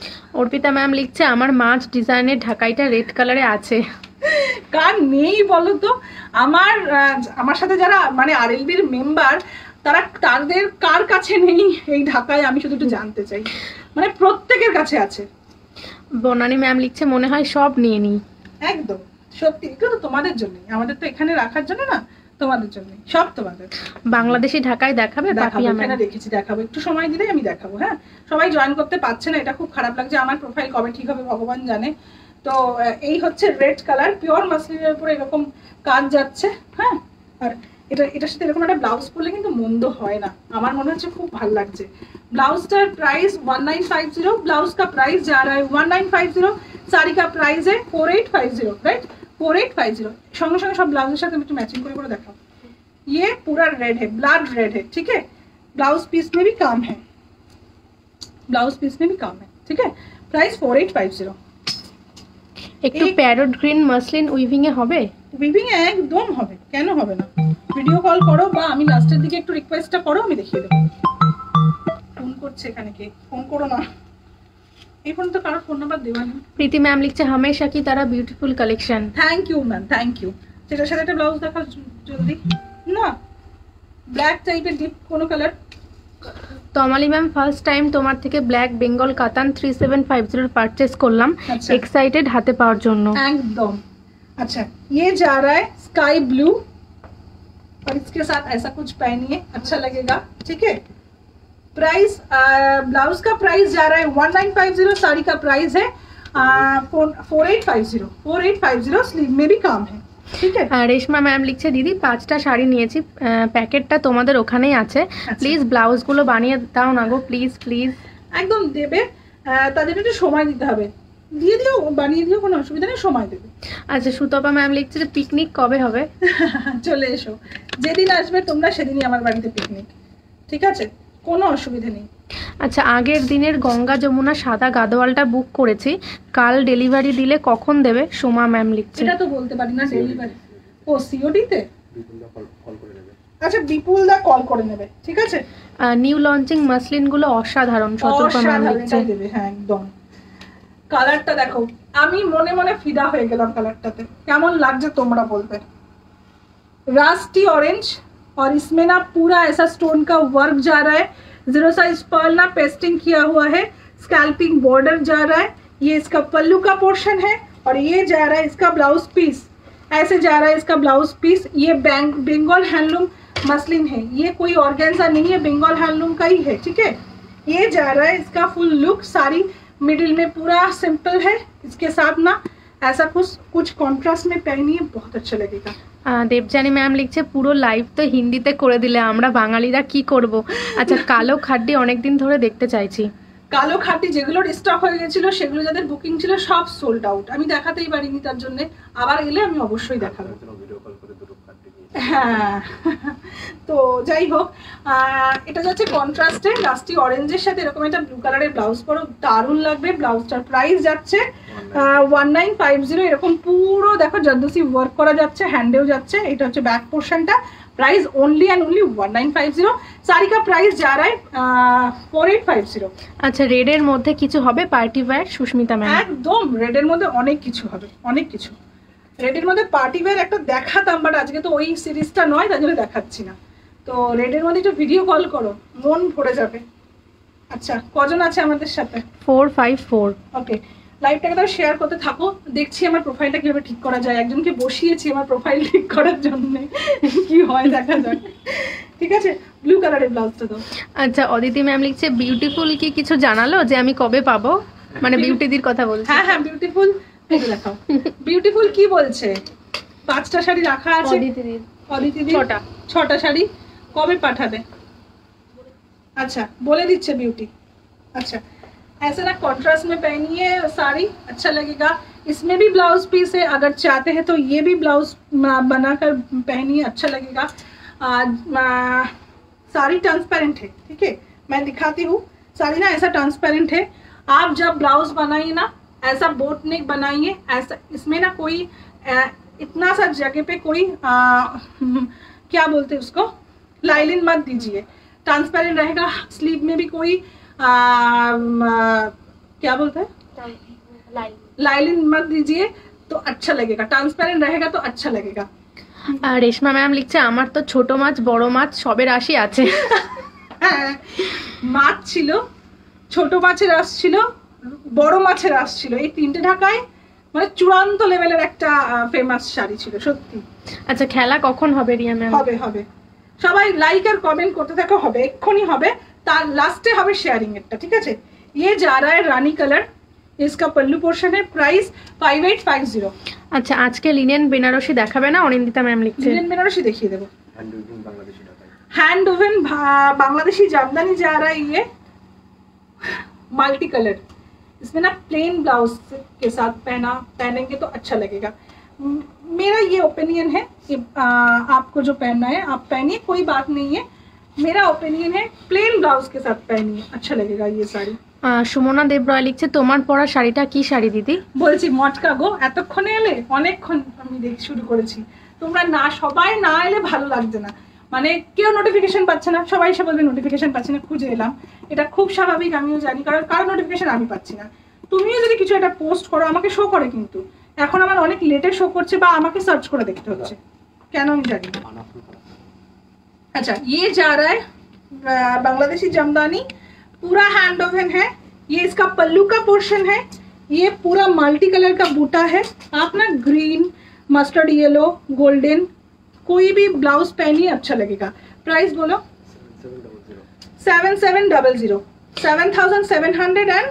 Speaker 2: অর্পিতা ম্যাম লিখছে আমার মাছ ডিজাইনের ঢাকাইটা রেড কালারে আছে।
Speaker 1: কার নেই বলো তো? আমার সাথে যারা মানে আরএলবির মেম্বার তাদের কার কাছে নেই এই ঢাকায়, আমি শুধু একটু জানতে চাই। মানে প্রত্যেকের কাছে আছে।
Speaker 2: বনানী ম্যাম লিখছে মনে হয় সব নিয়ে নিই।
Speaker 1: একদম সত্যি, এগুলো তো তোমাদের জন্যই, আমাদের তো এখানে রাখার জন্য না, তোমাদের জন্যই, সব তোমাদের।
Speaker 2: বাংলাদেশি ঢাকায় দেখাবে?
Speaker 1: এখানে রেখেছি, দেখাবো, একটু সময় দিলেই আমি দেখাবো। হ্যাঁ, সবাই জয়েন করতে পারছে না, এটা খুব খারাপ লাগছে। আমার প্রোফাইল কবে ঠিক হবে ভগবান জানে। তো এই হচ্ছে রেড কালার, পিওর মাসলিনের উপরে এরকম কাজ যাচ্ছে। হ্যাঁ, আর এটার সাথে এরকম একটা ব্লাউজ পরলে কিন্তু মন্দ হয় না, আমার মনে হচ্ছে খুব ভালো লাগছে। ব্লাউজটার প্রাইস 1950, ব্লাউজ का प्राइस जा रहा है 1950, साड़ी का प्राइस है 4850, राइट 4850। সঙ্গে সঙ্গে সব ব্লাউজের সাথে একটু ম্যাচিং করে করে দেখাও। ये पूरा रेड है, ब्लड रेड है, ठीक है। ब्लाउज पीस में भी काम है, ब्लाउज पीस में भी काम है, ठीक है। प्राइस 4850।
Speaker 2: একটু প্যারট গ্রিন মাসলিন উইভিং এ হবে?
Speaker 1: উইভিং একদম হবে, কেন হবে না? ভিডিও কল করো বা আমি লাস্টের দিকে একটু রিকোয়েস্টটা করো, আমি দেখিয়ে দেবো। ফোন করছে এখানে কে? ফোন করো না, এই ফোন তো কারোর ফোন নাম্বার দেওয়া নেই।
Speaker 2: প্রীতি ম্যাম লিখছে হামেশা কি তারা beautiful collection.
Speaker 1: Thank you ma'am, thank you. যেটার সাথে একটা ব্লাউজ দেখাও জলদি না, ব্ল্যাক টাইপের ডিপ কোনো colour.
Speaker 2: Tamali ma'am first time তোমার থেকে ব্ল্যাক বেঙ্গল কাতান 3750 পারচেজ করলাম, এক্সাইটেড হাতে পাওয়ার জন্য।
Speaker 1: একদম। अच्छा, ये जा रहा है स्काई ब्लू और इसके साथ ऐसा कुछ पहनिए, अच्छा लगेगा, ठीक है। प्राइस ब्लाउज का प्राइस जा रहा है 1950, साड़ी का प्राइस है 4850। 4850, स्लीव में भी काम है, ठीक है।
Speaker 2: রেশমা ম্যাম লিখছে দিদি 5টা শাড়ি নিয়েছি, প্যাকেটটা তোমাদের ওখানেই আছে, প্লিজ ব্লাউজগুলো বানিয়ে দাও না গো, প্লিজ প্লিজ।
Speaker 1: একদম দেবে, তাদের একটু সময় দিতে হবে, দিয়ে দিও, বানিয়ে দিও, কোনো অসুবিধা নেই, সময় দেবে।
Speaker 2: আচ্ছা, সুতপা ম্যাম লিখছে যে পিকনিক কবে হবে?
Speaker 1: চলে এসো, যেদিন আসবে তোমরা সেদিনই আমার বাড়িতে পিকনিক, ঠিক আছে, কোনো অসুবিধা নেই।
Speaker 2: আচ্ছা, আগের দিনের গঙ্গা যমুনা সাদা গাদোয়ালটা বুক করেছি, কাল ডেলিভারি দিলে কখন দেবে? সোমা ম্যাম লিখছে।
Speaker 1: এটা তো বলতে পারি না, ডেলিভারি ও সিওডি তে।
Speaker 3: বিপুলদা কল করে নেবে।
Speaker 1: আচ্ছা, বিপুলদা কল করে নেবে, ঠিক আছে।
Speaker 2: নিউ লঞ্চিং মাসলিন গুলো অসাধারণ, শতরূপা ম্যাম লিখছে।
Speaker 1: হ্যাঁ একদম। কালারটা দেখো, আমি মনে মনে ফিদা হয়ে গেলাম কালারটাতে, কেমন লাগছে তোমরা বলবে। रास्टी ऑरेंज और इसमें ना पूरा ऐसा स्टोन का वर्क जा रहा है, 0 साइज पर्ल ना पेस्टिंग किया हुआ है, स्कैल्पिंग बॉर्डर जा रहा है, ये इसका पल्लू का पोर्शन है और ये जा रहा है इसका ब्लाउज पीस, ऐसे जा रहा है इसका ब्लाउज पीस। ये बंगाल हैंडलूम मसलिन है, ये कोई ऑर्गेन्जा नहीं है, बंगाल हैंडलूम का ही है, ठीक है। ये जा रहा है इसका फुल लुक, सारी मिडिल में पूरा सिंपल है, इसके साथ ना ऐसा कुछ कॉन्ट्रास्ट में पहनिए, बहुत अच्छा लगेगा।
Speaker 2: দেবজানী ম্যাম লিখছে পুরো লাইভ তো হিন্দিতে করে দিলে, আমরা বাঙালিরা কি করব। আচ্ছা, কালো খাড্ডি অনেকদিন ধরে দেখতে চাইছি।
Speaker 1: কালো খাড্ডি যেগুলোর স্টক হয়ে গেছিল, সেগুলো যাদের বুকিং ছিল সব সোল্ড আউট, আমি দেখাতেই পারিনি, তার জন্য আবার এলে আমি অবশ্যই দেখাবো। হ্যাঁ, তো যাই হোক, এটা যাচ্ছে কন্ট্রাস্টে লাস্টি অরেঞ্জের সাথে এরকম একটা ব্লু কালারের ব্লাউজ পরো, দারুণ লাগবে। ব্লাউজটার প্রাইস যাচ্ছে 1950, এরকম পুরো দেখো জারদোসি ওয়ার্ক করা যাচ্ছে, হ্যান্ডেও যাচ্ছে। এটা হচ্ছে ব্যাক পোর্শনটা, price only and only 1950। Sari का प्राइस जा रहा है 4850।
Speaker 2: আচ্ছা, রেডের মধ্যে কিছু হবে পার্টি ওয়্যার? সুস্মিতা ম্যাম
Speaker 1: একদম, রেডের মধ্যে অনেক কিছু হবে, অনেক কিছু। রেডের মধ্যে পার্টি ওয়্যার একটা দেখাতাম, বাট আজকে তো ওই সিরিজটা নয়, তার জন্য দেখাচ্ছি না। তো রেডের মধ্যে একটু ভিডিও কল করো, মন ভরে যাবে। আচ্ছা, কজন আছে আমাদের সাথে?
Speaker 2: 454।
Speaker 1: ওকে, লাইভটাকে তাও শেয়ার করতে থাকো, দেখছি আমার প্রোফাইলটা কিভাবে ঠিক করা যায়। একজনকে বসিয়েছি আমার প্রোফাইল ঠিক করার জন্য, কি হয় দেখা যাক, ঠিক আছে। ব্লু কালারের ব্লাউজটা দাও।
Speaker 2: আচ্ছা, অদিতি ম্যাম লিখছে বিউটিফুল কি কিছু জানালো যে আমি কবে পাবো, মানে বিউটিদির কথা বলছে।
Speaker 1: হ্যাঁ হ্যাঁ, বিউটিফুল দেখাও। বিউটিফুল কি বলছে? 5টা শাড়ি রাখা আছে অদিতিদি, 6টা শাড়ি কবে পাঠাবে? আচ্ছা, বলে দিচ্ছে বিউটি। अच्छा, ऐसा ना कॉन्ट्रास्ट में पहनिए साड़ी, अच्छा लगेगा। इसमें भी ब्लाउज पीस है, अगर चाहते हैं तो ये भी ब्लाउज बनाकर पहनिए, अच्छा लगेगा। साड़ी ट्रांसपेरेंट है, ठीक है, मैं दिखाती हूँ। साड़ी ना ऐसा ट्रांसपेरेंट है, आप जब ब्लाउज बनाइए ना ऐसा बोट नेक बनाइए, ऐसा इसमें ना कोई इतना सा जगह पे कोई क्या बोलते हैं उसको, लाइनिंग मत दीजिए, ट्रांसपेरेंट रहेगा। स्लीव में भी कोई क्या बोलते हैं, लाइलिन मत दीजिए तो अच्छा लगेगा, ट्रांसपेरेंट रहेगा तो अच्छा लगेगा।
Speaker 2: আর রেশমা ম্যাম লিখছে আমার তো ছোট মাছ বড় মাছ সবের রাশি আছে।
Speaker 1: মাছ ছিল, ছোট মাছের রাস ছিল, বড় মাছের রাস ছিল, এই তিনটে ঢাকায় মানে চূড়ান্ত লেভেলের একটা ফেমাস শাড়ি ছিল সত্যি।
Speaker 2: আচ্ছা খেলা কখন হবে রিয়া ম্যাম?
Speaker 1: হবে হবে, সবাই লাইক আর কমেন্ট করতে থাকো, হবে এক্ষুনি হবে, তার লাস্টে হবে শেয়ারিং এরটা, ঠিক আছে। ये जा रहा है रानी कलर, इसका पल्लू पोर्शन है, प्राइस 5850।
Speaker 2: আচ্ছা আজকে লিনেন বেনারসি দেখাবে না অনিন্দিতা ম্যাম লিখছে।
Speaker 1: लिनन बेनारसी देखिए देबो,
Speaker 3: হ্যান্ড উইভিং বাংলাদেশি ঢাকায়।
Speaker 1: हैंड वुवन बांग्लादेशी जामदानी जा रहा है ये मल्टी कलर, इसमें ना प्लेन ब्लाउज के साथ पहनेंगे तो अच्छा लगेगा। मेरा ये ओपिनियन है कि आपको जो पहनना है आप पहनिए, कोई बात नहीं है, मेरा ओपिनियन है प्लेन ब्लाउज के साथ पहनिए, अच्छा लगेगा ये साड़ी।
Speaker 2: সুমনা দেব রয় লিখছে তোমার পরা শাড়িটা কি শাড়ি দিদি?
Speaker 1: বলছি মটকা গো, এতক্ষণে এলে, অনেকক্ষণ আমি শুরু করেছি, তোমরা না সবাই না এলে ভালো লাগছে না, মানে কেউ নোটিফিকেশন পাচ্ছে না, সবাই এসে বলবে নোটিফিকেশন পাচ্ছি না, খুঁজে এলাম, এটা খুব স্বাভাবিক, আমিও জানি, কারণ কারো নোটিফিকেশন আমি পাচ্ছি না। তুমিও যদি কিছু একটা পোস্ট করো আমাকে শো করে, কিন্তু এখন আমার অনেক লেটে শো করছে বা আমাকে সার্চ করে দেখতে হচ্ছে, কেন আমি জানি না। अच्छा ये जा रहा है बांग्लादेशी जामदानी, पूरा हैंड ओवन है, ये इसका पल्लू का पोर्शन है, ये पूरा मल्टी कलर का बूटा है, आप ना ग्रीन, मस्टर्ड येलो, गोल्डन कोई भी ब्लाउज पहनिए अच्छा लगेगा। प्राइस बोलो 7700, 7700 एंड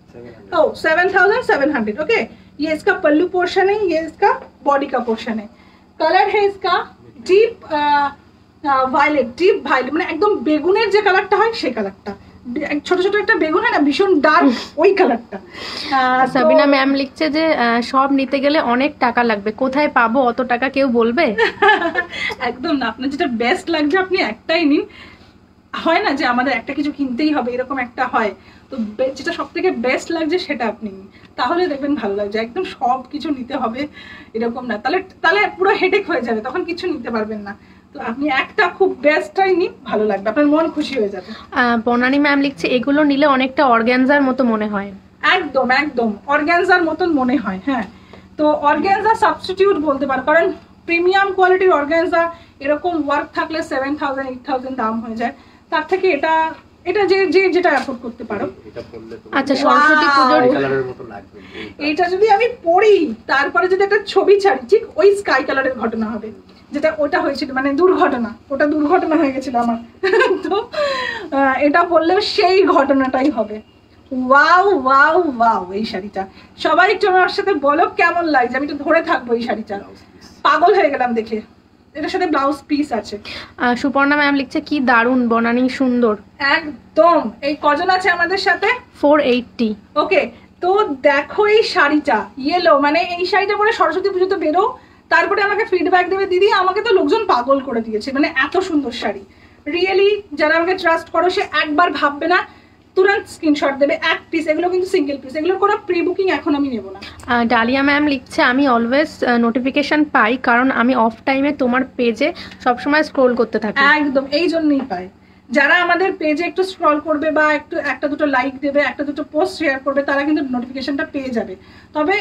Speaker 1: 7700, ओके। ये इसका पल्लू पोर्शन है, ये इसका बॉडी का पोर्शन है, कलर है इसका डीप ভায়োলেট, ডিপ ভায়োলেট, মানে একদম বেগুনের যে কালারটা হয় সেই কালারটা, ছোট ছোট একটা বেগুন হয় না ভীষণ ডার্ক, ওই কালারটা।
Speaker 2: সাবিনা ম্যাম লিখছে যে সব নিতে গেলে অনেক টাকা লাগবে, কোথায় পাবো অত টাকা কেউ বলবে?
Speaker 1: একদম না, আপনার যেটা বেস্ট লাগছে আপনি একটাই নিন, হয় না যে আমাদের একটা কিছু কিনতেই হবে এরকম একটা হয়, তো যেটা সব থেকে বেস্ট লাগছে সেটা আপনি নিন, তাহলে দেখবেন ভালো লাগছে। একদম সব কিছু নিতে হবে এরকম না, তাহলে তাহলে পুরো হেডেক হয়ে যাবে, তখন কিছু নিতে পারবেন না। তো আপনি একটা খুব বেস্টটাই নিন, ভালো লাগবে, আপনার মন খুশি হয়ে যাবে।
Speaker 2: বনানী ম্যাম লিখছে এগুলো নিলে অনেকটা অর্গানজার মতো মনে হয়।
Speaker 1: একদম একদম অর্গানজার মতন মনে হয়, হ্যাঁ। তো অর্গানজা সাবস্টিটিউট বলতে পারো, কারণ প্রিমিয়াম কোয়ালিটির অর্গানজা এরকম ওয়ার্ক থাকলে 7000 8000 দাম হয়ে যায়, তার থেকে এটা এটা যে যেটা অ্যাফোর্ড করতে পারো।
Speaker 2: আচ্ছা সরস্বতী পুজোর
Speaker 3: কালারের মতো লাগবে,
Speaker 1: এটা যদি আমি পরি তারপরে যদি একটা ছবি ছাড়ি, ঠিক ওই স্কাই কালারের ঘটনা হবে, যেটা ওটা হয়েছিল, মানে দুর্ঘটনা, ওটা দুর্ঘটনা হয়ে গেছিল আমার, তো এটা বললেও সেই ঘটনাটাই হবে। ওয়াও ওয়াও ওয়াও, এই শাড়িটা সবাই একটু আমার সাথে বলো কেমন লাগছে, আমি একটু ধরে থাকবো এই শাড়িটা, পাগল হয়ে গেলাম দেখে। এটার সাথে ব্লাউজ পিস আছে।
Speaker 2: সুপর্ণা ম্যাম লিখছে কি দারুণ বনানী, সুন্দর
Speaker 1: একদম। এই কজন আছে আমাদের সাথে?
Speaker 2: 480।
Speaker 1: ওকে, তো দেখো এই শাড়িটা ইয়েলো, মানে এই শাড়িটা পরে সরস্বতী পুজোতে বেরো, তারপরে আমাকে ফিডব্যাক দেবে দিদি আমাকে তো লোকজন পাগল করে দিয়েছে, মানে এত সুন্দর শাড়ি। রিয়েলি যারা আমাকে ট্রাস্ট করো সে একবার ভাববে না, তুরন্ত স্ক্রিনশট দেবে, এক পিস, এগুলো কিন্তু সিঙ্গেল পিস, এগুলোর কোনো প্রি বুকিং এখন আমি নেব না।
Speaker 2: ডালিয়া ম্যাম লিখছে আমি অলওয়েজ নোটিফিকেশন পাই, কারণ আমি অফ টাইমে তোমার পেজে সবসময় স্ক্রোল করতে থাকি।
Speaker 1: একদম এই জন্যই পাই, যারা আমাদের পেজে একটু স্ক্রল করবে বা একটু একটা দুটো লাইক দেবে, একটা দুটো পোস্ট শেয়ার করবে, তারা কিন্তু নোটিফিকেশনটা পেয়ে যাবে। তবে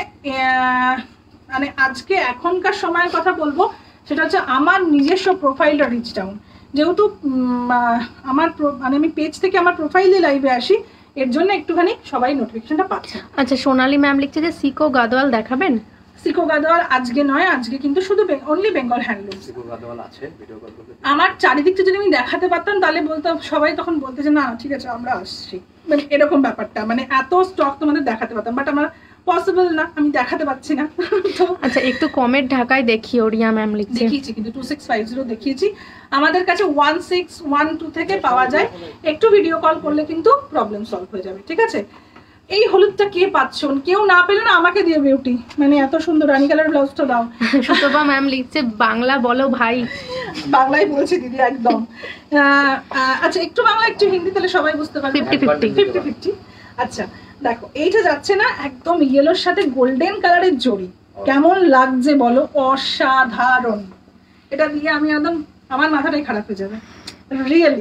Speaker 1: মানে আজকে এখনকার সময়ের কথা বলবো, সেটা হচ্ছে আমার নিজস্ব প্রোফাইলটা রিচ ডাউন, যেহেতু আমার মানে আমি পেজ থেকে আমার প্রোফাইলে লাইভে আসি, এর জন্য একটুখানি সবাই নোটিফিকেশনটা পাচ্ছে।
Speaker 2: আচ্ছা সোনালী ম্যাম লিখছে যে সিকো গাদোয়াল দেখাবেন।
Speaker 1: সিকো গাদোয়াল আজকে নয়, আজকে কিন্তু শুধু অনলি বেঙ্গল হ্যান্ডলুম।
Speaker 3: সিকো গাদোয়াল আছে, ভিডিও কল করতে।
Speaker 1: আমার চারিদিকটা যদি আমি দেখাতে পারতাম তাহলে বলতাম, সবাই তখন বলতে যে না ঠিক আছে আমরা আসছি, মানে এরকম ব্যাপারটা, মানে এত স্টক তোমাদের দেখাতে পারতাম, বাট আমার পসিবল না, আমি দেখাতে পাচ্ছি না। তো
Speaker 2: আচ্ছা একটু কমের ঢাকায় দেখিও, রিয়া ম্যাম লিখছে।
Speaker 1: দেখিয়েছি কিন্তু 2650 দেখিয়েছি, আমাদের কাছে 1612 থেকে পাওয়া যায়, একটু ভিডিও কল করলে কিন্তু প্রবলেম সলভ হয়ে যাবে, ঠিক আছে। এই হলুদটা কে পাচ্ছেন, কেউ না পেলে না আমাকে দিয়ে বিউটি, মানে এত সুন্দর রানী কালার ব্লাউজটা দাও।
Speaker 2: সুতপা ম্যাম লিখছে বাংলা বলো ভাই।
Speaker 1: বাংলায় বলছি দিদি একদম। আচ্ছা একটু বাংলা একটু হিন্দি, তাহলে সবাই বুঝতে পারবে। 50-50। আচ্ছা দেখো এইটা যাচ্ছে না, একদম ইয়েলোর সাথে গোল্ডেন কালারের জড়ি, কেমন লাগছে বলো, অসাধারণ। এটা দিয়ে আমি একদম আমার মাথাটাই খারাপ হয়ে যাবে রিয়েলি,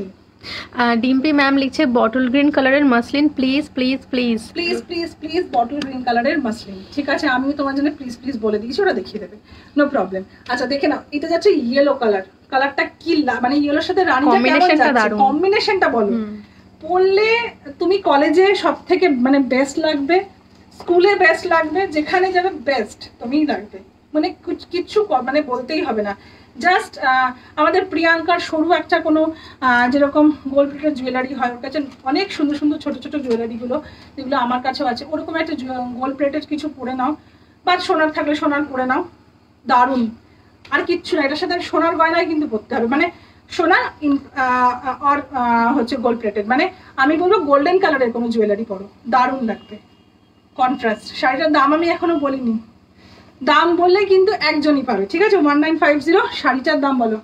Speaker 2: ডিম্পি ম্যাম লিখছে বটল গ্রিন কালারের muslin please please please
Speaker 1: please please please bottle green কালারের মাসলিন। ঠিক আছে, আমি তোমার জন্য প্লিজ প্লিজ বলে দিয়েছি, ওরা দেখিয়ে দেবে, নো প্রবলেম। আচ্ছা দেখে নাও, এটা যাচ্ছে ইয়েলো কালার। কালারটা কি মানে ইয়েলোর সাথে রানীটা কেমন যাচ্ছে, কম্বিনেশনটা বলো। পরলে তুমি কলেজে সব থেকে মানে বেস্ট লাগবে, স্কুলে বেস্ট লাগবে, যেখানে যাবে বেস্ট তুমিই লাগবে, মানে কিচ্ছু মানে বলতেই হবে না। জাস্ট আমাদের প্রিয়াঙ্কার সরু একটা কোনো যেরকম গোল্ড প্লেটেড জুয়েলারি হয়, ওর কাছে অনেক সুন্দর সুন্দর ছোট ছোট জুয়েলারিগুলো, যেগুলো আমার কাছেও আছে, ওরকম একটা গোল্ড প্লেটেড কিছু পরে নাও, বা সোনার থাকলে সোনার পরে নাও, দারুণ। আর কিচ্ছু না, এটার সাথে সোনার গয়নায় কিন্তু পরতে হবে, মানে সোনা আর হচ্ছে গোল্ড প্লেটেড, মানে আমি বলবো গোল্ডেন কালারের কোনো জুয়েলারি পরো, দারুণ লাগবে, কন্ট্রাস্ট। শাড়িটার দাম আমি এখনো বলিনি, দাম বললে কিন্তু একজনই পাবে, ঠিক আছে? 1950। শাড়িটার দাম বলো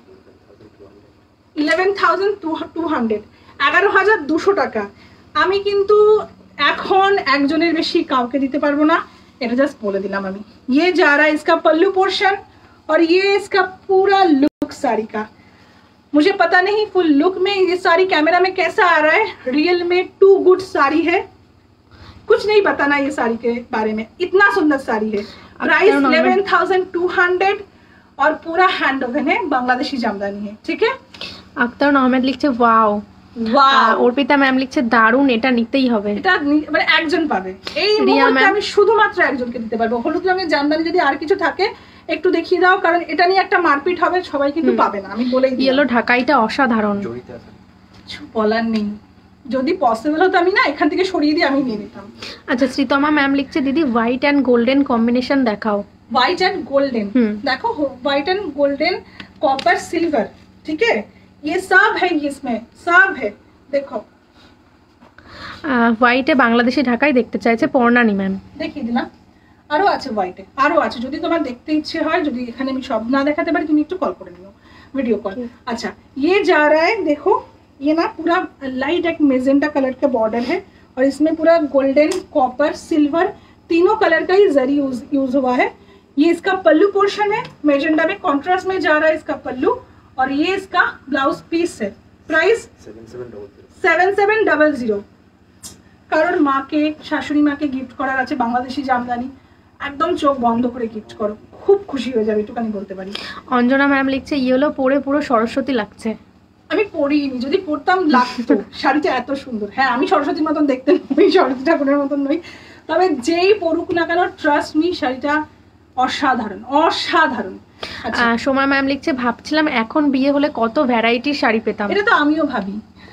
Speaker 1: 11,200, 11,200 টাকা। আমি কিন্তু এখন একজনের বেশি কাউকে দিতে পারবো না, এটা জাস্ট বলে দিলাম আমি। ये जा रहा है इसका पल्लू पोर्शन और ये इसका पूरा लुक साड़ी का। मुझे पता नहीं फुल लुक में ये साड़ी कैमरा में कैसा आ रहा है, रियल में टू गुड साड़ी है, कुछ नहीं बताना ये साड़ी के बारे में, इतना सुंदर साड़ी है। प्राइस 11,200 और पूरा हैंड ओवन है, बांग्लादेशी जामदानी है, ठीक है?
Speaker 2: আক্তার আহমেদ লিখছে ওয়াও
Speaker 1: ওয়াও।
Speaker 2: অর্পিতা ম্যাম লিখছে দারুণ, এটা নিতেই হবে।
Speaker 1: এটা মানে একজন পাবে, এই মুহূর্তে আমি শুধুমাত্র একজনকে দিতে পারবো। হলুদ রঙের জামদানি যদি আর কিছু থাকে একটু দেখিয়ে দাও, কারণ এটা নিয়ে একটা মারপিট হবে, সবাই কিন্তু পাবে না, আমি বলেই দিই।
Speaker 2: ইয়েলো ঢাকাইটা অসাধারণ,
Speaker 1: কিছু বলার নেই, যদি পসিবল হতো আমি না এখান থেকে সরিয়ে দিয়ে আমি নিয়ে নিতাম।
Speaker 2: আচ্ছা শ্রীতমা ম্যাম লিখছে দিদি হোয়াইট অ্যান্ড গোল্ডেন কম্বিনেশন দেখাও।
Speaker 1: व्हाइट एंड गोल्डन, देखो white and golden copper silver, ठीक है? ये सब है, इसमें सब है, देखो।
Speaker 2: হোয়াইটে বাংলাদেশি ঢাকাই দেখতে চাইছে পর্ণানি ম্যাম,
Speaker 1: দেখিয়ে দিলাম। আরো আছে হোয়াইটে, আরো আছে, যদি তোমার দেখতে ইচ্ছে হয়, যদি এখানে আমি সব না দেখাতে পারি তুমি একটু কল করে নিও, वीडियो कॉल। अच्छा ये जा रहा है, देखो ये ना पूरा लाइट एक मेजेंटा कलर का बॉर्डर है, और इसमें पूरा गोल्डन कॉपर सिल्वर तीनों कलर का ही जरी यूज हुआ है। ये इसका पल्लू पोर्शन है, मेजेंटा में कॉन्ट्रास्ट में जा रहा है इसका पल्लू, और ये इसका ब्लाउज पीस है। प्राइस 7700। কারোর মাকে শাশুড়ি মাকে গিফট করার আছে বাংলাদেশি জামদানি, একদম চোখ বন্ধ করে গিফট করো, খুব খুশি হয়ে যাবে, এটুখানি বলতে পারি।
Speaker 2: অঞ্জনা ম্যাম লিখছে ইয়েলো পরে পুরো সরস্বতী লাগছে।
Speaker 1: আমি পরিনি, যদি পরতাম লাগতো, শাড়িটা এত সুন্দর। হ্যাঁ আমি সরস্বতীর মতন দেখতে নই, সরস্বতী ঠাকুরের মতন নই, তবে যেই পরুক না কেন ট্রাস্ট মি শাড়িটা অসাধারণ, অসাধারণ।
Speaker 2: সোমা ম্যাম লিখছে ভাবছিলাম এখন বিয়ে হলে কত ভ্যারাইটির শাড়ি পেতাম।
Speaker 1: এটা তো আমিও ভাবি,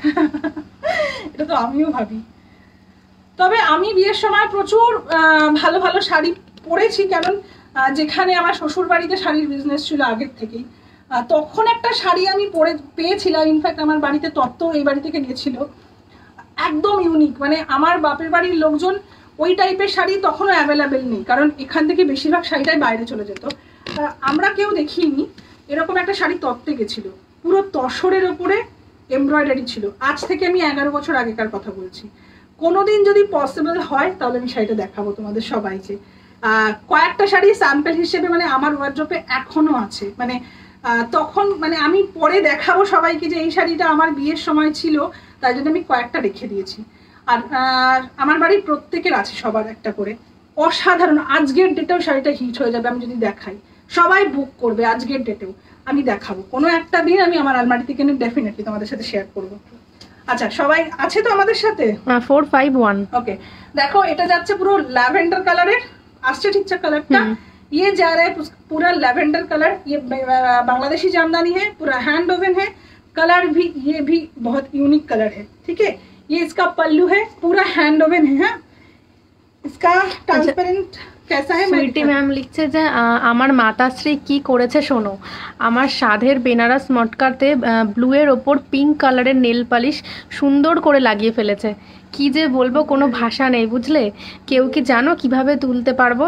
Speaker 1: এটা তো আমিও ভাবি। তবে আমি বিয়ের সময় প্রচুর ভালো ভালো শাড়ি পরেছি, কারণ যেখানে আমার শ্বশুর বাড়িতে শাড়ির বিজনেস ছিল আগের থেকেই, তখন একটা শাড়ি আমি পরে পেয়েছিলাম। ইনফ্যাক্ট আমার বাড়িতে তত্ত্ব এই বাড়ি থেকে গেছিল, একদম ইউনিক, মানে আমার বাপের বাড়ির লোকজন ওই টাইপের শাড়ি তখনও অ্যাভেলেবেল নেই, কারণ এখান থেকে বেশিরভাগ শাড়িটাই বাইরে চলে যেত। আমরা কেউ দেখিনি, এরকম একটা শাড়ি তত্ত্বে গেছিল, পুরো তসরের ওপরে এমব্রয়ডারি ছিল। আজ থেকে আমি 11 বছর আগেকার কথা বলছি। কোনোদিন যদি পসিবল হয় তাহলে আমি শাড়িটা দেখাবো তোমাদের সবাইকে। কয়েকটা শাড়ি স্যাম্পল হিসেবে মানে আমার ওয়ার্ড্রপে এখনো আছে, মানে তখন মানে আমি পরে দেখাবো সবাইকে যে এই শাড়িটা আমার বিয়ের সময় ছিল, তাই জন্য আমি কয়েকটা রেখে দিয়েছি। আর আমার বাড়ির প্রত্যেকের আছে সবার একটা করে, অসাধারণ। আজকের ডেটেও শাড়িটা হিট হয়ে যাবে আমি যদি দেখাই, সবাই বুক করবে আজকের ডেটেও। আমি দেখাবো কোনো একটা দিন, আমি আমার আলমারি থেকে ডেফিনেটলি তোমাদের সাথে শেয়ার করবো। আচ্ছা সবাই আছে তো আমাদের সাথে?
Speaker 2: 451।
Speaker 1: ওকে দেখো এটা যাচ্ছে পুরো ল্যাভেন্ডার কালারের, আসছে ঠিকঠাক কালারটা। ये जा रहा है पूरा लैवेंडर कलर, ये बांग्लादेशी जामदानी है, पूरा हैंड ओवन है, कलर भी ये भी बहुत यूनिक कलर है, ठीक है? ये इसका पल्लू है, पूरा हैंड ओवन है। हाँ इसका ट्रांसपेरेंट कैसा है?
Speaker 2: সুইটি ম্যাম লিখছে যে আমার মাতাশ্রী কি করেছে শোনো, আমার সাধের বেনারস মটকাতে ব্লু এর ওপর পিঙ্ক কালারের নেল পালিশ সুন্দর করে লাগিয়ে ফেলেছে। কি যে বলবো, কোনো ভাষা নেই বুঝলে। কেউ কি জানো কিভাবে তুলতে পারবো?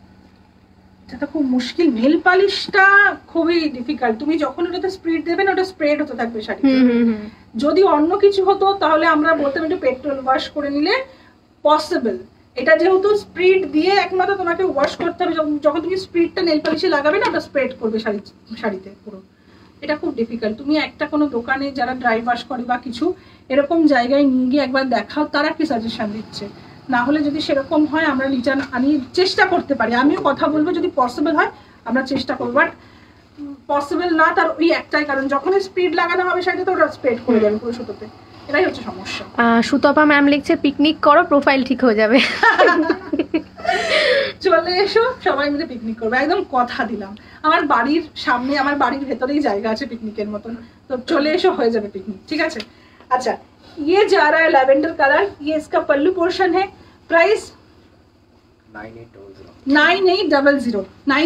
Speaker 1: এটা খুব মুশকিল, নেল পালিশটা খুবই ডিফিকাল্ট। তুমি যখন ওটাতে স্প্রেড দেবে না, ওটা স্প্রেড হতে থাকবে শাড়িতে। যদি অন্য কিছু হতো তাহলে আমরা বলতাম একটু পেট্রোল ওয়াশ করে নিলে পসিবল। এটা যেহেতু স্প্রিড দিয়ে একমাত্র তোমাকে ওয়াশ করতে হবে, যখন তুমি স্প্রিডটা নেল পালিশে লাগাবে না ওটা স্প্রেড করবে শাড়িতে পুরো। এটা খুব ডিফিকাল্ট। তুমি একটা কোনো দোকানে যারা ড্রাই ওয়াশ করে বা কিছু এরকম জায়গায় নিয়ে গিয়ে একবার দেখাও তারা কি সাজেশন দিচ্ছে, না হলে যদি সেরকম হয় আমরা রিটার্ন আনিয়ে চেষ্টা করতে পারি। আমিও কথা বলবো যদি পসিবল হয় আমরা চেষ্টা করবো, বাট পসিবল না তার ওই একটাই কারণ, যখনই স্পিড লাগানো হবে সেটা তো ওটা স্প্রেড করে যাবে পুরো সুতোতে, এটাই হচ্ছে সমস্যা।
Speaker 2: সুতপা ম্যাম লিখছে পিকনিক করো প্রোফাইল ঠিক হয়ে যাবে।
Speaker 1: চলে এসো সবাই মিলে পিকনিক করবে, একদম কথা দিলাম। আমার বাড়ির সামনে আমার বাড়ির ভেতরেই জায়গা আছে পিকনিকের মতন, তো চলে এসো হয়ে যাবে পিকনিক, ঠিক আছে। अच्छा ये जा रहा है लैवेंडर कलर, ये इसका पल्लू पोर्शन है, प्राइस 9800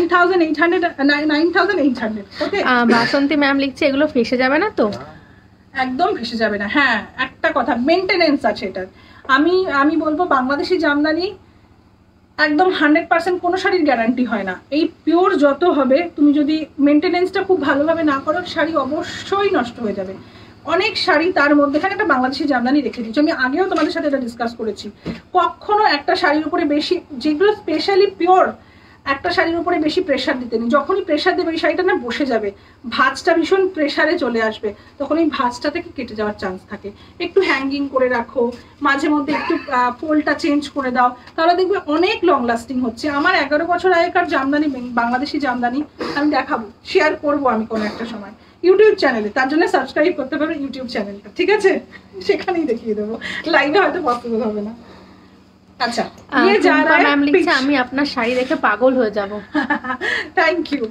Speaker 1: 9800 ওকে।
Speaker 2: বাসন্তী ম্যাম লিখছে এগুলো ফেসে যাবে না তো?
Speaker 1: একদম ফেসে যাবে না। হ্যাঁ একটা কথা, মেনটেনেন্স আছে এটার। আমি বলবো বাংলাদেশি জামদানি একদম 100% কোনো শাড়ির গ্যারান্টি হয় না। এই পিওর যত হবে তুমি যদি মেনটেনেন্সটা খুব ভালোভাবে না করো শাড়ি অবশ্যই নষ্ট হয়ে যাবে। অনেক শাড়ি তার মধ্যে এখানে একটা বাংলাদেশি জামদানি রেখে দিচ্ছি, আমি আগেও তোমাদের সাথে এটা ডিসকাস করেছি। কখনো একটা শাড়ির উপরে বেশি, যেগুলো স্পেশালি পিওর, একটা শাড়ির উপরে বেশি প্রেশার দিতে নেই। যখনই প্রেশার দেবে এই শাড়িটা না বসে যাবে, ভাঁজটা ভীষণ প্রেশারে চলে আসবে, তখন এই ভাঁজটা থেকে কেটে যাওয়ার চান্স থাকে। একটু হ্যাঙ্গিং করে রাখো, মাঝে মধ্যে একটু ফোল্ডটা চেঞ্জ করে দাও, তাহলে দেখবে অনেক লং লাস্টিং হচ্ছে। আমার 11 বছর আগেকার জামদানি, বাংলাদেশি জামদানি আমি দেখাবো, শেয়ার করবো আমি কোনো একটা সময় ইউটিউব চ্যানেলে, তার জন্য সাবস্ক্রাইব করতে পারো ইউটিউব চ্যানেলটা, ঠিক আছে, সেখানেই দেখিয়ে দেবো, লাইভে হয়তো পসিবল হবে না। अच्छा ये जा रहा है
Speaker 2: मैम लिखছে আমি আপনার শাড়ি দেখে পাগল হয়ে যাব।
Speaker 1: Thank you.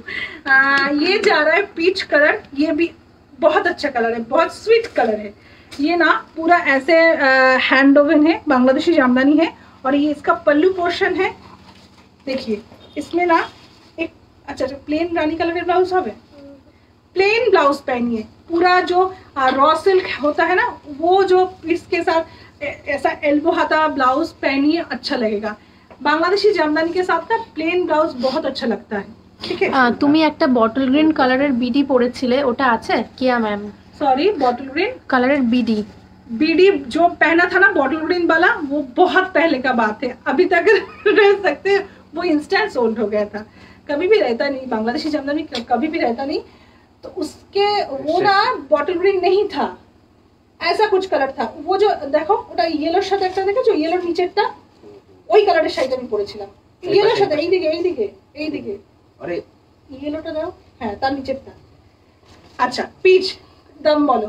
Speaker 1: ये जा रहा है पीच कलर, ये भी बहुत अच्छा कलर है, बहुत स्वीट कलर है। ये ना पूरा ऐसे हैंड ओवन है, बांग्लादेशी जामदानी है, और ये इसका पल्लू पोर्शन है। देखिए इसमें ना एक अच्छा प्लेन रानी कलर का ब्लाउज है, प्लेन ब्लाउज पहनिए, पूरा जो रॉ सिल्क होता है ना वो जो इसके साथ ऐसा एल्बो हाथा ब्लाउज पहनिए, अच्छा लगेगा। बांग्लादेशी जामदानी के साथ ना प्लेन ब्लाउज बहुत अच्छा लगता है, ठीक है।
Speaker 2: তুমি একটা বটল গ্রিন কালারের বিডি পরেছিলে, ওটা আছে কিয়া ম্যাম?
Speaker 1: सॉरी बॉटल ग्रीन
Speaker 2: কালারের বিডি,
Speaker 1: बीडी जो पहना था ना बॉटल ग्रीन वाला, वो बहुत पहले का बात है, अभी तक रह सकते, वो इंस्टेंट सोल्ड हो गया था, कभी भी रहता नहीं बांग्लादेशी जामदानी, कभी भी रहता नहीं। तो उसके वो ना बॉटल ग्रीन नहीं था, ऐसा कुछ कलर था। वो जो देखो ওটা ইয়েলোর সাথে একটা দেখেছো, ইয়েলোর নিচেরটা ওই কালারের শাড়িটা আমি পরেছিলাম, ইয়েলোর সাথে এইদিকে
Speaker 3: আরে
Speaker 1: ইয়েলোটা দাও, হ্যাঁ তার নিচেরটা। अच्छा पीच दाम बोलो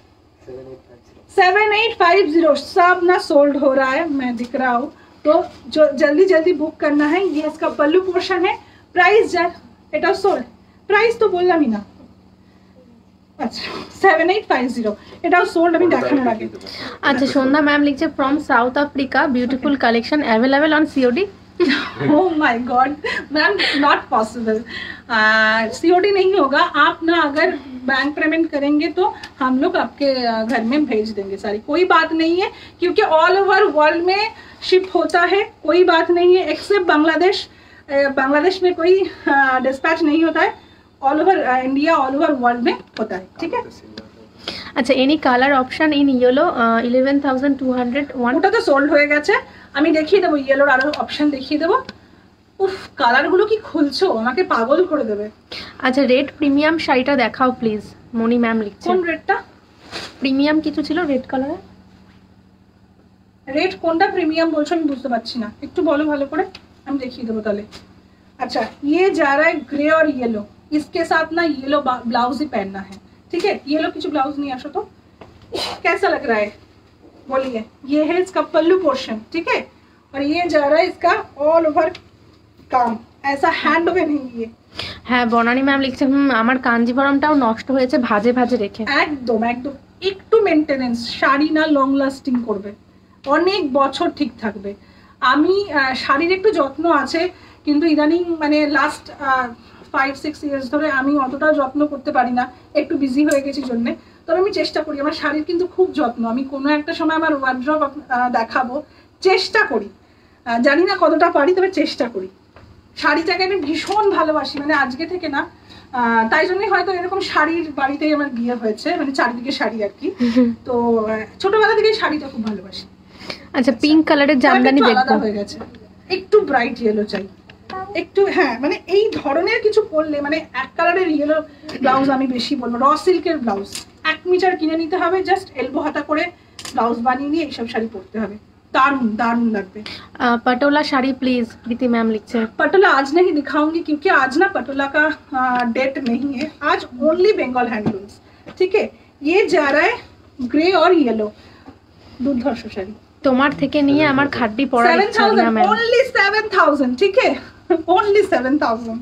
Speaker 1: 7850 सब ना सोल्ड हो रहा है, मैं दिख रहा हूँ, तो जो जल्दी जल्दी बुक करना है। ये इसका पल्लू पोर्शन है, प्राइस এটা সোल्ड, प्राइस तो बोललाम ही ना। আচ্ছা 7850 এটাও সোল্ড, আমি দেখানোর আগে।
Speaker 2: আচ্ছা সন্ধ্যা ম্যাম লিখছে from South Africa beautiful collection available on COD.
Speaker 1: Oh my God, ma'am not possible, COD नहीं होगा। आप ना अगर बैंक पेमेंट करेंगे तो हम लोग आपके घर में भेज देंगे सारी, कोई बात नहीं है, क्योंकि ऑल ओवर वर्ल्ड में शिप होता है, कोई बात नहीं है, एक्सेप्ट बांग्लादेश। बांग्लादेश में कोई डिस्पैच नहीं होता है, all over India all over world में होता है, ठीक है।
Speaker 2: আচ্ছা any colour option in yellow 11201,
Speaker 1: ওটা তো সোল্ড হয়ে গেছে, আমি দেখিয়ে দেবো ইয়েলোর আরো অপশন দেখিয়ে দেবো। উফ কালারগুলো কি খুলছো, আমাকে পাগল করে দেবে।
Speaker 2: আচ্ছা রেড প্রিমিয়াম শাড়িটা দেখাও প্লিজ, মনি ম্যাম লিখছে।
Speaker 1: কোন রেডটা?
Speaker 2: প্রিমিয়াম কিছু ছিল রেড কালারে,
Speaker 1: রেড কোনটা প্রিমিয়াম বলছো আমি বুঝতে পারছি না, একটু বলো ভালো করে, আমি দেখিয়ে দেবো তাহলে। अच्छा ये जा रहा है ग्रे और येलो, इसके साथ ना येलो ब्लाउज ही पहनना है, ठीक है। येलो की जो ब्लाउज नहीं आशो तो कैसा लग रहा है बोलिए। ये है इसका पल्लू पोर्शन, ठीक है, और ये जा रहा है इसका ऑल ओवर काम, ऐसा हैंड ओवन है ये।
Speaker 2: হ্যাঁ বনানী ম্যাম লিখছে আমার কাঞ্জিভরমটাও নষ্ট হয়েছে ভাজে ভাজে রেখে।
Speaker 1: একদম একদম একটু মেইনটেনেন্স, শাড়ি না লং লাস্টিং করবে, অনেক বছর ঠিক থাকবে। আমি শাড়ির একটু যত্ন আছে, কিন্তু ইদানিং মানে লাস্ট 5-6 ইয়ার্স ধরে আমি অতটা যত্ন করতে পারি না, একটু বিজি হয়ে গেছি জন্য। তবে আমি চেষ্টা করি, আমার শাড়ির কিন্তু খুব যত্ন, আমি কোনো একটা সময় আমার ওয়ার্ড্রব দেখাবো, চেষ্টা করি, জানি না কতটা পারি তবে চেষ্টা করি। শাড়িটাকে আমি ভীষণ ভালোবাসি, মানে আজকে থেকে না, তাই জন্যই হয়তো এরকম শাড়ির বাড়িতেই আমার বিয়ে হয়েছে, মানে চারিদিকে শাড়ি আর কি। তো ছোটবেলা থেকে শাড়িটা খুব ভালোবাসি।
Speaker 2: আচ্ছা পিঙ্ক কালারের জামদানি দেখবো,
Speaker 1: হয়ে গেছে, একটু ব্রাইট ইয়েলো চাই। একটু হ্যাঁ মানে এই ধরনের কিছু পরলে মানে এক কালারের ইয়েলো ব্লাউজ আমি বেশি বলবো, র সিল্কের ব্লাউজ 1 মিটার কিনে নিতে হবে, জাস্ট এলবো হাতা করে ব্লাউজ বানিয়ে নিয়ে এইসব শাড়ি পরতে হবে, दारुण दारुण लगते।
Speaker 2: पटोला साड़ी प्लीज, प्रीति मैम लिखते हैं।
Speaker 1: पटोला आज नहीं दिखाऊंगी क्योंकि आज ना पटोला का डेट नहीं है, आज ओनली बंगाल हैंडलूम्स, ठीक है। ये जा रहा है ग्रे और येलो दुर्धर्ष शाड़ी,
Speaker 2: তোমার থেকে নিয়ে আমার খাড্ডি পরা ইচ্ছা না ম্যাম।
Speaker 1: ओनली 7000, ठीक है, ओनली 7000,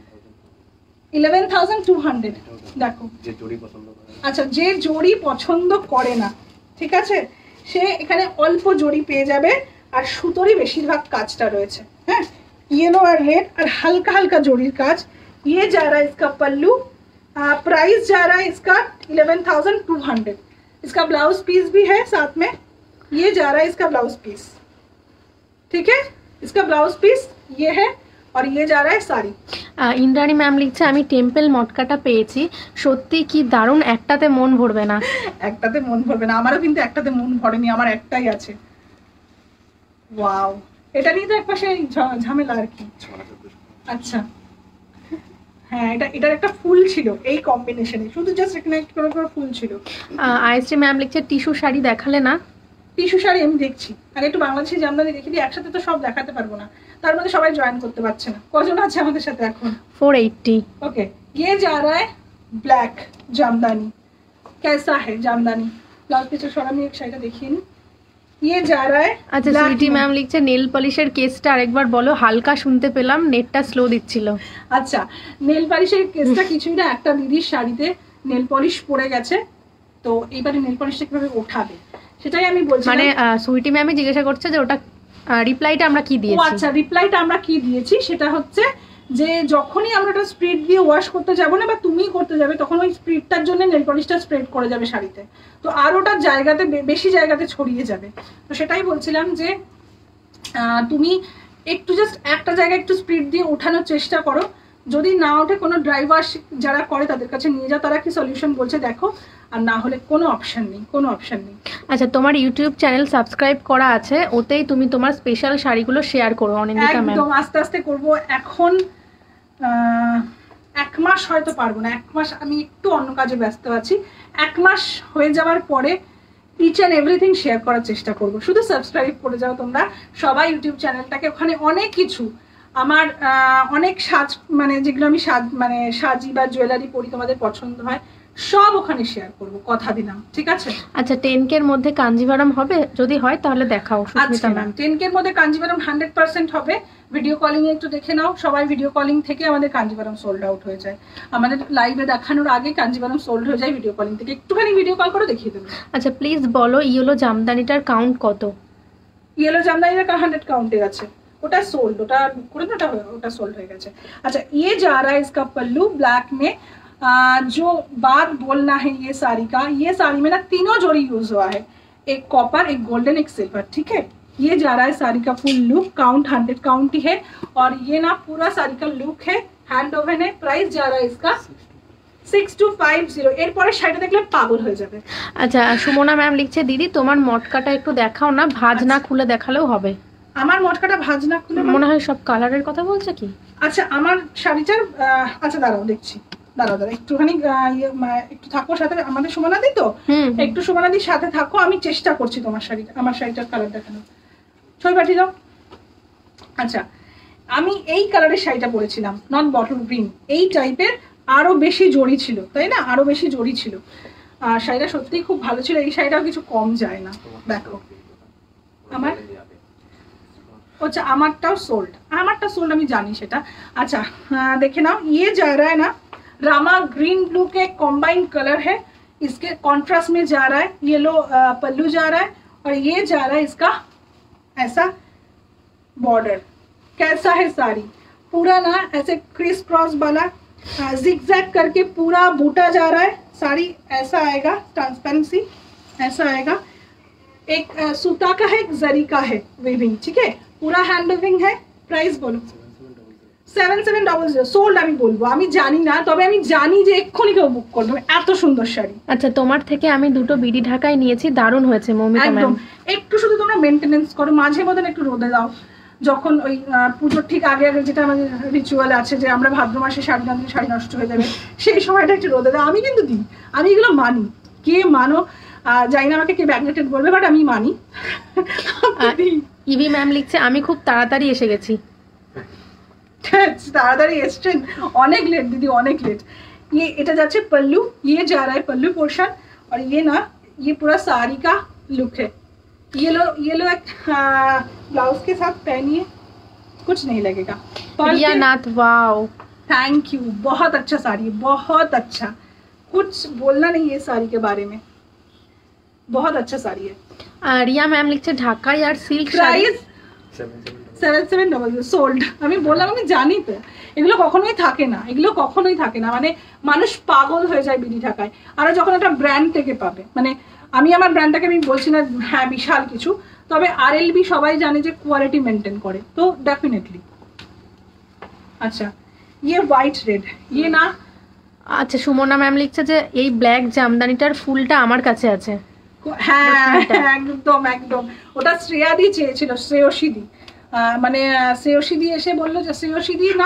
Speaker 1: 11200 দেখো
Speaker 3: যে জোড়ি পছন্দ করে,
Speaker 1: আচ্ছা যে জোড়ি পছন্দ করে না, ঠিক আছে, সে এখানে অল্প জড়ি পেয়ে যাবে আর সুতোরই বেশিরভাগ কাজটা রয়েছে, হ্যাঁ, येलो और रेड और हल्का हल्का जोड़ी काज। ये जा रहा है इसका पल्लू, प्राइस जा रहा है इसका 11200, इसका ब्लाउज पीस भी है साथ में, ये जा रहा है इसका ब्लाउज पीस, ठीक है, इसका ब्लाउज पीस ये है और ये जा रहा है साड़ी।
Speaker 2: ইন্দ্রাণী ম্যাম লিখছে আমি টেম্পল মটকাটা পেয়েছি, সত্যি কি দারুণ, একটাতে মন ভরবে না।
Speaker 1: একটাতে মন ভরবে না, আমারও কিন্তু একটাতে মন ভরেনি, আমার একটাই আছে। ওয়াও, এটা নিয়ে তো একপাশে ঝামেলা আর কি। আচ্ছা হ্যাঁ, এটার একটা ফুল ছিল এই কম্বিনেশনে, শুধু জাস্ট এখানে একটা করে ফুল ছিল।
Speaker 2: আইএসটি ম্যাম লিখছে টিস্যু শাড়ি দেখালে না।
Speaker 1: টিস্যু শাড়ি আমি দেখছি, আগে একটু বাংলাদেশি জামদানি দেখি দিই, একসাথে তো সব দেখাতে পারবো না, তার মধ্যে সবাই জয়েন করতে পারছে না। কজন আছে আমাদের সাথে এখন?
Speaker 2: 480।
Speaker 1: ओके, ये जा रहा है ब्लैक जामदानी, कैसा है जामदानी, ब्लाउज पीछे छोड़ा मैं एक शायद देखिए ना, ये जा रहा है।
Speaker 2: আচ্ছা সুইটি ম্যাম লিখছে নেল পলিশের কেসটা আরেকবার বলো, হালকা শুনতে পেলাম, নেটটা স্লো দিচ্ছিল।
Speaker 1: আচ্ছা, নেল পলিশের কেসটা কিছুই না, একটা দিদির শাড়িতে নেল পলিশ পড়ে গেছে, তো এইবারে নেল পলিশটা কিভাবে ওঠাবে সেটাই আমি বলছি।
Speaker 2: মানে সুইটি ম্যামই জিজ্ঞাসা করছে যে ওটা রিপ্লাইটা আমরা কি দিয়েছি।
Speaker 1: আচ্ছা, রিপ্লাইটা আমরা কি দিয়েছি সেটা হচ্ছে যে যখনই আমরা এটা স্প্রেড দিয়ে ওয়াশ করতে যাব না বা তুমিই করতে যাবে, তখন ওই স্প্রেডটার জন্য নেল পলিশটা স্প্রেড করে যাবে শাড়িতে, তো আর ওটা জায়গাতে বেশি জায়গাতে ছড়িয়ে যাবে। তো সেটাই বলছিলাম যে তুমি একটু জাস্ট একটা জায়গায় একটু স্প্রেড দিয়ে ওঠানোর চেষ্টা করো, যদি না ওঠে কোনো ড্রাইভার যারা করে তাদের কাছে নিয়ে যাও, তারা কি সলিউশন বলছে দেখো, আর না হলে কোনো অপশন নেই, কোনো অপশন নেই।
Speaker 2: আচ্ছা, তোমার ইউটিউব চ্যানেল সাবস্ক্রাইব করা আছে, ওতেই তুমি তোমার স্পেশাল শাড়িগুলো শেয়ার করো অনিন্দিতা ম্যাম।
Speaker 1: একদম আস্তে আস্তে করব, এখন 1 মাস হয়তো পারবো না, 1 মাস আমি একটু অন্য কাজে ব্যস্ত আছি, 1 মাস হয়ে যাওয়ার পরে ইচ অ্যান্ড এভরিথিং শেয়ার করার চেষ্টা করব। শুধু সাবস্ক্রাইব করে যাও তোমরা সবাই ইউটিউব চ্যানেলটাকে, ওখানে অনেক কিছু আমার অনেক সাজ মানে যেগুলো আমি সাজি বা জুয়েলারি পরি তোমাদের পছন্দ হয় সব ওখানে শেয়ার করব, কথা দিলাম, ঠিক আছে।
Speaker 2: আচ্ছা 10K এর মধ্যে কাঞ্জিভারাম হবে, যদি হয় তাহলে দেখাও সুস্মিতা ম্যাম।
Speaker 1: 10K এর মধ্যে কাঞ্জিভারাম 100% হবে, ভিডিও কলিং এ একটু দেখে নাও সবাই, ভিডিও কলিং থেকে আমাদের কাঞ্জিভারাম সোল্ড আউট হয়ে যায়, আমাদের লাইভে দেখানোর আগে কাঞ্জিভারাম সোল্ড হয়ে যায় ভিডিও কলিং থেকে, একটুখানি ভিডিও কল করে দেখিয়ে দেবো।
Speaker 2: আচ্ছা প্লিজ বলো ইয়েলো জামদানিটার কাউন্ট কত?
Speaker 1: ইয়েলো জামদানিটার 100 কাউন্টে আছে, ওটা সোল্ড, ওটা করে না, ওটা সোল্ড হয়ে গেছে। আচ্ছা, ये जा रहा है इसका पल्लू ब्लैक में, जो बार बोलना है ये साड़ी का, ये साड़ी में ना तीनों जोड़ी यूज हुआ है, एक कॉपर, एक गोल्डन, एक सिल्वर, ठीक है। ये जा रहा है साड़ी का फुल लुक, काउंट 100 काउंट ही है, और ये ना पूरा साड़ी का लुक है, हैंड ओवन है, प्राइस जा रहा है इसका 6250। এরপরে শাড়িটা দেখলে পাগল হয়ে যাবে।
Speaker 2: আচ্ছা সুমনা ম্যাম লিখছে দিদি তোমার মটকাটা একটু দেখাও না, ভাঁজ না খুলে দেখালেও হবে।
Speaker 1: আমার মটকাটা ভাঁজ না খুলে
Speaker 2: মনে হয় সব কালারের কথা বলছে কি?
Speaker 1: আচ্ছা আমার শাড়িটার আচ্ছা দাঁড়াও দেখছি, দাঁড়াও একটুখানি একটু থাকো সাথে, আমাদের সুমনাদি তো, একটু সুমনাদির সাথে থাকো, আমি চেষ্টা করছি তোমার শাড়িটা, আমার শাড়িটার কালার দেখানো, ছবি পাঠিয়ে দাও। আচ্ছা, আমি এই কালারের শাড়িটা পরেছিলাম, নট বটল গ্রিন, এই টাইপের, আরো বেশি জড়ি ছিল, তাই না, আরো বেশি জড়ি ছিল, আর শাড়িটা সত্যিই খুব ভালো ছিল, এই শাড়িটাও কিছু কম যায় না। দেখো আমার, আচ্ছা আমারটাও সোল্ড, আমারটা সোল্ড আমি জানি সেটা। আচ্ছা দেখে নাও, ये जा रहा है ना रामा ग्रीन ब्लू के कॉम्बाइंड कलर है, इसके कॉन्ट्रास्ट में जा रहा है, येलो पल्लू जा रहा है, और ये जा रहा है इसका ऐसा बॉर्डर। कैसा है साड़ी, पूरा ना ऐसे क्रिस क्रॉस वाला जिगजैग करके पूरा बूटा जा रहा है, साड़ी ऐसा आएगा, ट्रांसपेरेंसी ऐसा आएगा, एक सूता का है, एक जरी का है वीविंग, ठीक है, पूरा हैंड वीविंग है। प्राइस बोलो 7700 সোল্ড। আমি বলবো আমি জানি না, তবে আমি জানি যে এক্ষুনি কেউ বুক করবে, এত সুন্দর শাড়ি।
Speaker 2: আচ্ছা তোমার থেকে আমি দুটো বিডি ঢাকায় নিয়েছি, দারুণ হয়েছে মৌমিতা ম্যাম।
Speaker 1: একদম, একটু শুধু তোমরা মেইনটেনেন্স করো, মাঝে মধ্যে একটু রোদে দাও, যখন ওই পুজোর ঠিক আগে আগে যেটা আমাদের রিচুয়াল আছে যে আমরা ভাদ্র মাসে শাড়ি না দিলে শাড়ি নষ্ট হয়ে যাবে, সেই সময়টা একটু রোদে দেয়। আমি কিন্তু দিই, আমি এগুলো মানি। কে মানো জানি না, আমাকে কে ব্যাকনেটেড বলবে, বাট আমি মানি।
Speaker 2: ইভি ম্যাম লিখছে আমি খুব তাড়াতাড়ি এসে গেছি।
Speaker 1: ताड़ाताड़ी एस्टेन अनेक लेट दीदी, अनेक लेट। ये इटा जाच्छे पल्लू, ये जा रहा है पल्लू पोर्शन, और ये ना ये पूरा साड़ी का लुक है। ये लो एक ब्लाउज के साथ पहनिए, कुछ नहीं लगेगा।
Speaker 2: Riya Nath wow,
Speaker 1: thank you, बहुत अच्छा साड़ी है, बहुत अच्छा, कुछ बोलना नहीं है साड़ी के बारे में, बहुत अच्छा साड़ी है।
Speaker 2: रिया मैम लिखছে ঢাকাই আর সিল্ক শাড়ি
Speaker 1: प्राइस 7700 সোল্ড। আমি বললাম, আমি জানি তো এগুলো কখনোই থাকে না, এগুলো কখনোই থাকে না, মানে মানুষ পাগল হয়ে যায় বিডি ঢাকায়। আর যখন একটা ব্র্যান্ড থেকে পাবে, মানে আমি আমার ব্র্যান্ডটাকে আমি বলছি না হ্যাঁ বিশাল কিছু, তবে আরএলবি সবাই জানে যে কোয়ালিটি মেনটেন করে, তো ডেফিনেটলি। আচ্ছা ইয়ে হোয়াইট রেড, ইয়ে না।
Speaker 2: আচ্ছা সুমনা ম্যাম লিখছে যে এই ব্ল্যাক জামদানিটার ফুলটা আমার কাছে আছে।
Speaker 1: হ্যাঁ একদম একদম, ওটা শ্রেয়াদি চেয়েছিল, শ্রেয়সীদি, মানে শ্রেয়সীদি এসে বললো যে শ্রেয়সীদি না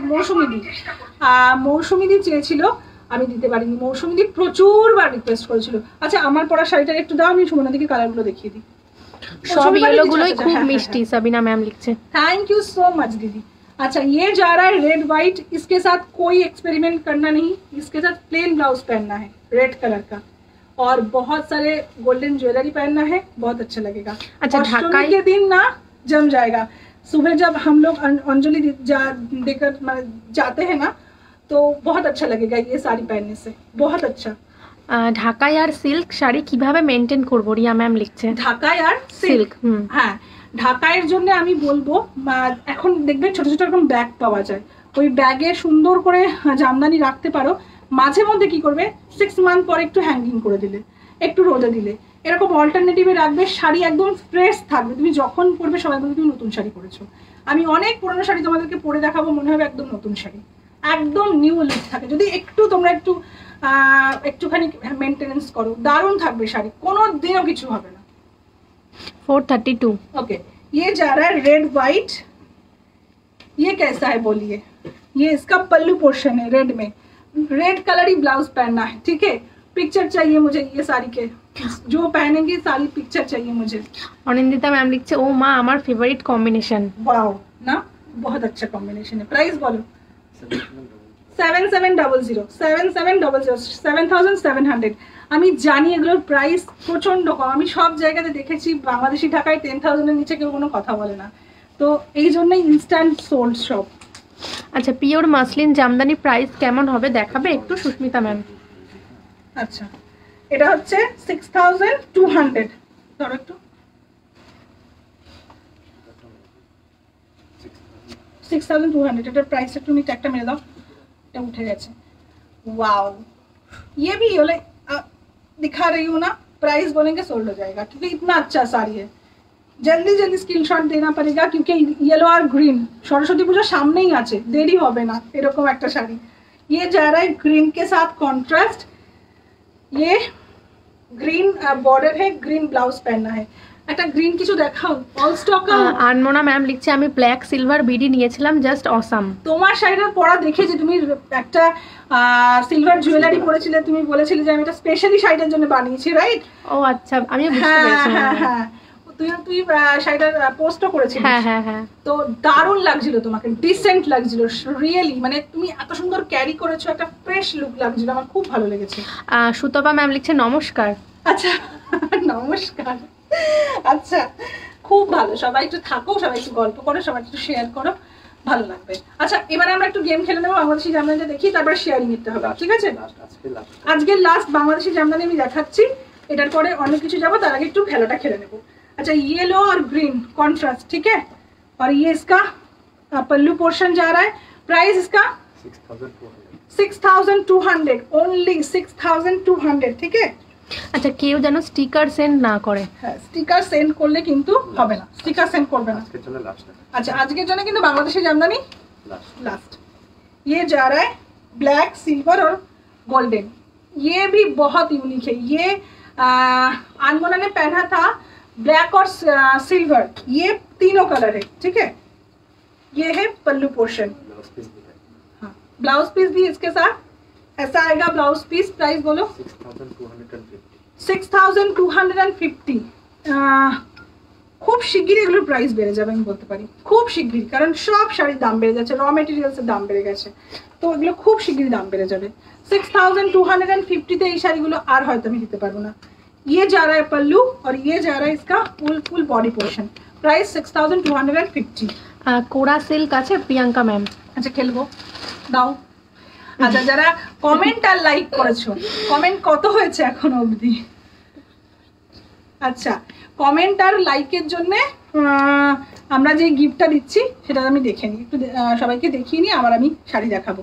Speaker 1: মৌসুমীদি চেয়েছিল, আমি দিতে পারিনি। মৌসুমীদি প্রচুরবার রিকোয়েস্ট করেছিল। আচ্ছা আমার পরা শাড়িটা একটু দাও, আমি সুমনাদিকে কালারগুলো দেখিয়ে দিই।
Speaker 2: সব ইয়েলোগুলোই খুব মিষ্টি। সাবিনা मैम लिखছে
Speaker 1: थैंक यू सो मच दीदी। अच्छा ये जा रहा है रेड व्हाइट, इसके साथ कोई एक्सपेरिमेंट करना नहीं, इसके साथ प्लेन ब्लाउज पहनना है रेड कलर का, और बहुत सारे गोल्डन ज्वेलरी पहनना है, बहुत अच्छा लगेगा।
Speaker 2: अच्छा
Speaker 1: ढाकाई के दिन ना जम जाएगा। सुबह जब हम लोग अंजलि देकर जाते हैं ना, तो बहुत अच्छा लगेगा ये साड़ी पहनने से, बहुत अच्छा।
Speaker 2: ঢাকাই আর সিল্ক শাড়ি কিভাবে মেইনটেইন করব রিয়া ম্যাম লিখছে।
Speaker 1: ঢাকাই আর সিল্ক, হ্যাঁ ঢাকাইয়ের জন্য আমি বলবো এখন দেখবেন ছোট ছোট এরকম ব্যাগ পাওয়া যায়, ওই ব্যাগে সুন্দর করে জামদানি রাখতে পারো। মাঝে মধ্যে কি করবে 6 মান্থ পরে একটু হ্যাঙ্গিং করে দিলে, একটু রোদে দিলে, এরকম অল্টারনেটিভে রাখবে, শাড়ি একদম ফ্রেশ থাকবে। তুমি যখন পরবে সবাই বলবে তুমি নতুন শাড়ি পরেছো। আমি অনেক পুরনো শাড়ি তোমাদেরকে পরে দেখাবো, মনে হবে একদম নতুন শাড়ি, একদম নিউ লুক থাকে। যদি একটু তোমরা একটুখানি মেনটেনেন্স করো, দারুণ থাকবে শাড়ি, কোনো দিনও কিছু হবে না।
Speaker 2: 432
Speaker 1: ओके ये जा रहा है रेड व्हाइट, ये कैसा है बोलिए। ये इसका पल्लू पोर्शन है, रेड में रेड कलर ही ब्लाउज पहनना है, ठीक है। पिक्चर चाहिए मुझे ये साड़ी के, जो पहनेंगे सारी पिक्चर चाहिए मुझे।
Speaker 2: অনিন্দিতা ম্যাম লিখছে ও মা আমার ফেভারিট কম্বিনেশন।
Speaker 1: वाओ ना, बहुत अच्छा कॉम्बिनेशन है। प्राइस बोलो 7700 আমি জানি এগুলোর প্রাইস প্রচন্ড কম, আমি সব জায়গাতে দেখেছি বাংলাদেশি ঢাকায় 10,000 এর নিচে কেউ কোনো কথা বলে না, তো এই জন্যই ইনস্ট্যান্ট সোল্ড সব।
Speaker 2: আচ্ছা পিওর মাসলিন জামদানি প্রাইস কেমন হবে দেখাবে একটু সুস্মিতা ম্যাম।
Speaker 1: আচ্ছা এটা হচ্ছে 6200, ধরো একটু 6200, এটার প্রাইস একটু নিচে একটা মেরে দাও, এটা উঠে গেছে। वाओ ये भी ये दिखा रही हूँ ना, प्राइस बोलेंगे सोल्ड हो जाएगा, क्योंकि इतना अच्छा साड़ी है। जल्दी जल्दी स्क्रीनशॉट देना पड़ेगा, क्योंकि येलो और ग्रीन सरस्वती पूजा सामने ही आछे, देरी होबे ना एरकम একটা শাড়ি। ये जा रहा है ग्रीन के साथ कॉन्ट्रास्ट, ये ग्रीन बॉर्डर है, ग्रीन ब्लाउज पहनना है। একটা গ্রিন কিছু দেখাও, অল স্টক।
Speaker 2: আনমোনা ম্যাম লিখছে আমি ব্ল্যাক সিলভার বিডি নিয়েছিলাম, জাস্ট অসাম।
Speaker 1: তোমার শাড়িটার পরা দেখে যে তুমি একটা সিলভার জুয়েলারি পরেছিলে, তুমি বলেছিলে যে আমি এটা স্পেশালি শাড়িটার জন্য বানিয়েছি, রাইট?
Speaker 2: ও আচ্ছা আমি বুঝতে পেরেছি।
Speaker 1: হ্যাঁ হ্যাঁ তুই শাড়িটার পোস্টও করেছিস।
Speaker 2: হ্যাঁ হ্যাঁ হ্যাঁ,
Speaker 1: তো দারুণ লাগছিল তোমাকে, ডিসেন্ট লাগছিল রিয়েলি, মানে তুমি এত সুন্দর ক্যারি করেছো, একটা ফ্রেশ লুক লাগছিল, আমার খুব ভালো লেগেছে।
Speaker 2: সুতপা ম্যাম লিখছে নমস্কার।
Speaker 1: আচ্ছা নমস্কার, আচ্ছা খুব ভালো, সবাই একটু থাকো, সবাই একটু গল্প করো, সবাই একটু শেয়ার করো, ভালো লাগবে। আচ্ছা এবার আমরা একটু গেম খেলে নেবো, বাংলাদেশি জামদানিটা দেখি, তারপরে শেয়ারিং নিতে হবে, ঠিক আছে? আজকের লাস্ট বাংলাদেশি জামদানি আমি দেখাচ্ছি, এটার পরে অনেক কিছু যাবো, তার আগে একটু খেলাটা খেলে নেবো। अच्छा येलो और ग्रीन कॉन्ट्रास्ट, ठीक है, और ये इसका पल्लू पोर्शन जा रहा है। प्राइस इसका 6200 ओनली 6200, ठीक है।
Speaker 2: আচ্ছা কেউ যেন স্টিকার সেন্ড না করে।
Speaker 1: হ্যাঁ স্টিকার সেন্ড করলে কিন্তু হবে না, স্টিকার সেন্ড করবে না। अच्छा আজকের জন্য কিন্তু বাংলাদেশি জামদানি लास्ट। ये जा रहा है ब्लैक, सिल्वर और गोल्डन, ये भी बहुत यूनिक है। ये अनमोना ने पहना था ब्लैक और सिल्वर, ये तीनों कलर है, ठीक है। ये है पल्लू पोर्शन,
Speaker 3: ब्लाउज पीस भी है
Speaker 1: हाँ ब्लाउज पीस भी इसके साथ ऐसा आएगा। ब्लाउज पीस प्राइस बोलो 6250। খুব শিগগিরই এগুলোর প্রাইস বেড়ে যাবে আমি বলতে পারি, খুব শিগগিরই, কারণ সব শাড়ির দাম বেড়ে যাচ্ছে, র মেটেরিয়ালসের দাম বেড়ে গেছে, তো এগুলো খুব শিগগিরই দাম বেড়ে যাবে। 6250 এই শাড়িগুলো আর হয়তো আমি দিতে পারবো না। ये जा रहा है पल्लू और ये जा रहा है इसका फुल बॉडी पोर्शन, प्राइस 6250।
Speaker 2: কোরা সিল্ক আছে প্রিয়াঙ্কা ম্যাম।
Speaker 1: আচ্ছা খেলবো দাও। আচ্ছা যারা কমেন্ট আর লাইক করেছো, কমেন্ট কত হয়েছে এখনো অবধি? আচ্ছা কমেন্ট আর লাইকের জন্য আমরা যে গিফটটা দিচ্ছি সেটা আমি দেখে নিই, একটু সবাইকে দেখিয়ে নিই, আবার আমি শাড়ি দেখাবো।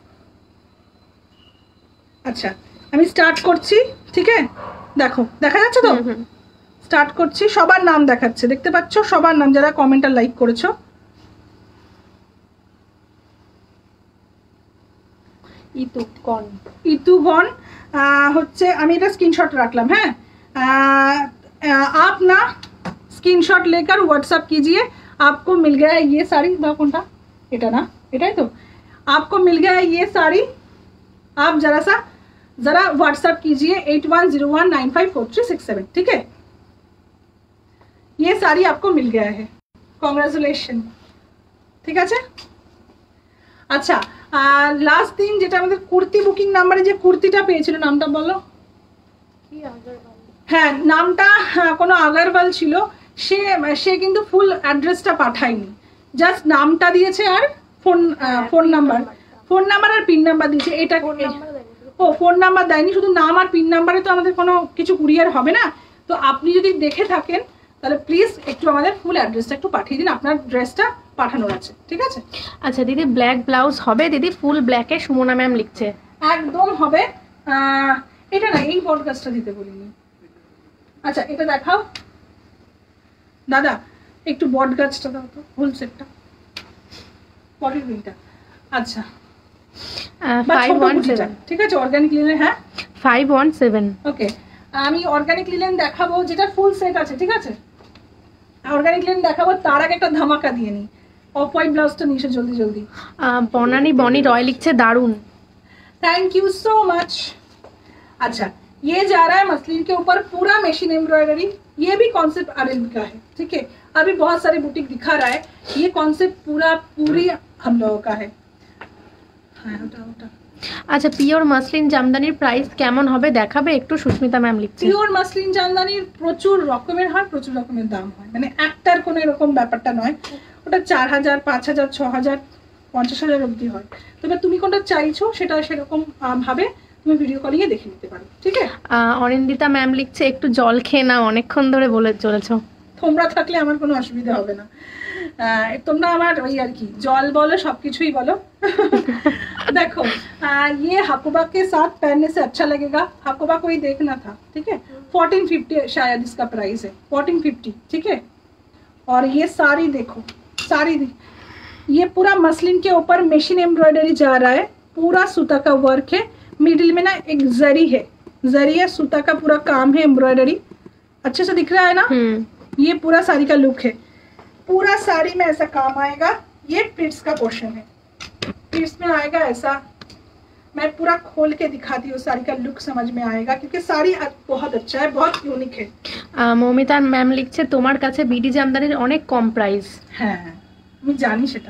Speaker 1: আচ্ছা আমি স্টার্ট করছি, ঠিক আছে? দেখো দেখা যাচ্ছে তো, স্টার্ট করছি, সবার নাম দেখাচ্ছে, দেখতে পাচ্ছ সবার নাম যারা কমেন্ট আর লাইক করেছো। ইতুগন হচ্ছে, আমি এটা স্ক্রিনশট রাখলাম। হ্যাঁ आप ना स्क्रीनशॉट लेकर व्हाट्सएप कीजिए, आपको मिल गया है ये साड़ी, कोनटा এটা না, এটাই তো, आपको मिल गया है ये साड़ी, आप जरा व्हाट्सएप कीजिए 8101954367, ठीक है? ये साड़ी आपको मिल गया है, कॉन्ग्रेचुलेशन, ठीक है? अच्छा লাস্ট দিন যেটা আমাদের কুর্তি বুকিং নাম্বারে যে কুর্তিটা পেয়েছিল, নামটা বলো। হ্যাঁ নামটা কোনো আগরওয়াল ছিল, সে কিন্তু ফুল অ্যাড্রেসটা পাঠায়নি, জাস্ট নামটা দিয়েছে আর ফোন নাম্বার আর পিন নাম্বার দিয়েছে। এটা ও ফোন নাম্বার দেয়নি, শুধু নাম আর পিন নাম্বারে তো আমাদের কোনো কিছু কুরিয়ার হবে না। তো আপনি যদি দেখে থাকেন তাহলে প্লিজ একটু আমাদের ফুল অ্যাড্রেসটা একটু পাঠিয়ে দিন, আপনার ড্রেসটা পাঠানোর আছে, ঠিক আছে?
Speaker 2: আচ্ছা দিদি ব্ল্যাক ব্লাউজ হবে দিদি? ফুল ব্ল্যাকে সুমনা ম্যাম লিখছে।
Speaker 1: একদম হবে, এটা না এই পডকাস্টটা দিতে বলিনি। আচ্ছা এটা দেখাও দাদা, একটু বট গাছটা দাও তো, ফুল সেটটা, পটের গ্রিনটা। আচ্ছা
Speaker 2: 517,
Speaker 1: ঠিক আছে অর্গানিক লিনেন। হ্যাঁ
Speaker 2: 517,
Speaker 1: ওকে আমি অর্গানিক লিনেন দেখাবো যেটা ফুল সেট আছে, ঠিক আছে? অর্গানিক লিনেন দেখাবো, তার আগে একটা ধামাকা দিয়ে নি, অফ হোয়াইট ব্লাউজটা নিয়ে এসো জলদি।
Speaker 2: বনানি বনি রয় লিখছে দারুন,
Speaker 1: थैंक यू सो मच। अच्छा ये जा रहा है मसलिन के ऊपर पूरा मशीन एम्ब्रॉयडरी, ये भी कॉन्सेप्ट अरेबिक का है, ठीक है? अभी बहुत सारे बुटीक दिखा रहा है, ये कॉन्सेप्ट पूरी हम लोगों का है।
Speaker 2: আচ্ছা পিওর মাসলিন জামদানির প্রাইস কেমন হবে দেখাবে একটু? সুস্মিতা ম্যাম লিখছে
Speaker 1: পিওর মাসলিন জামদানির প্রচুর রকমের হয়, প্রচুর রকমের দাম হয়, মানে একটার কোনো এরকম ব্যাপারটা নয়, ওটা 4000 5000 6000 50000 অবধি হয়। তবে তুমি কোনটা চাইছো সেটা সেরকম ভাবে তুমি ভিডিও কলিংয়ে দেখে নিতে পারো, ঠিক আছে?
Speaker 2: অনিন্দিতা ম্যাম লিখছে একটু জল খেয়ে নাও, অনেকক্ষণ ধরে বলে চলেছো।
Speaker 1: তোমরা থাকলে আমার কোনো অসুবিধা হবে না, তোমরা আমার ওই আর কি জল বলো সবকিছুই বলো। देखो ये हकुबा के साथ पहनने से अच्छा लगेगा, हकुबा को ही देखना था, ठीक है? 1450 शायद इसका प्राइस है, 1450, ठीक है? और ये साड़ी देखो, ये पूरा मसलिन के ऊपर मशीन एम्ब्रॉयडरी जा रहा है, पूरा सूता का वर्क है, मिडिल में ना एक जरी है, सूता का पूरा काम है, एम्ब्रॉयडरी अच्छे से दिख रहा है ना? ये पूरा साड़ी का लुक है, पूरा साड़ी में ऐसा काम आएगा। ये प्लिट्स का पोर्शन है, प्लिट्स में आएगा ऐसा, मैं पूरा खोल के दिखाती हूँ, साड़ी का लुक समझ में आएगा क्योंकि साड़ी बहुत अच्छा है, बहुत यूनिक है।
Speaker 2: মৌমিতা ম্যাম লিখছে তোমার কাছে বিডি জামদানির অনেক কম প্রাইস।
Speaker 1: হ্যাঁ আমি জানি সেটা।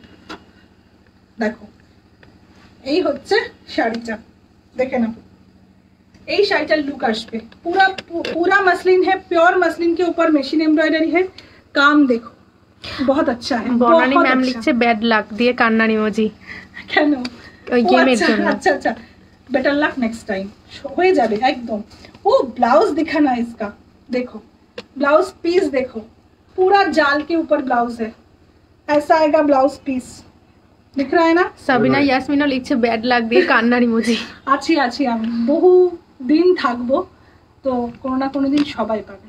Speaker 1: দেখো এই হচ্ছে শাড়িটা, দেখে নাও, এই শাড়িটার লুক আসবে, पूरा मसलिन है, प्योर मसलिन के ऊपर मशीन एम्ब्रॉयडरी है, काम देखो बहुत अच्छा है।
Speaker 2: বনানি ম্যাম লিখছে ব্যাড লাক দিয়ে কান্নার ইমোজি।
Speaker 1: কেন?
Speaker 2: ওই গেমের জন্য।
Speaker 1: अच्छा बेटर लक नेक्स्ट टाइम হয়ে যাবে একদম। ও ब्लाउज दिखाना इसका, देखो ब्लाउज पीस देखो, पूरा जाल के ऊपर ब्लाउज है, ऐसा आएगा ब्लाउज पीस, दिख रहा है ना?
Speaker 2: সাবিনা ইয়াসমিনও লিখছে ব্যাড লাক দিয়ে কান্নার ইমোজি।
Speaker 1: আছি আমি বহু দিন থাকবো, তো কোনো না কোনো দিন সবাই পাবে।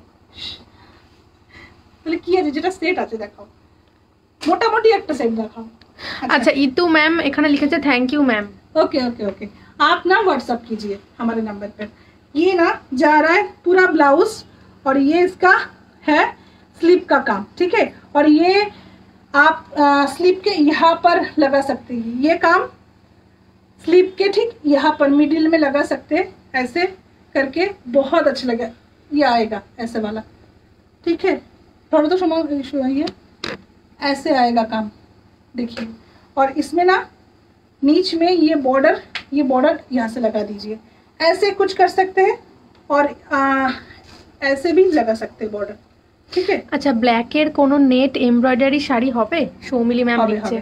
Speaker 1: তাহলে কি আছে যেটা সেট আছে দেখাও, মোটামুটি একটা সেট দেখাও।
Speaker 2: अच्छा इतू मैम एखाने लिखे थैंक यू मैम।
Speaker 1: ओके आप ना व्हाट्सएप कीजिए हमारे नंबर पर। ये ना जा रहा है पूरा ब्लाउज और ये इसका है स्लीव का काम, ठीक है? और ये आप स्लीव के यहाँ पर लगा सकते हैं, ये काम स्लीव के ठीक यहाँ पर मिडिल में लगा सकते हैं, ऐसे करके बहुत अच्छा लगेगा। ये आएगा ऐसे वाला, ठीक है, थोड़ा तो समय इशू है, ये ऐसे आएगा काम, देखिए। और इसमें ना नीच में ये बॉर्डर यहाँ से लगा दीजिए, ऐसे कुछ कर सकते हैं, और ऐसे भी लगा सकते हैं बॉर्डर, ठीक है।
Speaker 2: আচ্ছা, ব্ল্যাকের কোনো নেট এমব্রয়ডারি শাড়ি হবে? সৌমিলি ম্যাম লিখছে।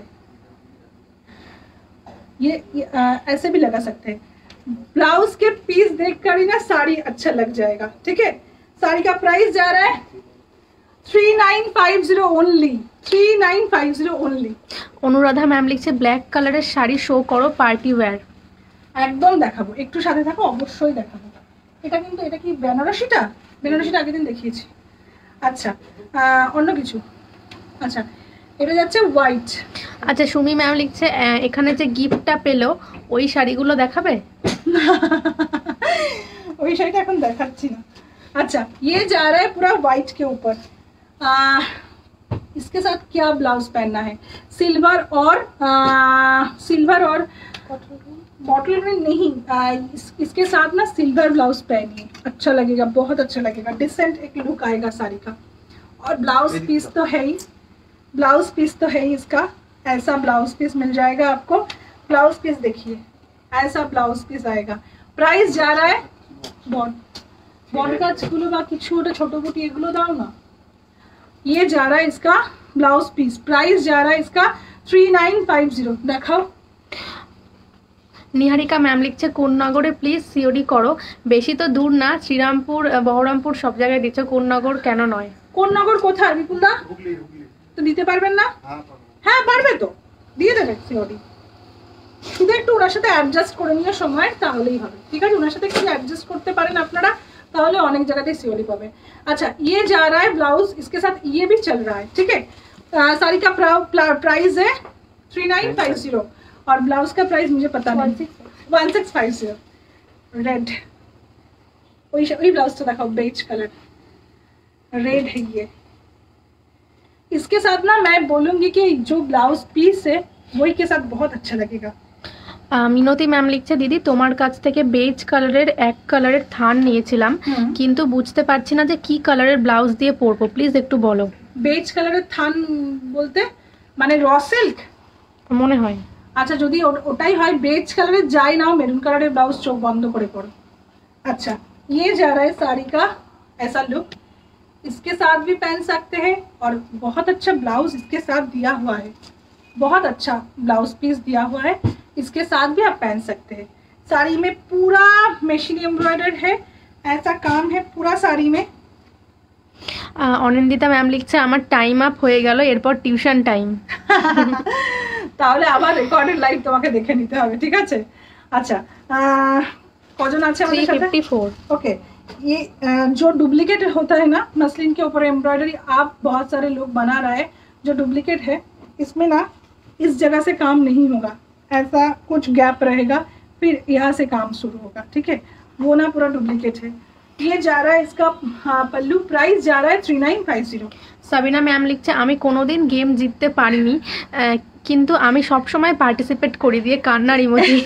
Speaker 1: ये ऐसे भी लगा सकते हैं। ब्लाउज के पीस देखकर ही ना साड़ी अच्छा लग जाएगा, ठीक है। साड़ी का प्राइस जा रहा है 3950 ओनली, 3950 ओनली।
Speaker 2: অনুরাধা ম্যাম লিখছে ব্ল্যাক কালারের শাড়ি শো করো পার্টি ওয়্যার।
Speaker 1: একদম দেখাবো, একটু সাথে থাকো, অবশ্যই দেখাবো। এটা কিন্তু, এটা কি বেনারসিটা? বেনারসিটা আগের দিন দেখিয়েছি। আচ্ছা, অন্য কিছু। আচ্ছা, এটা যাচ্ছে হোয়াইট।
Speaker 2: আচ্ছা, সুমি ম্যাম লিখছে এখানে যে গিফটটা পেলো ওই শাড়িগুলো দেখাবে?
Speaker 1: ওই শাড়িটা এখন দেখাচ্ছি না। अच्छा, ये जा रहा है पूरा व्हाइट के ऊपर। इसके साथ क्या ब्लाउज पहनना है? सिल्वर और बॉटल में नहीं, इसके साथ ना सिल्वर ब्लाउज पहनिए, अच्छा लगेगा, बहुत अच्छा लगेगा, डिसेंट एक लुक आएगा साड़ी का। और ब्लाउज पीस तो है ही, ब्लाउज पीस तो है ही इसका, ऐसा ब्लाउज पीस मिल जाएगा आपको। ब्लाउज पीस देखिए, ऐसा ब्लाउज पीस आएगा। प्राइस जा रहा है বড় কাজগুলো বা কিছু ওটা ছোট বুটি এগুলো দাও না। ये जा रहा है इसका ब्लाउज पीस, प्राइस जा रहा है इसका 3950। দেখাও।
Speaker 2: নিহারিকা ম্যাম লিখছে কোন্নগরে প্লিজ সিওডি করো, বেশি তো দূর না, শ্রীরামপুর বহরমপুর সব জায়গায় দিচ্ছ, কোন্নগর কেন নয়?
Speaker 1: কোন্নগর কোথায় বিপুলদা? তো দিতে পারবেন না? হ্যাঁ পারবে তো, দিয়ে দেবে সিওডি। শুধু একটু ওনার সাথে অ্যাডজাস্ট করে নিয়ে সময়, তাহলেই হবে, ঠিক আছে। ওনার সাথে একটু অ্যাডজাস্ট করতে পারেন আপনারা, তাহলে অনেক জায়গাতে সিওডি পাবে। अच्छा, ये जा रहा है ब्लाउज, इसके साथ ये भी चल रहा है, ठीक है। साड़ी का प्राइस है 3950 और ब्लाउज का प्राइस मुझे पता नहीं, 1650। रेड, वही ब्लाउज तो दिखाओ, बेज कलर रेड है ये। इसके साथ ना मैं बोलूंगी कि जो ब्लाउज पीस है वही के साथ बहुत अच्छा लगेगा।
Speaker 2: মিনতি ম্যাম লিখছে দিদি তোমার কাছ থেকে বেজ কালারের এক কালারের থান নিয়েছিলাম, কিন্তু বুঝতে পারছি না যে কি কালারের ব্লাউজ দিয়ে পরবো, প্লিজ একটু বলো।
Speaker 1: বেজ কালারের থান বলতে মানে র সিল্ক
Speaker 2: মনে হয়।
Speaker 1: আচ্ছা, যদি ওটাই হয় বেজ কালারের যাই নাও, মেরুন কালারের ব্লাউজ চোখ বন্ধ করে পরো। अच्छा, ये जा रहा है साड़ी का ऐसा लुक, इसके साथ भी पहन सकते हैं, और बहुत अच्छा ब्लाउज इसके साथ दिया हुआ है, बहुत अच्छा ब्लाउज पीस दिया हुआ है, इसके साथ भी आप पहन सकते हैं। साड़ी में पूरा मशीन एम्ब्रॉयडर्ड है, ऐसा काम है पूरा साड़ी में।
Speaker 2: অনিন্দিতা ম্যাম লিখছে আমার টাইম আপ হয়ে গেল, এরপর টিউশন টাইম।
Speaker 1: তাহলে আবার রেকর্ডেড লাইভ তোমাকে দেখে নিতে হবে, ঠিক আছে। আচ্ছা, কজন আছে আমাদের সাথে?
Speaker 2: 354।
Speaker 1: ओके, ये जो डुप्लीकेट होता है ना मसलिन के ऊपर एम्ब्रॉयडरी, आप बहुत सारे लोग बना रहा है, जो डुप्लीकेट है इसमें ना इस जगह से काम नहीं होगा, ऐसा कुछ गैप रहेगा, फिर यहाँ से काम शुरू होगा, ठीक है। वो ना पूरा डुप्लीकेट है। ये जा रहा है इसका पल्लू, प्राइस जा रहा है 3950।
Speaker 2: সাবিনা ম্যাম লিখছে আমি কোনোদিন গেম জিততে পারিনি, কিন্তু আমি সব সময় পার্টিসিপেট করি, দিয়ে কান্নার ইমোজি।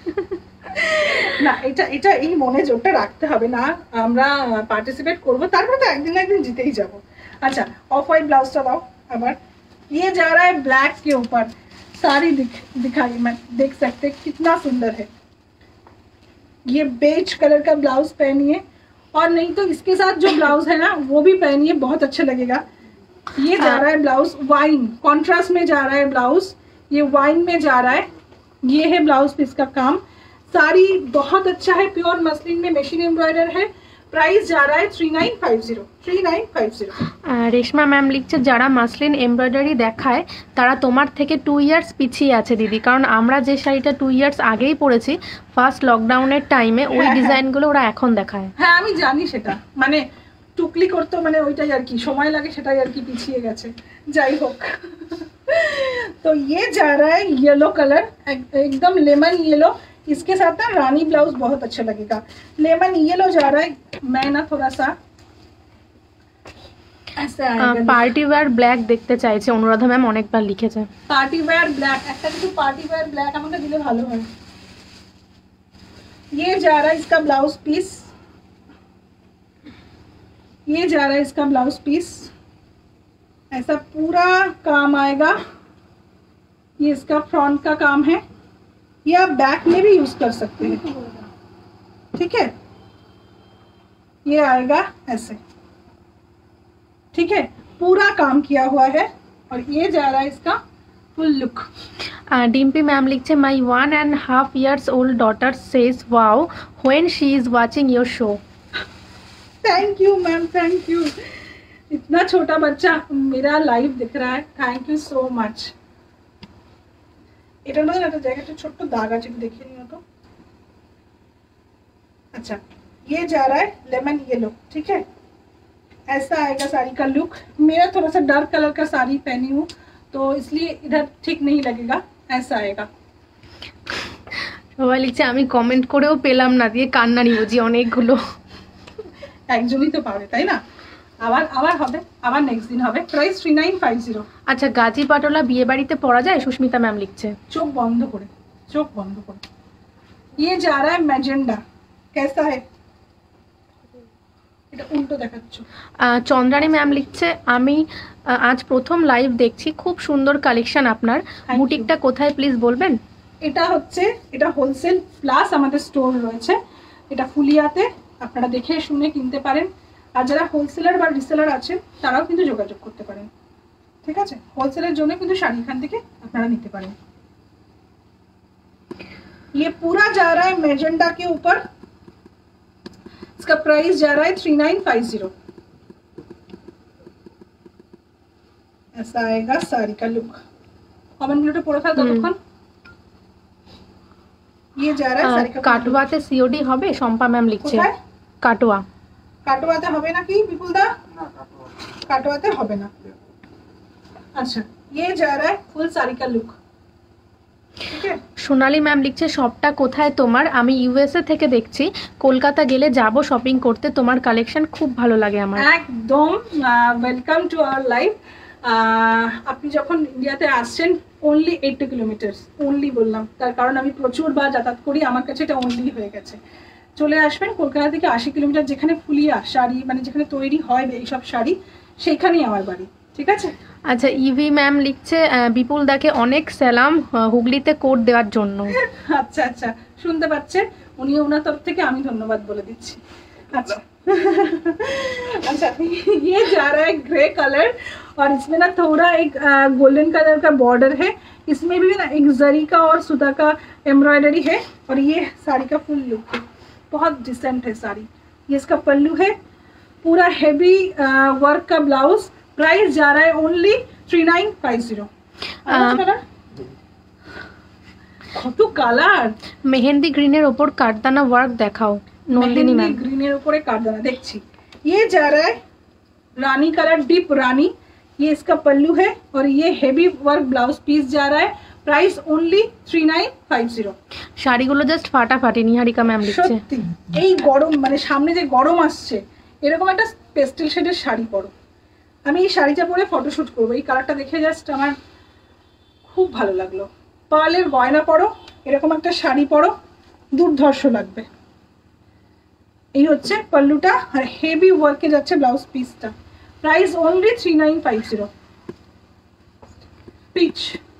Speaker 1: না, এটা এই মনে জোরটা রাখতে হবে না, আমরা পার্টিসিপেট করব, তারপর তো একদিন না একদিন জিতেই যাব। अच्छा, ऑफ वाइट ब्लाउजটা দাও আবার। ये जा रहा है ब्लैक के ऊपर, साड़ी दिखाई मैं, देख सकते कितना सुंदर है। ये बेज कलर का ब्लाउज पहनिए, और नहीं तो इसके साथ जो ब्लाउज है ना वो भी पहनिए, बहुत अच्छा लगेगा। ये जा रहा है ब्लाउज वाइन कॉन्ट्रास्ट में जा रहा है ब्लाउज, ये वाइन में जा रहा है, ये है ब्लाउज पीस का काम। साड़ी बहुत अच्छा है, प्योर मसलिन में मशीन एम्ब्रॉयडर है। प्राइस जा रहा है 3950।
Speaker 2: রেশমা ম্যাম লিখছে যারা মাসলিন এমব্রয়ডারি দেখায় তারা তোমার থেকে 2 ইয়ার্স পিছিয়ে আছে দিদি, কারণ আমরা যে শাড়িটা 2 ইয়ার্স আগেই পরেছি ফার্স্ট লকডাউনের টাইমে, ওই ডিজাইনগুলো ওরা এখন দেখায়।
Speaker 1: হ্যাঁ আমি জানি, সেটা মানে টুকলি করতে মানে ওইটাই আর কি সময় লাগে, সেটাই আর কি পিছিয়ে গেছে, যাই হোক। तो ये जा रहा है येलो कलर, एकदम लेमन येलो, इसके साथ ना रानी ब्लाउज बहुत अच्छा लगेगा। लेमन येलो जा रहा है, मैं ना थोड़ा सा ऐसा आएगा।
Speaker 2: পার্টি ওয়্যার ব্ল্যাক দেখতে চাইছে অনুরাধা ম্যাম, অনেকবার লিখেছে।
Speaker 1: পার্টি ওয়্যার ব্ল্যাক, একটা কিছু পার্টি ওয়্যার ব্ল্যাক আমাকে দিলে ভালো হয়। ये जा रहा है इसका ब्लाउज पीस, ये जा रहा है इसका ब्लाउज पीस, ऐसा पूरा काम आएगा। ये इसका फ्रंट का काम है, ये आप बैक में भी यूज कर सकते हैं, ठीक है। ये आएगा ऐसे, ठीक है, पूरा काम किया हुआ है। और ये जा रहा है इसका फुल लुक।
Speaker 2: ডিম্পি ম্যাম লিখছে my 1.5 years old daughter says wow when she is watching your show.
Speaker 1: Thank you ma'am, thank you. इतना छोटा बच्चा मेरा लाइव दिख रहा है, थैंक यू सो मच। এটার মধ্যে একটা জায়গায় একটা ছোট্ট দাগ আছে, একটু দেখিয়ে নিও তো। अच्छा, ये जा रहा है लेमन येलो, ठीक है। ऐसा आएगा साड़ी का लुक। मेरा थोड़ा सा डार्क कलर का साड़ी पहनी हूँ तो इसलिए इधर ठीक नहीं लगेगा, ऐसा आएगा।
Speaker 2: সবাই লিখছে আমি কমেন্ট করেও পেলাম না, দিয়ে কান্নারি বুঝি অনেকগুলো।
Speaker 1: একজনই তো পাবে, তাই না? আবার আবার হবে, আবার নেক্সট দিন হবে। প্রাইস 3950।
Speaker 2: আচ্ছা, গাজি পাটোলা বিয়ে বাড়িতে পরা যায়? সুস্মিতা ম্যাম লিখছে।
Speaker 1: চোখ বন্ধ করে, চোখ বন্ধ করে। ये जा रहा है मैजेंडा, कैसा है? এটা উল্টো দেখাচ্ছ।
Speaker 2: চন্দ্রানী ম্যাম লিখছে আমি আজ প্রথম লাইভ দেখছি, খুব সুন্দর কালেকশন আপনার। বুটিকটা কোথায় প্লিজ বলবেন?
Speaker 1: এটা হচ্ছে, এটা হোলসেল প্লাস আমাদের স্টোর রয়েছে, এটা ফুলিয়াতে, আপনারা দেখে শুনে কিনতে পারেন। আর যারা হোলসেলার বা রিসেলার আছেন তারাও কিন্তু যোগাযোগ করতে পারেন, ঠিক আছে। হোলসেলের জন্য কিন্তু শাড়ি এখান থেকে আপনারা নিতে পারেন। ये पूरा जा रहा है मैजेंडा के ऊपर, इसका प्राइस जा रहा है 3950। ऐसा आएगा साड़ी का लुक। कमेंट मिनट পড়ে ফেল ততক্ষণ। ये जा रहा है साड़ी का।
Speaker 2: কাটোয়াতে সিওডি হবে? শম্পা ম্যাম লিখছে।
Speaker 1: কোথায়?
Speaker 2: কাটোয়া।
Speaker 1: কাটোয়াতে হবে নাকি বিপুল দা? কাটোয়াতে হবে না। আচ্ছা, ये जा रहा है फुल साड़ी का लुक, ठीक है।
Speaker 2: সোনালী ম্যাম লিখছে শপটা কোথায় তোমার? আমি ইউএসএ থেকে দেখছি, কলকাতা গেলে যাব শপিং করতে, তোমার কালেকশন খুব ভালো লাগে আমার।
Speaker 1: একদম ওয়েলকাম টু আওয়ার লাইফ। আপনি যখন ইন্ডিয়াতে আসছেন অনলি 80 কিলোমিটার, অনলি বললাম তার কারণ আমি প্রচুর বার যাতায়াত করি, আমার কাছে এটা অনলি হয়ে গেছে। চলে আসবেন কলকাতা থেকে 80 কিলোমিটার, যেখানে ফুলিয়া শাড়ি মানে যেখানে তৈরি হয় এইসব শাড়ি, সেইখানেই আমার বাড়ি, ঠিক আছে।
Speaker 2: আচ্ছা, ইভি ম্যাম লিখছে বিপুল দাকে অনেক সালাম হুগলিতে কোড দেওয়ার জন্য।
Speaker 1: अच्छा अच्छा, শুনতে পাচ্ছেন, উনি ওনার তরফ থেকে আমি ধন্যবাদ বলে দিচ্ছি। अच्छा अच्छा, ये जा रहा है ग्रे कलर और इसमें ना थोड़ा एक गोल्डन कलर का बॉर्डर है, इसमें भी ना एक जरी का और सूता का एम्ब्रॉयडरी है। और ये साड़ी का फुल लुक है, बहुत डिसेंट है साड़ी। ये इसका पल्लू है, पूरा हेवी वर्क का ब्लाउज। प्राइस जा रहा है ओनली 3950। কত কালার।
Speaker 2: মেহেন্দি গ্রিনের ওপর কাঠদানা ওয়ার্ক দেখাও নন্দিনী ম্যাম।
Speaker 1: গ্রিনের উপরে কাঠদানা দেখছি। ये जा रहा है रानी कलर, डीप रानी। ये इसका पल्लू है और ये हेवी वर्क ब्लाउज पीस जा रहा है। Price only 3950।
Speaker 2: শাড়িগুলো জাস্ট ফাটাফাটি, নিহারিকা ম্যাম লিখছে।
Speaker 1: সত্যি এই গরম মানে সামনে যে গরম আসছে, এরকম একটা পেস্টেল শেডের শাড়ি পরো। আমি এই শাড়িটা পরে ফটোশুট করবো, এই কালারটা দেখে জাস্ট আমার খুব ভালো লাগলো। পার্লের গয়না পরো, এরকম একটা শাড়ি পরো, দুর্ধর্ষ লাগবে। এই হচ্ছে পল্লুটা আর হেভি ওয়ার্কে যাচ্ছে ব্লাউজ পিসটা। Price only 3950। पिच,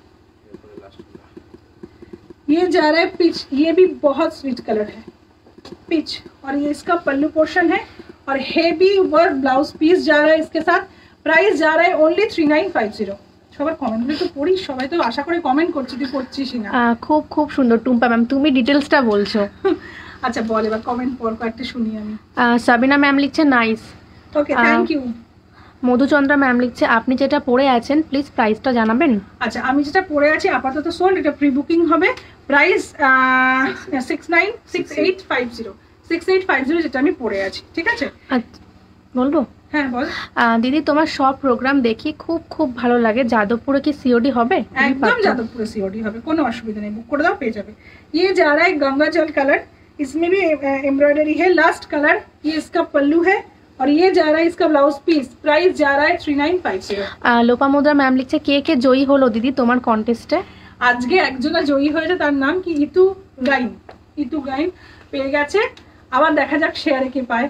Speaker 1: ये जा रहा है पिच, ये भी बहुत स्वीट कलर है पिच। और ये इसका पल्लू पोर्शन है और हेवी वर्क ब्लाउज पीस जा रहा है इसके साथ। प्राइस जा रहा है ओनली 3950। সবার কমেন্টগুলো তো পড়ি, সবাই তো আশা করে কমেন্ট করছে, তুই পড়ছিস না।
Speaker 2: খুব খুব সুন্দর টুম্পা ম্যাম, তুমি ডিটেলসটা বলছো।
Speaker 1: আচ্ছা বল, এবার কমেন্ট পড় কয়েকটা শুনি আমি।
Speaker 2: সাবিনা ম্যাম লিখছে nice.
Speaker 1: Okay, thank you.
Speaker 2: Madhuchandra ma'am লিখছে আপনি যেটা পরে আছেন প্লিজ প্রাইসটা জানাবেন।
Speaker 1: আচ্ছা, আমি যেটা পরে আছি আপাতত সোল্ড, এটা প্রি বুকিং হবে। প্রাইস 6850 যেটা আমি পরে আছি, ঠিক আছে।
Speaker 2: আচ্ছা বলবো?
Speaker 1: হ্যাঁ বল।
Speaker 2: দিদি তোমার সব প্রোগ্রাম দেখি, খুব খুব ভালো লাগে। যাদবপুরে কি সিওডি হবে?
Speaker 1: একদম যাদবপুরে সিওডি হবে, কোনো অসুবিধা নেই, বুক করে দাও পেয়ে যাবে। ये जा रहा है गंगा जल कलर, इसमें भी एम्ब्रॉयडरी है। लास्ट कलर, ये इसका पल्लू है और ये जा रहा है इसका ब्लाउज पीस, प्राइस जा रहा है 3950।
Speaker 2: লোপামুদ্রা ম্যাম লিখছে কে জয়ী হলো দিদি তোমার কন্টেস্টে?
Speaker 1: আজকে একজনা জয়ী হয়েছে, তার নাম কি ইতু গাইন পেয়ে গেছে। আবার দেখা যাক শেয়ারে কে পায়।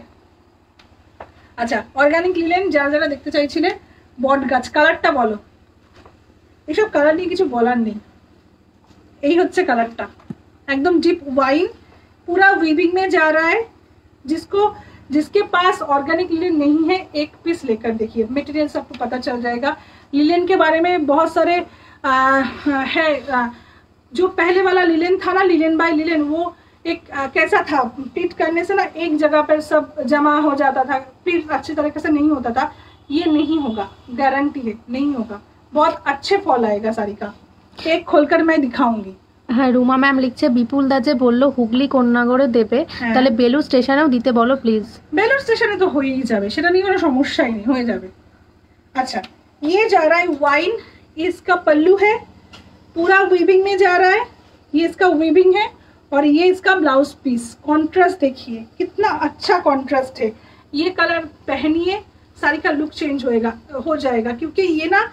Speaker 1: আচ্ছা, অর্গানিক লিলেন যারা যারা দেখতে চাইছিলে, বট গাছ কালারটা বলো। এইসব কালার নিয়ে কিছু বলার নেই, এই হচ্ছে কালারটা, एकदम डीप वाइन, पूरा वीविंग में जा रहा है। जिसके पास ऑर्गेनिक लिलेन नहीं है, एक पीस लेकर देखिए, मटेरियल सबको पता चल जाएगा। लिलेन के बारे में बहुत सारे है। जो पहले वाला लिलेन था ना, लिलेन बाय लिलेन, वो एक कैसा था, प्लीट करने से ना एक जगह पर सब जमा हो जाता था, प्लीट अच्छी तरीके से नहीं होता था। ये नहीं होगा, गारंटी है, नहीं होगा। बहुत अच्छे फॉल आएगा साड़ी का। एक खोलकर मैं दिखाऊंगी।
Speaker 2: হ্যাঁ, রুমা ম্যাম লিখছে বিপুল দা যে বললো হুগলি কন্যাগড়ে দেবে, তাহলে বেলুর স্টেশনেও দিতে বলো প্লিজ।
Speaker 1: বেলুর স্টেশনে তো হয়েই যাবে, সেটা নিয়ে কোনো সমস্যাই নেই, হয়ে যাবে। अच्छा, ये जा रहा है वाइन, इसका पल्लू है, पूरा वीविंग में जा रहा है। ये इसका वीविंग है और ये इसका ब्लाउज पीस। कॉन्ट्रास्ट देखिए कितना अच्छा कॉन्ट्रास्ट है। ये कलर पहनिए, साड़ी का लुक चेंज हो जाएगा, क्योंकि ये ना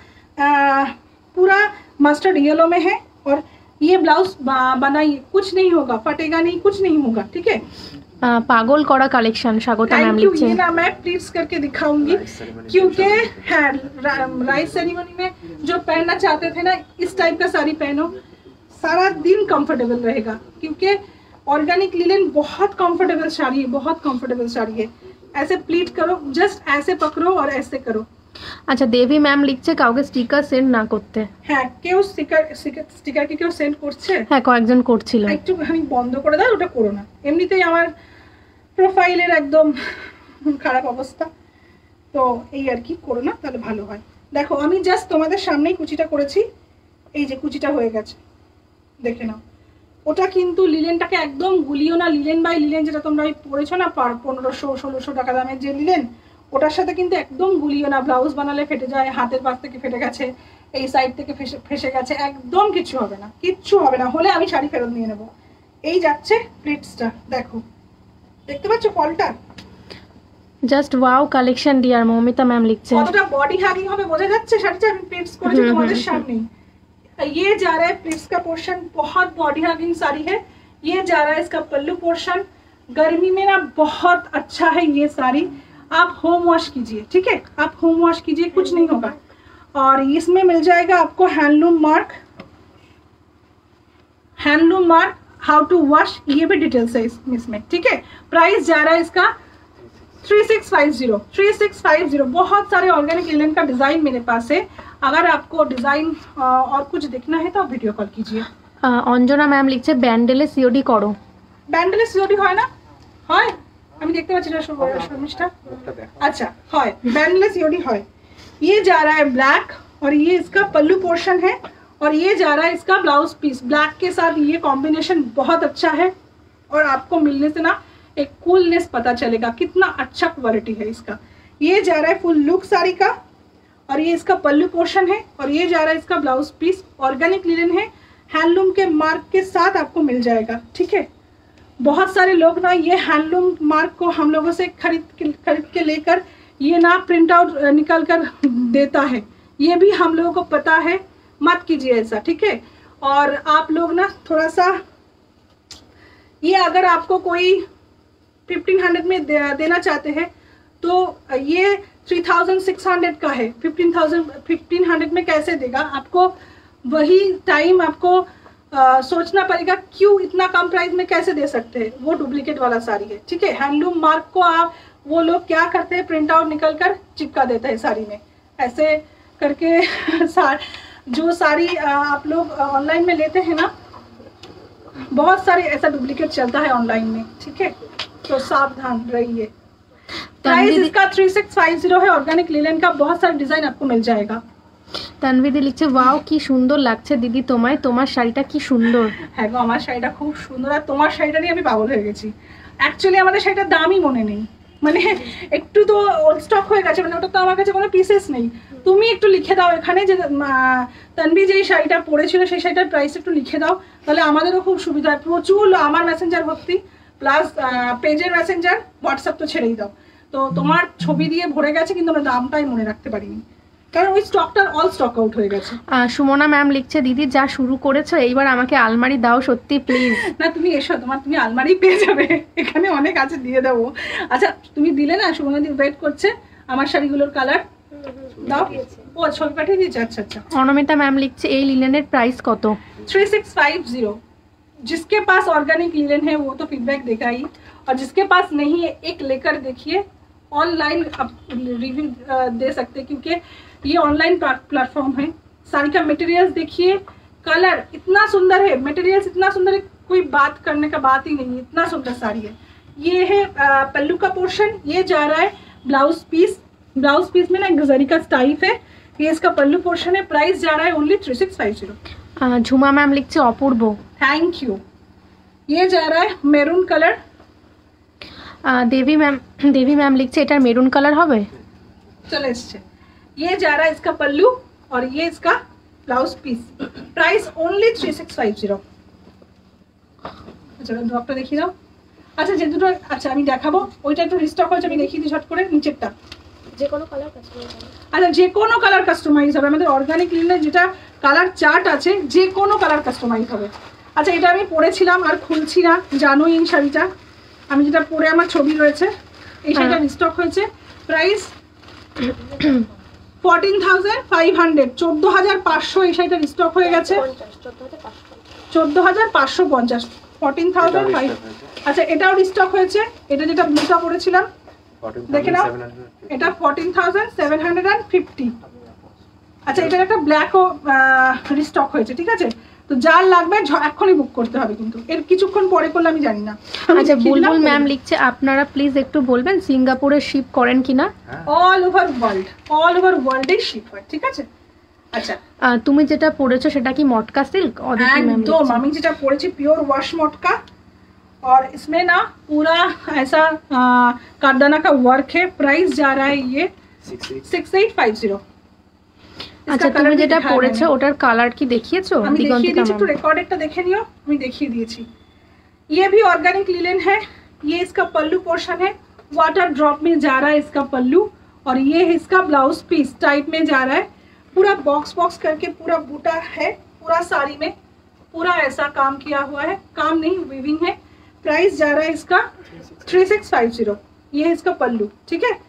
Speaker 1: पूरा मस्टर्ड येलो में है। और ये ब्लाउज बनाइए, कुछ नहीं होगा, फटेगा नहीं, कुछ नहीं होगा, ठीक है।
Speaker 2: पागल करा कलेक्शन स्वागत मैम लिखছে।
Speaker 1: ये ना मैं प्लीज करके दिखाऊंगी, क्योंकि है राइस सेरेमनी में जो पहनना चाहते थे ना, इस टाइप का साड़ी पहनो, सारा दिन कंफर्टेबल रहेगा। क्योंकि ऑर्गेनिक लिलेन बहुत कंफर्टेबल साड़ी है, बहुत कंफर्टेबल साड़ी है। ऐसे प्लीट करो, जस्ट ऐसे पकड़ो और ऐसे करो।
Speaker 2: আচ্ছা, দেবী ম্যাম লিখছে কাউকে স্টিকার সেন্ড না করতে।
Speaker 1: হ্যাঁ, কেউ স্টিকার কি কেউ সেন্ড করছে?
Speaker 2: হ্যাঁ, কয়েকজন করছিল।
Speaker 1: একটুখানি বন্ধ করে দাও, ওটা করো না। এমনিতেই আমার প্রোফাইলের একদম খারাপ অবস্থা, তো এই আর কি, করো না, তাহলে ভালো হয়। দেখো, আমি জাস্ট তোমাদের সামনেই কুচিটা করেছি, এই যে কুচিটা হয়ে গেছে, দেখে নাও। ওটা কিন্তু লিলেনটাকে একদম গুলিও না। লিলেন বাই লিলেন যেটা তোমরা পড়েছো না, 1500-1600 টাকা দামের যে লিলেন, ওটার সাথে কিন্তু একদম গুলিও না। ব্লাউজ বানালে ফেটে যায়, হাতের পাশ থেকে ফেটে গেছে, এই সাইড থেকে ফেসে গেছে, একদম কিছু হবে না, কিচ্ছু হবে না। হলে আমি শাড়ি ফেরত নিয়ে নেবো। এই যাচ্ছে প্লিটসটা, দেখো, দেখতে পাচ্ছ ফলটা?
Speaker 2: Just wow collection dear Moumita ma'am লিখছে।
Speaker 1: কতটা বডি হাগিং হবে বোঝা যাচ্ছে শাড়িটা, আমি প্লিটস করেছি তোমাদের সামনে। ये जा रहा है प्लिट्स का पोर्शन, बहुत बॉडी हगिंग साड़ी है। ये जा रहा है इसका पल्लू पोर्शन। गर्मी में ना बहुत अच्छा है ये साड़ी। आप होम वॉश कीजिए, ठीक है, आप होम वॉश कीजिए, कुछ नहीं होगा। और इसमें मिल जाएगा आपको handloom mark, how to wash, ये भी डिटेल्स है इसमें, ठीक है। प्राइस जा रहा है इसका 3650। बहुत सारे ऑर्गेनिक लिलेन का डिजाइन मेरे पास है। अगर आपको डिजाइन और कुछ देखना है तो आप वीडियो कॉल कीजिए।
Speaker 2: অঞ্জনা ম্যাম লিখছে ব্যান্ডেলে সিওডি করো।
Speaker 1: ব্যান্ডেলে সিওডি হয় না? হয়, আমি দেখতে পাচ্ছি না শর্মিষ্ঠা। अच्छा, হয়, ব্যান্ডেলে সিওডি হয়। ये जा रहा है ब्लैक और ये इसका पल्लू पोर्शन है और ये जा रहा है इसका ब्लाउज पीस। ब्लैक के साथ ये कॉम्बिनेशन बहुत अच्छा है और आपको मिलने से ना एक कूलनेस पता चलेगा, कितना अच्छा क्वालिटी है इसका। ये जा रहा है फुल लुक साड़ी का और ये इसका पल्लू पोर्शन है और ये जा रहा है इसका ब्लाउज पीस। ऑर्गेनिक लिलेन है, हैंडलूम के मार्क के साथ आपको मिल जाएगा, ठीक है। बहुत सारे लोग ना ये हैंडलूम मार्क को हम लोगों से खरीद के लेकर ये ना प्रिंट आउट निकाल कर देता है, ये भी हम लोगों को पता है, मत कीजिए ऐसा, ठीक है। और आप लोग ना थोड़ा सा, ये अगर आपको कोई 1500 में देना चाहते हैं तो ये 3600 का है। 1500 में कैसे देगा? आपको वही टाइम आपको सोचना पड़ेगा, क्यों इतना कम प्राइस में कैसे दे सकते हैं? वो डुप्लीकेट वाला साड़ी है, ठीक है। हैंडलूम मार्क को आप, वो लोग क्या करते हैं, प्रिंट आउट निकल कर चिपका देते हैं साड़ी में, ऐसे करके। जो साड़ी आप लोग ऑनलाइन में लेते हैं ना, बहुत सारे ऐसा डुप्लीकेट चलता है ऑनलाइन में, ठीक है, तो सावधान रहिए। प्राइस इसका 3650 है। ऑर्गेनिक लिलेन का बहुत सारे डिजाइन आपको मिल जाएगा।
Speaker 2: তানভিদি লিখছে ওয়াও কি সুন্দর লাগছে দিদি তোমায়, তোমার শাড়িটা কি সুন্দর।
Speaker 1: হ্যাঁ গো, আমার শাড়িটা খুব সুন্দর, আর তোমার শাড়িটা নিয়ে আমি পাগল হয়ে গেছি। অ্যাকচুয়ালি আমাদের শাড়িটার দামই মনে নেই, মানে একটু তো ওল্ড স্টক হয়ে গেছে, মানে ওটা তো আমার কাছে কোনো পিসেস নেই। তুমি একটু লিখে দাও এখানে যে তানভি যেই শাড়িটা পরেছিল সেই শাড়িটার প্রাইস একটু লিখে দাও, তাহলে আমাদেরও খুব সুবিধা হয়। প্রচুর আমার মেসেঞ্জার ভর্তি, প্লাস পেজের মেসেঞ্জার, হোয়াটসঅ্যাপ তো ছেড়েই দাও। তো তোমার ছবি দিয়ে ভরে গেছে কিন্তু আমরা দামটাই মনে রাখতে পারিনি, কারণ ওই স্টকটার অল স্টক আউট হয়ে গেছে।
Speaker 2: সুমনা ম্যাম লিখছে, দিদি যা শুরু করেছো এইবার আমাকে আলমারি দাও সত্যি প্লিজ।
Speaker 1: না তুমি এসো, তুমি আলমারি পেয়ে যাবে, এখানে অনেক আছে, দিয়ে দেবো। আচ্ছা তুমি দিলে না, সুমনা দি ওয়েট করছে আমার শাড়িগুলোর কালার দাও। ও ছবি পাঠিয়ে দিয়েছে, আচ্ছা আচ্ছা।
Speaker 2: অনমিতা ম্যাম লিখছে, এই লিনেনের প্রাইস কত?
Speaker 1: 3650। जिसके पास ऑर्गेनिक लिनन है वो तो फीडबैक देगा ही, और जिसके पास नहीं है एक लेकर देखिए। ऑनलाइन आप रिव्यू दे सकते हैं क्योंकि ये ऑनलाइन प्लेटफॉर्म है। साड़ी का मटेरियल्स देखिए, कलर इतना सुंदर है, मटेरियल्स इतना सुंदर है, कोई बात करने का बात ही नहीं है, इतना सुंदर साड़ी है। ये है पल्लू का पोर्शन, ये जा रहा है ब्लाउज पीस। ब्लाउज पीस में ना गजरी का स्टाइफ है, ये इसका पल्लू पोर्शन है। प्राइस जा रहा है ओनली 3650।
Speaker 2: ঝুমা ম্যাম লিখছে, অপূর্ব
Speaker 1: थैंक यू। ये जा रहा है मेरून कलर।
Speaker 2: দেবী ম্যাম লিখছে, এটা মেরুন কালার হবে।
Speaker 1: चलो इससे ये जा रहा है इसका पल्लू और ये इसका ब्लाउज पीस। Price only 3650। চলো ড্রপটা দেখিয়ে দাও। আচ্ছা যে দুটো, আচ্ছা আমি দেখাবো, ওইটা একটু রিস্টক হয়েছে, আমি দেখিয়ে দিই ঝট করে নিচেরটা।
Speaker 2: যে কোনো কালার কাস্টমাইজ হবে।
Speaker 1: আচ্ছা যে কোনো কালার কাস্টমাইজ হবে, আমাদের অর্গানিক লিনের যেটা কালার চার্ট আছে যে কোনো কালার কাস্টমাইজ হবে। আচ্ছা এটা আমি পরেছিলাম আর খুলছি না, জানোই এই শাড়িটা আমি যেটা পরে আমার ছবি রয়েছে, এই শাড়িটা রিস্টক হয়েছে। প্রাইস 14,500, 14,500 এই শাড়িটা রিস্টক হয়ে গেছে। 14,550, 14,500। আচ্ছা এটাও রিস্টক হয়েছে, এটা যেটা ব্লুটা পরেছিলাম দেখে নাও, এটা 14,750। আচ্ছা এটার একটা ব্ল্যাকও রিস্টক হয়েছে, ঠিক আছে। তো যার লাগবে এখনই বুক করতে হবে, কিন্তু এর কিছুক্ষণ পরে করলে আমি জানি না।
Speaker 2: আচ্ছা বুলবুল ম্যাম লিখছে, আপনারা প্লিজ একটু বলবেন সিঙ্গাপুরে শিপ করেন কিনা?
Speaker 1: অল ওভার ওয়ার্ল্ডে শিপ হয়, ঠিক আছে। अच्छा
Speaker 2: তুমি যেটা পরেছো সেটা কি মটকা সিল্ক?
Speaker 1: एकदम আমি যেটা পরেছি পিওর ওয়াশ মটকা और इसमें ना पूरा ऐसा कारदाना का वर्क है। प्राइस जा रहा है ये 6850।
Speaker 2: আচ্ছা তুমি যেটা পরেছো ওটার কালার কি দেখিয়েছো?
Speaker 1: আমি দেখিয়ে দিয়েছি, একটু রেকর্ডেডটা দেখে নিও, আমি দেখিয়ে দিয়েছি। ये भी ऑर्गेनिक लिनन है, ये इसका पल्लू पोर्शन है, वाटर ड्रॉप में जा रहा है इसका पल्लू, और ये है इसका ब्लाउज पीस टाइप में जा रहा है। पूरा बॉक्स बॉक्स करके पूरा बूटा है, पूरा साड़ी में पूरा ऐसा काम किया हुआ है, काम नहीं वीविंग है। प्राइस जा रहा है इसका 3650। ये है इसका पल्लू, ठीक है।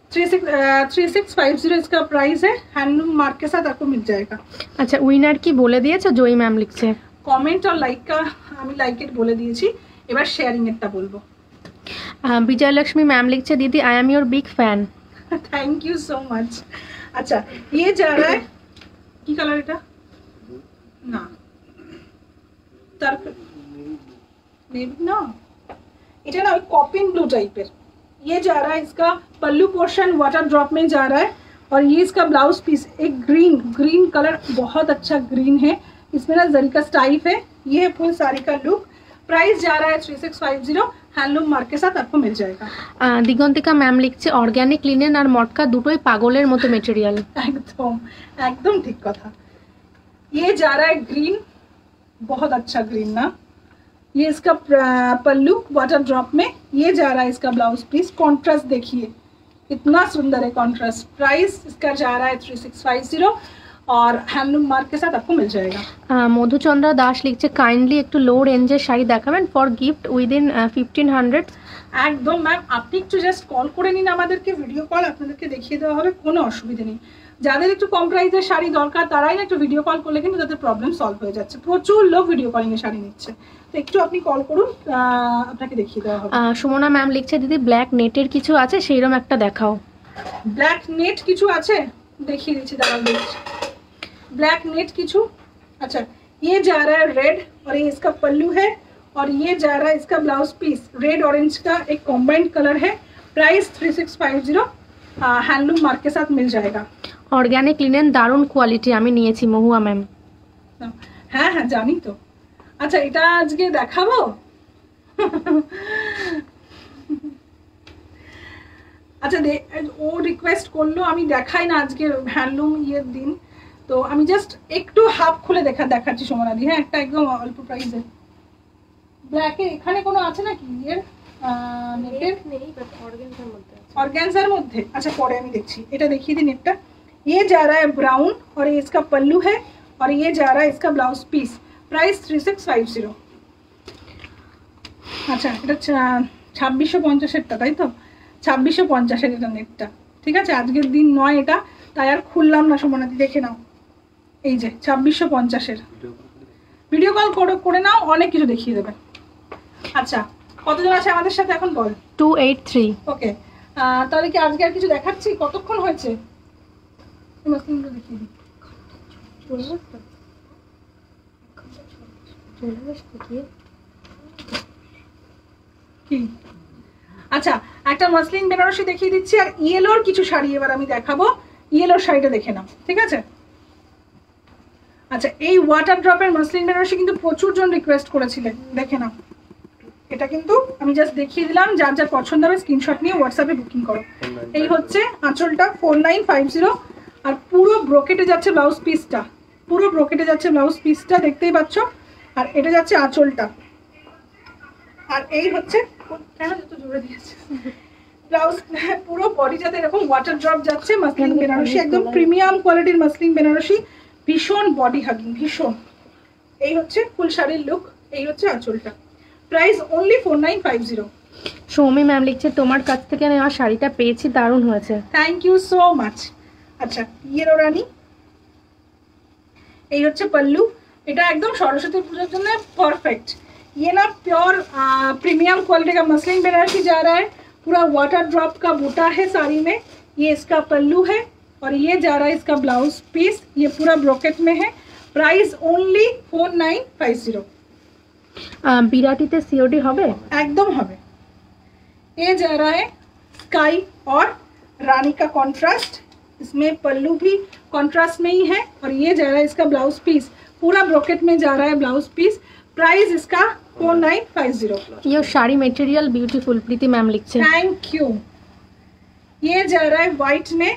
Speaker 1: 3650 इसका प्राइस है। हैंडलूम मार्क के साथ आपको मिल जाएगा।
Speaker 2: अच्छा উইনার কি বলে দিয়েছো? জয়ী ম্যাম লিখছে
Speaker 1: কমেন্ট আর লাইক কা আমি লাইকের বলে দিয়েছি, এবার শেয়ারিং এরটা বলবো।
Speaker 2: বিজয়লক্ষ্মী ম্যাম লিখছে, দিদি I am your big fan.
Speaker 1: Thank you so much. अच्छा ये जा रहा है की कलर এটা না তার নেভি না, এটা না कॉपिन ब्लू टाइप है। ये जा रहा है इसका पल्लू पोर्शन वाटर ड्रॉप में जा रहा है, और ये इसका ब्लाउज पीस एक ग्रीन कलर, बहुत अच्छा ग्रीन है, इसमें ना जरी का स्टाइफ है। ये है फुल साड़ी का लुक। प्राइस जा रहा है 3650। हैंडलूम मार्क के साथ आपको मिल जाएगा।
Speaker 2: দিগন্তিকা ম্যাম লিখছে, অর্গানিক লিনেন আর মটকা দুটোই পাগলের মতো মেটেরিয়াল।
Speaker 1: एकदम ठीक কথা। ये जा रहा है ग्रीन, बहुत अच्छा ग्रीन ना। ये इसका पल्लू वाटर ड्रॉप में, ये जा रहा है इसका ब्लाउज पीस। कॉन्ट्रास्ट देखिए इतना सुंदर है कॉन्ट्रास्ट। प्राइस इसका जा रहा है 3650 और हैंडलूम मार्क के साथ आपको मिल जाएगा।
Speaker 2: মধুচন্দ্রা দাস লিখছে, কাইন্ডলি একটু লো রেঞ্জের শাড়ি দেখাবেন ফর গিফট উইদিন 1500।
Speaker 1: একদম ম্যাম, আপনি একটু জাস্ট কল করে নিন আমাদেরকে, ভিডিও কল আপনাদেরকে দেখিয়ে দেওয়া হবে, কোনো অসুবিধা নেই। যাদের একটু কম প্রাইসের শাড়ি দরকার তারাই না একটু ভিডিও কল করলে কিন্তু তাদের প্রবলেম সলভ হয়ে যাচ্ছে। প্রচুর লোক ভিডিও কলিং এ শাড়ি নিচ্ছে, তো একটু আপনি কল করুন, আপনাকে দেখিয়ে দেওয়া হবে।
Speaker 2: সুমনা ম্যাম লিখছে, দিদি ব্ল্যাক নেটের কিছু আছে সেইরকম একটা দেখাও।
Speaker 1: ব্ল্যাক নেট কিছু আছে, দেখিয়ে দিচ্ছি, দাঁড়ান দেখছি। ब्लैक नेट किचू। अच्छा ये जा रहा है रेड, और ये इसका पल्लू है, और ये जा रहा है इसका ब्लाउज पीस रेड ऑरेंज का एक कॉम्बाइंड कलर है। प्राइस 3650। हैंडलूम मार्क के साथ मिल जाएगा।
Speaker 2: অর্গানিক লিনেন দারুণ কোয়ালিটি, আমি নিয়েছি মহুয়া ম্যাম।
Speaker 1: হ্যাঁ হ্যাঁ জানি তো। আচ্ছা এটা আজকে দেখাবো। আচ্ছা ও রিকোয়েস্ট করলো আমি দেখাই না আজকে হ্যান্ডলুম ইয়ের দিন, তো আমি জাস্ট একটু হাফ খুলে দেখাচ্ছি সোমনাদি। হ্যাঁ একটা একদম অল্প প্রাইসে ব্ল্যাক এর এখানে কোনো আছে নাকি এর নেটের?
Speaker 2: নেই, বাট অর্গানজার মধ্যে আছে।
Speaker 1: ऑर्गेन्जार मध्य। अच्छा परे আমি দেখছি, এটা দেখিয়ে দিন একটা। ये जा रहा है ब्राउन और ये इसका पल्लू है और ये जा रहा है इसका ब्लाउज पीस। प्राइस 3650। अच्छा এটা 2650 এরটা, তাই তো? 2650 এর এটা নেটটা, ঠিক আছে? আজকের দিন নয় এটা, তাই আর খুললাম না। সুমনাদি দেখে নাও, এই যে 2650 এর। ভিডিও কল করে নাও, অনেক কিছু দেখিয়ে দেবে। আচ্ছা কতজন আছে আমাদের সাথে এখন বল?
Speaker 2: 283।
Speaker 1: ওকে, তাহলে কি আজকে আর কিছু দেখাচ্ছি? কতক্ষণ হয়েছে? মাসলিনগুলো দেখিয়ে দিই। কি আচ্ছা একটা মসলিন বেনারসি দেখিয়ে দিচ্ছি, আর ইয়েলোর কিছু শাড়ি এবার আমি দেখাবো। ইয়েলোর শাড়িটা দেখে নাও, ঠিক আছে? আচ্ছা এই ওয়াটার ড্রপের মসলিন বেনারসি কিন্তু প্রচুর জন রিকোয়েস্ট করেছিলেন, দেখে নাও। এটা কিন্তু আমি জাস্ট দেখিয়ে দিলাম, যার যার পছন্দ হবে স্ক্রিনশট নিয়ে হোয়াটসঅ্যাপে বুকিং করো। এই হচ্ছে আঁচলটা 4950, আর পুরো ব্রোকেটে যাচ্ছে ব্লাউজ পিসটা, পুরো ব্রোকেটে যাচ্ছে ব্লাউজ পিসটা, দেখতেই পাচ্ছ। আর এটা যাচ্ছে আঁচলটা, আর এই হচ্ছে কেন যত জোরে দিয়েছে ব্লাউজ, পুরো বডিটাতে এরকম ওয়াটার ড্রপ যাচ্ছে। মসলিন বেনারসি একদম প্রিমিয়াম কোয়ালিটির মসলিন বেনারসি, ভীষণ বডি হাগিং, ভীষণ। এই হচ্ছে ফুল শাড়ির লুক, এই হচ্ছে আঁচলটা। Price only 4950।
Speaker 2: সৌমি ম্যাম লিখছে তোমার কাছ থেকে আমি আমার শাড়িটা পেয়েছি, দারুণ হয়েছে।
Speaker 1: Thank you so much. আচ্ছা ইয়েলো রানী, এই হচ্ছে পল্লু। এটা একদম সরস্বতী পুজোর জন্য परफेक्ट। ये ना प्योर प्रीमियम क्वालिटी का मसलिन बनारसी जा रहा है, पूरा वाटर ड्रॉप का बूटा है साड़ी में। ये इसका पल्लू है और ये जा रहा है इसका ब्लाउज पीस, ये पूरा ब्रोकेट में है। Price only 4950।
Speaker 2: বিরাটিতে সিওডি হবে?
Speaker 1: एकदम হবে। ये जा रहा है स्काई और रानी का कॉन्ट्रास्ट, इसमें पल्लू भी कॉन्ट्रास्ट में ही है और ये जा रहा है इसका ब्लाउज पीस, पूरा ब्रोकेट में जा रहा है ब्लाउज पीस। प्राइस इसका 4950।
Speaker 2: ये sari material beautiful, Preeti ma'am लिखছে।
Speaker 1: Thank you. ये जा रहा है वाइट में,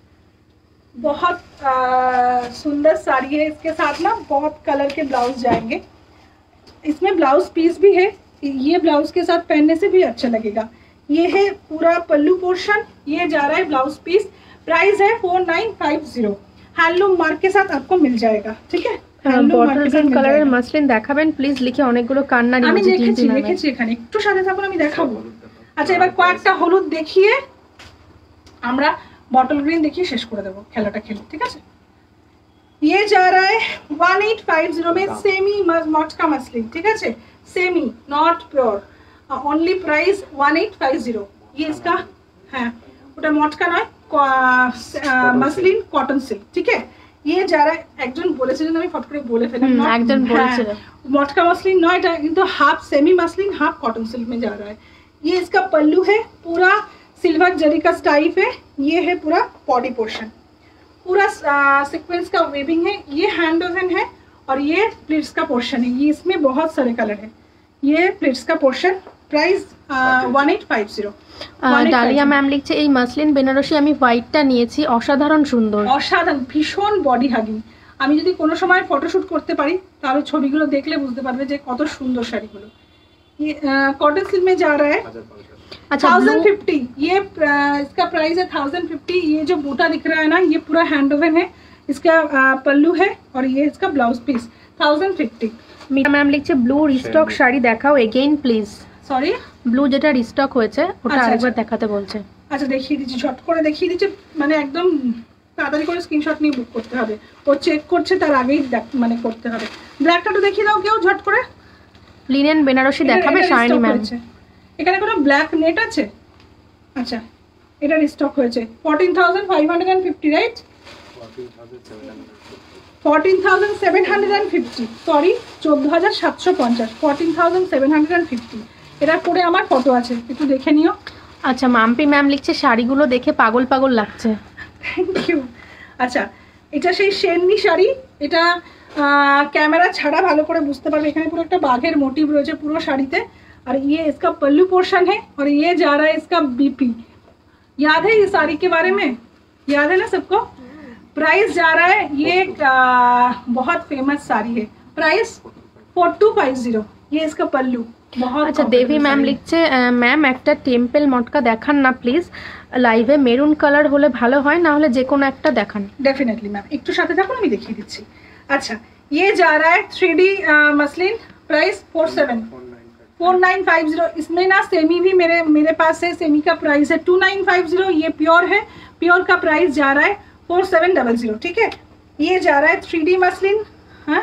Speaker 1: बहुत सुंदर साड़ी है। इसके साथ ना बहुत कलर के ब्लाउज जाएंगे, इसमें ब्लाउज पीस भी है, ये ब्लाउज के साथ पहनने से भी अच्छा लगेगा। ये है पूरा पल्लू पोर्शन, ये जा रहा है ब्लाउज पीस। प्राइस है 4950। हैंडलूम मार्क के साथ आपको मिल जाएगा, ठीक है?
Speaker 2: বটল গ্রিন কালারের মাসলিন দেখাবেন প্লিজ লিখে অনেকগুলো কান্নার
Speaker 1: আমি
Speaker 2: ইমোজি
Speaker 1: দেখেছি
Speaker 2: টিনটিন
Speaker 1: দেখেছি এখানে, একটু সাথে থাকুন আমি দেখাবো। আচ্ছা এবার কয়েকটা হলুদ দেখিয়ে আমরা বটল গ্রিন দেখিয়ে শেষ করে দেবো খেলাটা খেলে, ঠিক আছে? ये जा रहा है 1850 में सेमी मटका मसलिन, ठीक है? Semi not pure, only price 1850। ये इसका है ওটা মটকা নয়, মসলিন কটন সিল্ক, ঠিক है? ये जा रहा है, একজন বলেছিলেন আমি ফট করে বলে ফেললাম,
Speaker 2: একজন বলেছিল
Speaker 1: मटका मसलिन নয়, এটা কিন্তু half semi muslin half cotton silk में जा रहा है। ये इसका पल्लू है, पूरा सिल्वर जरी का स्टाइफ है। ये है पूरा बॉडी पोर्शन, पूरा सीक्वेंस का वेविंग है। ये हैंड ओवन है और ये प्लीट्स का पोर्शन है। ये इसमें बहुत सारे कलर है। ये प्लीट्स का पोर्शन। प्राइस 1850।
Speaker 2: ডালিয়া ম্যাম লিখছে এই মাসলিন বেনারসি আমি হোয়াইটটা নিয়েছি, অসাধারণ সুন্দর,
Speaker 1: অসাধারণ, ভীষণ বডি হাগিং। আমি যদি কোনো সময় ফটোশুট করতে পারি তাহলে ছবিগুলো দেখলে বুঝতে পারবে যে কত সুন্দর শাড়িগুলো। ये कॉटन सिल्क में जा रहा है। अच्छा 1050। ये इसका प्राइस है 1050। ये जो बूटा दिख रहा है ना, ये पूरा हैंड ओवन है, इसका पल्लू है और ये इसका ब्लाउज पीस। 1050।
Speaker 2: মিতা ম্যাম লিখছে ব্লু রিস্টক শাড়ি দেখাও এগেইন প্লিজ।
Speaker 1: সরি
Speaker 2: ব্লু যেটা রিস্টক হয়েছে ওটা আরেকবার দেখাতে বলছে।
Speaker 1: আচ্ছা দেখিয়ে দিচ্ছি, ঝট করে দেখিয়ে দিচ্ছি, মানে একদম তাড়াতাড়ি করে স্ক্রিনশট নিয়ে বুক করতে হবে। ও চেক করছে তার আগেই মানে করতে হবে। ব্ল্যাকটা তো দেখিয়ে দাও কেউ ঝট করে।
Speaker 2: লিনেন বেনারসি দেখাবে শাইনি ম্যাম।
Speaker 1: এখানে কোনো ব্ল্যাক নেট আছে? আচ্ছা এটা রিস্টক হয়েছে 14550, রাইট? 14750, সরি 14750, 14750। এটা পরে আমার ফটো আছে, একটু দেখে নিও।
Speaker 2: আচ্ছা মাম্পি ম্যাম লিখছে শাড়িগুলো দেখে পাগল পাগল লাগছে।
Speaker 1: Thank you. আচ্ছা এটা সেই শেরনি শাড়ি, এটা कैमरा छाड़ा ভালো করে বুঝতে পারবে। এখানে পুরো একটা বাঘের মোটিভ রয়েছে পুরো শাড়িতে। और ये इसका पल्लू पोर्शन है और ये जा रहा है इसका बीपी। याद है ये साड़ी के बारे में? याद है ना सबको? प्राइस जा रहा है, ये बहुत फेमस साड़ी है। प्राइस 4250। ये इसका पल्लू बहुत
Speaker 2: আচ্ছা দেবী
Speaker 1: comfortable
Speaker 2: ম্যাম
Speaker 1: শাড়ি।
Speaker 2: লিখছে ম্যাম একটা টেম্পল মটকা দেখান না প্লিজ, লাইভে মেরুন কালার হলে ভালো হয়, না হলে যে কোনো একটা দেখান।
Speaker 1: डेफिनेटली मैम, एक तो साथ থাকুন আমি দেখিয়ে দিচ্ছি। अच्छा ये जा रहा है 3D मसलिन, प्राइस 4950। इसमें ना सेमी भी मेरे पास है, सेमी का प्राइस है 2950। ये प्योर है, प्योर का प्राइस जा रहा है 4700, ठीक है। ये जा रहा है 3D मसलिन, हाँ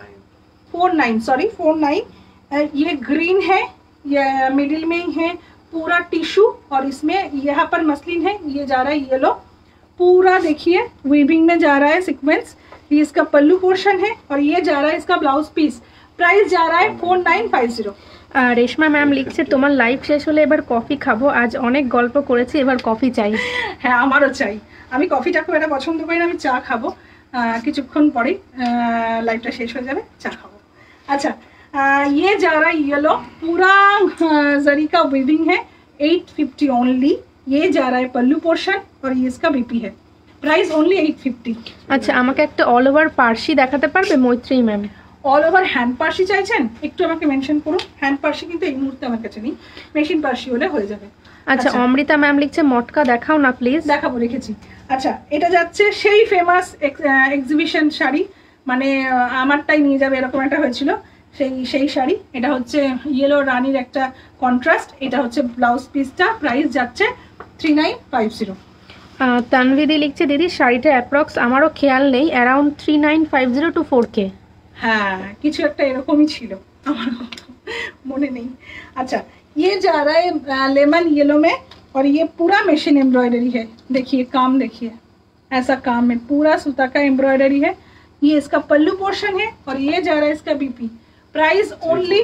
Speaker 1: 49। ये ग्रीन है, ये मिडिल में ही है पूरा टिश्यू, और इसमें यहाँ पर मसलिन है। ये जा रहा है येलो, पूरा देखिए वीविंग में जा रहा है सीक्वेंस। ये इसका पल्लू पोर्शन है, और ये जा रहा है इसका ब्लाउज पीस। प्राइस जा रहा है 4950।
Speaker 2: রেশমা ম্যাম লিখছে তোমার লাইভ শেষ হলে এবার কফি খাবো, আজ অনেক গল্প করেছি, এবার কফি চাই।
Speaker 1: হ্যাঁ আমারও চাই, আমি কফিটা খুব একটা পছন্দ করি না, আমি চা খাবো কিছুক্ষণ পরেই, লাইভটা শেষ হয়ে যাবে, চা খাবো। अच्छा ये जा रहा है येलो, पूरा जरी का वीविंग है, 850 ओनली। ये जा रहा है पल्लू पोर्शन, और ये इसका बीपी है, प्राइस ओनली 850।
Speaker 2: আচ্ছা আমাকে একটা অল ওভার পার্সি দেখাতে পারবে Maitreyi ma'am?
Speaker 1: All over hand Parsi চাইছেন, একটু আমাকে মেনশন করুন। হ্যান্ড পার্সি কিন্তু এই মুহূর্তে আমার কাছে নেই, মেশিন পার্সি হলে হয়ে যাবে।
Speaker 2: আচ্ছা অমৃতা ম্যাম লিখছে মটকা দেখাও না প্লিজ।
Speaker 1: দেখাবো, রেখেছি। আচ্ছা এটা যাচ্ছে সেই ফেমাস এক্সিবিশন শাড়ি, মানে আমারটাই নিয়ে যাবে এরকম একটা হয়েছিল, সেই শাড়ি। এটা হচ্ছে ইয়েলো রানীর একটা কন্ট্রাস্ট, এটা হচ্ছে ব্লাউজ পিসটা, প্রাইস যাচ্ছে 3950।
Speaker 2: তানভিদি লিখছে দিদি শাড়িটা অ্যাপ্রক্স আমারও খেয়াল নেই, অ্যারাউন্ড 3950 to 4K।
Speaker 1: হ্যাঁ কিছু একটা এরকমই ছিল, আমার মনে নেই। अच्छा ये जा रहा है लेमन येलो में, और ये पूरा मशीन एम्ब्रॉयडरी है। देखिए काम, देखिए ऐसा काम है, पूरा सूता का एम्ब्रॉयडरी है। ये इसका पल्लू पोर्शन है, और ये जा रहा है इसका बीपी। Price only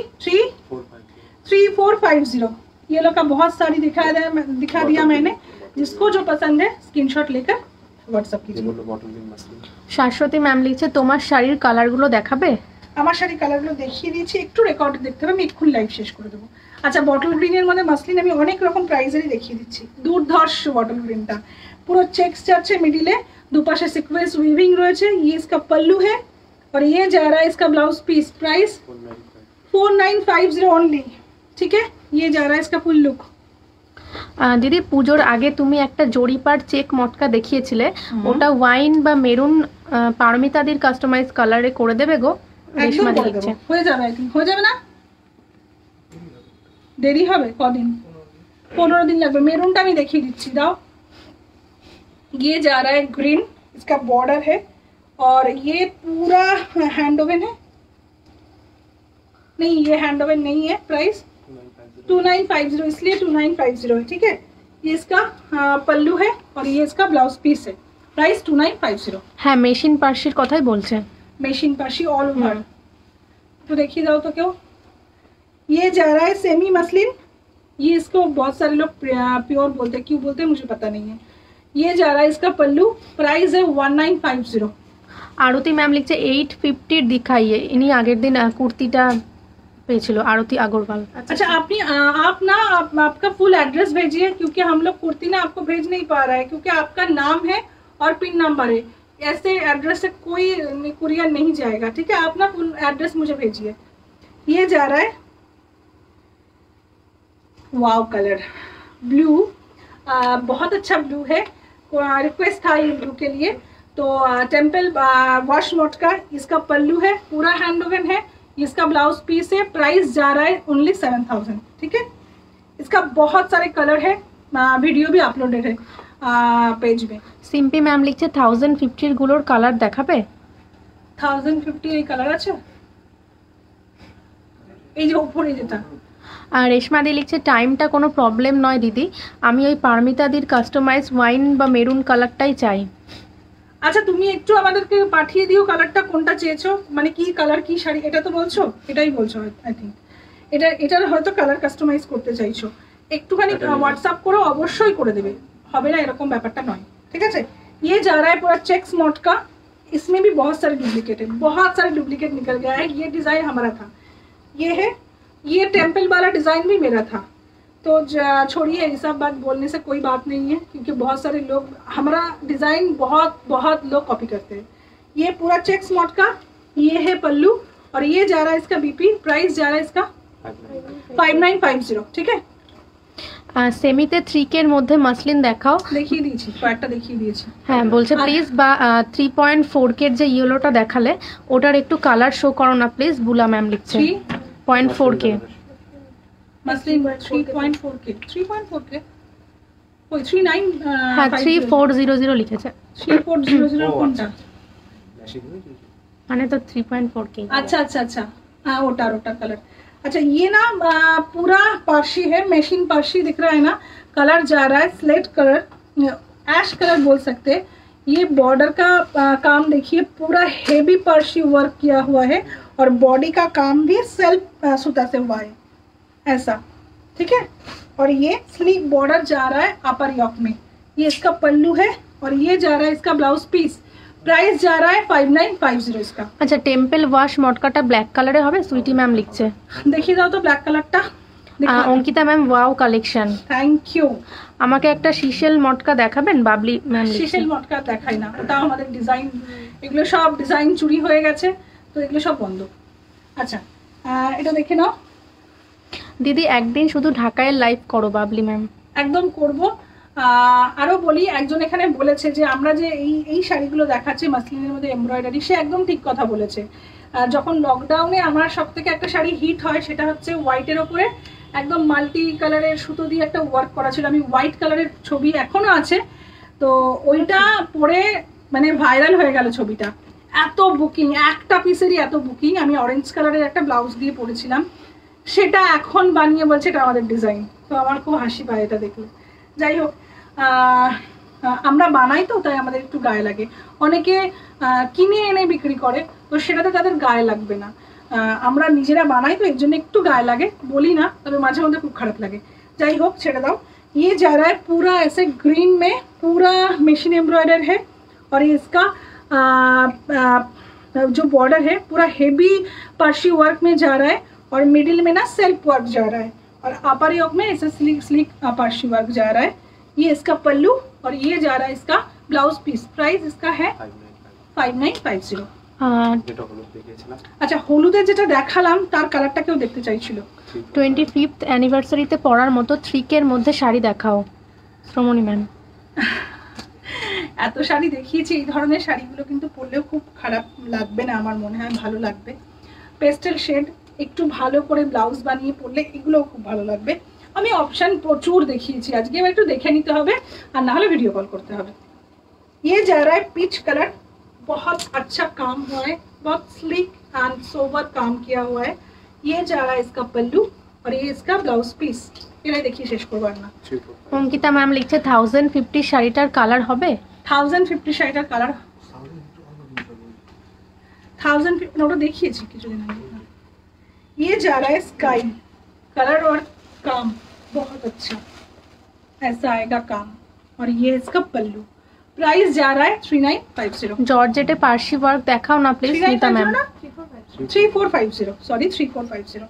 Speaker 1: 3450। येलो का बहुत सारी दिखा दिया मैंने, जिसको जो पसंद है स्क्रीनशॉट लेकर व्हाट्सएप कीजिए।
Speaker 2: শাশ্বতী ম্যাম লিখছে তোমার শাড়ির কালারগুলো দেখাবে?
Speaker 1: আমার শাড়ি কালারগুলো দেখিয়ে দিয়েছি, একটু রেকর্ড দেখতে হবে, আমি এক্ষুনি লাইভ শেষ করে দেবো। আচ্ছা বটল গ্রিনের মধ্যে মাসলিন আমি অনেক রকম প্রাইসেরই দেখিয়ে দিচ্ছি। দুর্ধর্ষ বটল গ্রিনটা, পুরো চেক্স যাচ্ছে মিডিলে, দুপাশে সিকোয়েন্স উইভিং রয়েছে। ये इसका पल्लू है, और ये जा रहा है इसका ब्लाउज पीस, प्राइस 4950 ओनली, ठीक है। ये जा रहा है इसका फुल लुक।
Speaker 2: দিদি পুজোর আগে তুমি একটা জরিপার চেক মটকা দেখিয়েছিলে, ওটা ওয়াইন বা মেরুন পারমিতাদির কাস্টমাইজ কালারে করে দেবে গো?
Speaker 1: একদম
Speaker 2: রেশমা
Speaker 1: করে
Speaker 2: লিখছে।
Speaker 1: দেবো, হয়ে যাবে, একদিন হয়ে যাবে না, দেরি হবে কদিন, 15 दिन लगবে। মেরুনটা আমি দেখিয়ে দিচ্ছি, দাও। ये जा रहा है ग्रीन, इसका बॉर्डर है, और ये पूरा हैंड ओवन है, नहीं ये हैंड ओवन नहीं है। प्राइस 2950, इसलिए 2950 है, ठीक है। ये इसका पल्लू है, और ये इसका ब्लाउज पीस है। प्राइस 2950।
Speaker 2: হ্যাঁ মেশিন পার্সির কথাই বলছে।
Speaker 1: मेशिन पाशी ऑल ओवर, तो देखिए जाओ तो क्यों। ये जा रहा है सेमी मसलिन, ये इसको बहुत सारे लोग प्योर बोलते हैं, क्यों बोलते हैं मुझे पता नहीं है। ये जा रहा है इसका पल्लू, प्राइस है 1950।
Speaker 2: আরতি ম্যাম লিখছে 850 দিখাইয়ে, ইনি আগের দিন কুর্তিটা পেয়েছিল আরতি আগরওয়াল।
Speaker 1: अच्छा आप ना आपका फुल एड्रेस भेजिए, क्योंकि हम लोग कुर्ती ना आपको भेज नहीं पा रहा है, क्योंकि आपका नाम है और पिन नंबर है, ऐसे एड्रेस से कोई कुरियर नहीं जाएगा, ठीक है। आप ना फुल एड्रेस मुझे भेजिए। ये जा रहा है वाव कलर ब्लू, बहुत अच्छा ब्लू है, रिक्वेस्ट था ये ब्लू के लिए। तो टेम्पल वॉश मोट का इसका पल्लू है, पूरा हैंड ओवन है, इसका ब्लाउज पीस है। प्राइस जा रहा है ओनली 7000, ठीक है। इसका बहुत सारे कलर है, वीडियो भी अपलोडेड है पेज में।
Speaker 2: সিম্পি ম্যাম লিখছে 1050 গুলোর কালার দেখাবে?
Speaker 1: 1050 এই কালার আছে, এই যে উপরে যেটা।
Speaker 2: আর রেশমাদি লিখছে টাইমটা কোনো প্রবলেম নয় দিদি, আমি ওই পারমিতাদির কাস্টমাইজ ওয়াইন বা মেরুন কালারটাই চাই।
Speaker 1: আচ্ছা তুমি একটু আমাদেরকে পাঠিয়ে দিও কালারটা কোনটা চেয়েছো, মানে কি কালার কি শাড়ি, এটা তো বলছো, এটাই বলছো আই থিঙ্ক। এটার হয়তো কালার কাস্টমাইজ করতে চাইছো, একটুখানি হোয়াটসঅ্যাপ করো, অবশ্যই করে দেবে, হবে না এরকম ব্যাপারটা নয়, ঠিক আছে। ये जा रहा है पूरा चेक्स मोड का, इसमें भी बहुत सारे डुप्लीकेट है, बहुत सारे डुप्लीकेट निकल गया है। ये डिज़ाइन हमारा था, ये है, ये टेम्पल वाला डिज़ाइन भी मेरा था। तो छोड़िए ये सब बात, बोलने से कोई बात नहीं है, क्योंकि बहुत सारे लोग हमारा डिज़ाइन बहुत लोग कॉपी करते हैं। ये पूरा चेक्स मोड का, ये है पल्लू, और ये जा रहा है इसका बीपी। प्राइस जा रहा है इसका 5950, ঠিক আছে।
Speaker 2: সেমিতে 3K এর মধ্যে মাসলিন দেখাও।
Speaker 1: দেখিয়ে দিয়েছি, কয়েকটা দেখিয়ে দিয়েছি।
Speaker 2: হ্যাঁ বলছে প্লিজ, বা 3.4K এর যে ইয়েলোটা দেখালে ওটার একটু কালার শো করো না প্লিজ, বুলা ম্যাম লিখছে। 3.4K
Speaker 1: মাসলিন 3.4K, 3.4K ওই 39,
Speaker 2: হ্যাঁ 3400 লিখেছে,
Speaker 1: 3400 কোনটা?
Speaker 2: মানে তো 3.4K।
Speaker 1: अच्छा अच्छा अच्छा, हाँ ओटा कलर। अच्छा ये ना पूरा पार्शी है, मशीन पार्शी दिख रहा है ना, कलर जा रहा है स्लेट कलर, ऐश कलर बोल सकते हैं। ये बॉर्डर का काम देखिए, पूरा हेवी पार्शी वर्क किया हुआ है और बॉडी का काम भी सेल्फ सूता से हुआ है ऐसा, ठीक है। और ये स्लीव बॉर्डर जा रहा है अपर यॉक में, ये इसका पल्लू है और ये जा रहा है इसका ब्लाउज पीस। प्राइस जा रहा है 5950 इसका।
Speaker 2: আচ্ছা টেম্পল ওয়াশ মটকাটা ব্ল্যাক কালারে হবে, সুইটি ম্যাম লিখছে।
Speaker 1: দেখিয়ে দাও তো ব্ল্যাক কালারটা।
Speaker 2: Ankita ma'am wow collection,
Speaker 1: thank you.
Speaker 2: আমাকে একটা শিশেল মটকা দেখাবেন, বাবলি ম্যাম লিখছে।
Speaker 1: শিশেল মটকা দেখাই না, ওটা আমাদের ডিজাইন, এগুলো সব ডিজাইন চুরি হয়ে গেছে, তো এগুলো সব বন্ধ। আচ্ছা এটা দেখে নাও
Speaker 2: দিদি, একদিন শুধু ঢাকায় লাইভ করো বাবলি ম্যাম।
Speaker 1: একদম করব। আরো বলি, একজন এখানে বলেছে যে আমরা যে এই শাড়িগুলো দেখাচ্ছি মাসলিনের মধ্যে এমব্রয়ডারি, সে একদম ঠিক কথা বলেছে। যখন লকডাউনে আমার সব থেকে একটা শাড়ি হিট হয়, সেটা হচ্ছে হোয়াইটের ওপরে একদম মাল্টি কালারের সুতো দিয়ে একটা ওয়ার্ক করা ছিল, আমি হোয়াইট কালারের ছবি এখনো আছে, তো ওইটা পরে মানে ভাইরাল হয়ে গেল ছবিটা, এত বুকিং, একটা পিসেরই এত বুকিং। আমি অরেঞ্জ কালারের একটা ব্লাউজ দিয়ে পরেছিলাম, সেটা এখন বানিয়ে বলছে এটা আমাদের ডিজাইন, তো আমার খুব হাসি পায় এটা দেখলে। যাই হোক, আমরা বানাই তো তাই আমাদের একটু গায়ে লাগে, অনেকে কিনে এনে বিক্রি করে, তো সেটাতে তাদের গায়ে লাগবে না, আমরা নিজেরা বানাই তো এর জন্য একটু গায়ে লাগে, বলি না, তবে মাঝে মধ্যে খুব খারাপ লাগে। যাই হোক ছেড়ে দাও। ये जा रहा है पूरा ऐसे ग्रीन में, पूरा मशीन एम्ब्रॉयडर है और ये इसका जो बॉर्डर है पूरा हेवी पार्शी वर्क में जा रहा है और मिडिल में ना सेल्फ वर्क जा रहा है और अपर योक में ऐसे स्लिक पार्शी वर्क जा रहा है। ये इसका पल्लू और ये जा रहा है इसका ब्लाउज पीस। प्राइस इसका है 5950। আচ্ছা হলুদের যেটা দেখালাম তার কালারটা কেউ দেখতে চাইছিল।
Speaker 2: 25th অ্যানিভার্সারিতে পরার মতো 3K এর মধ্যে শাড়ি দেখাও শ্রমণী ম্যাম।
Speaker 1: এত শাড়ি দেখিয়েছি, এই ধরনের শাড়িগুলো কিন্তু পরলেও খুব খারাপ লাগবে না, আমার মনে হয় ভালো লাগবে। পেস্টেল শেড একটু ভালো করে ব্লাউজ বানিয়ে পরলে এগুলোও খুব ভালো লাগবে। আমি অপশন প্রচুর দেখিয়েছি, আজকে এবার একটু দেখে নিতে হবে, আর না হলে ভিডিও কল করতে হবে। ये जा रहा है पीच कलर, बहुत अच्छा काम हुआ है, बहुत स्लीक एंड सोबर काम किया हुआ है। ये जा रहा है इसका पल्लू और ये इसका ब्लाउज पीस। ये देखिए शेष করবার না।
Speaker 2: অঙ্কিতা ম্যাম লিখছে 1050 শাড়িটার কালার হবে।
Speaker 1: 1050 শাড়িটার কালার 1050 ওটা দেখিয়েছি কিছুদিন আগে। ये जा रहा है स्काई कलर और काम बहुत अच्छा ऐसा आएगा काम और ये इसका पल्लू। प्राइस जा रहा है 3950।
Speaker 2: জর্জেটে পার্সি ওয়ার্ক দেখাও না প্লিজ নীতা ম্যাম।
Speaker 1: 3450 সরি 3450।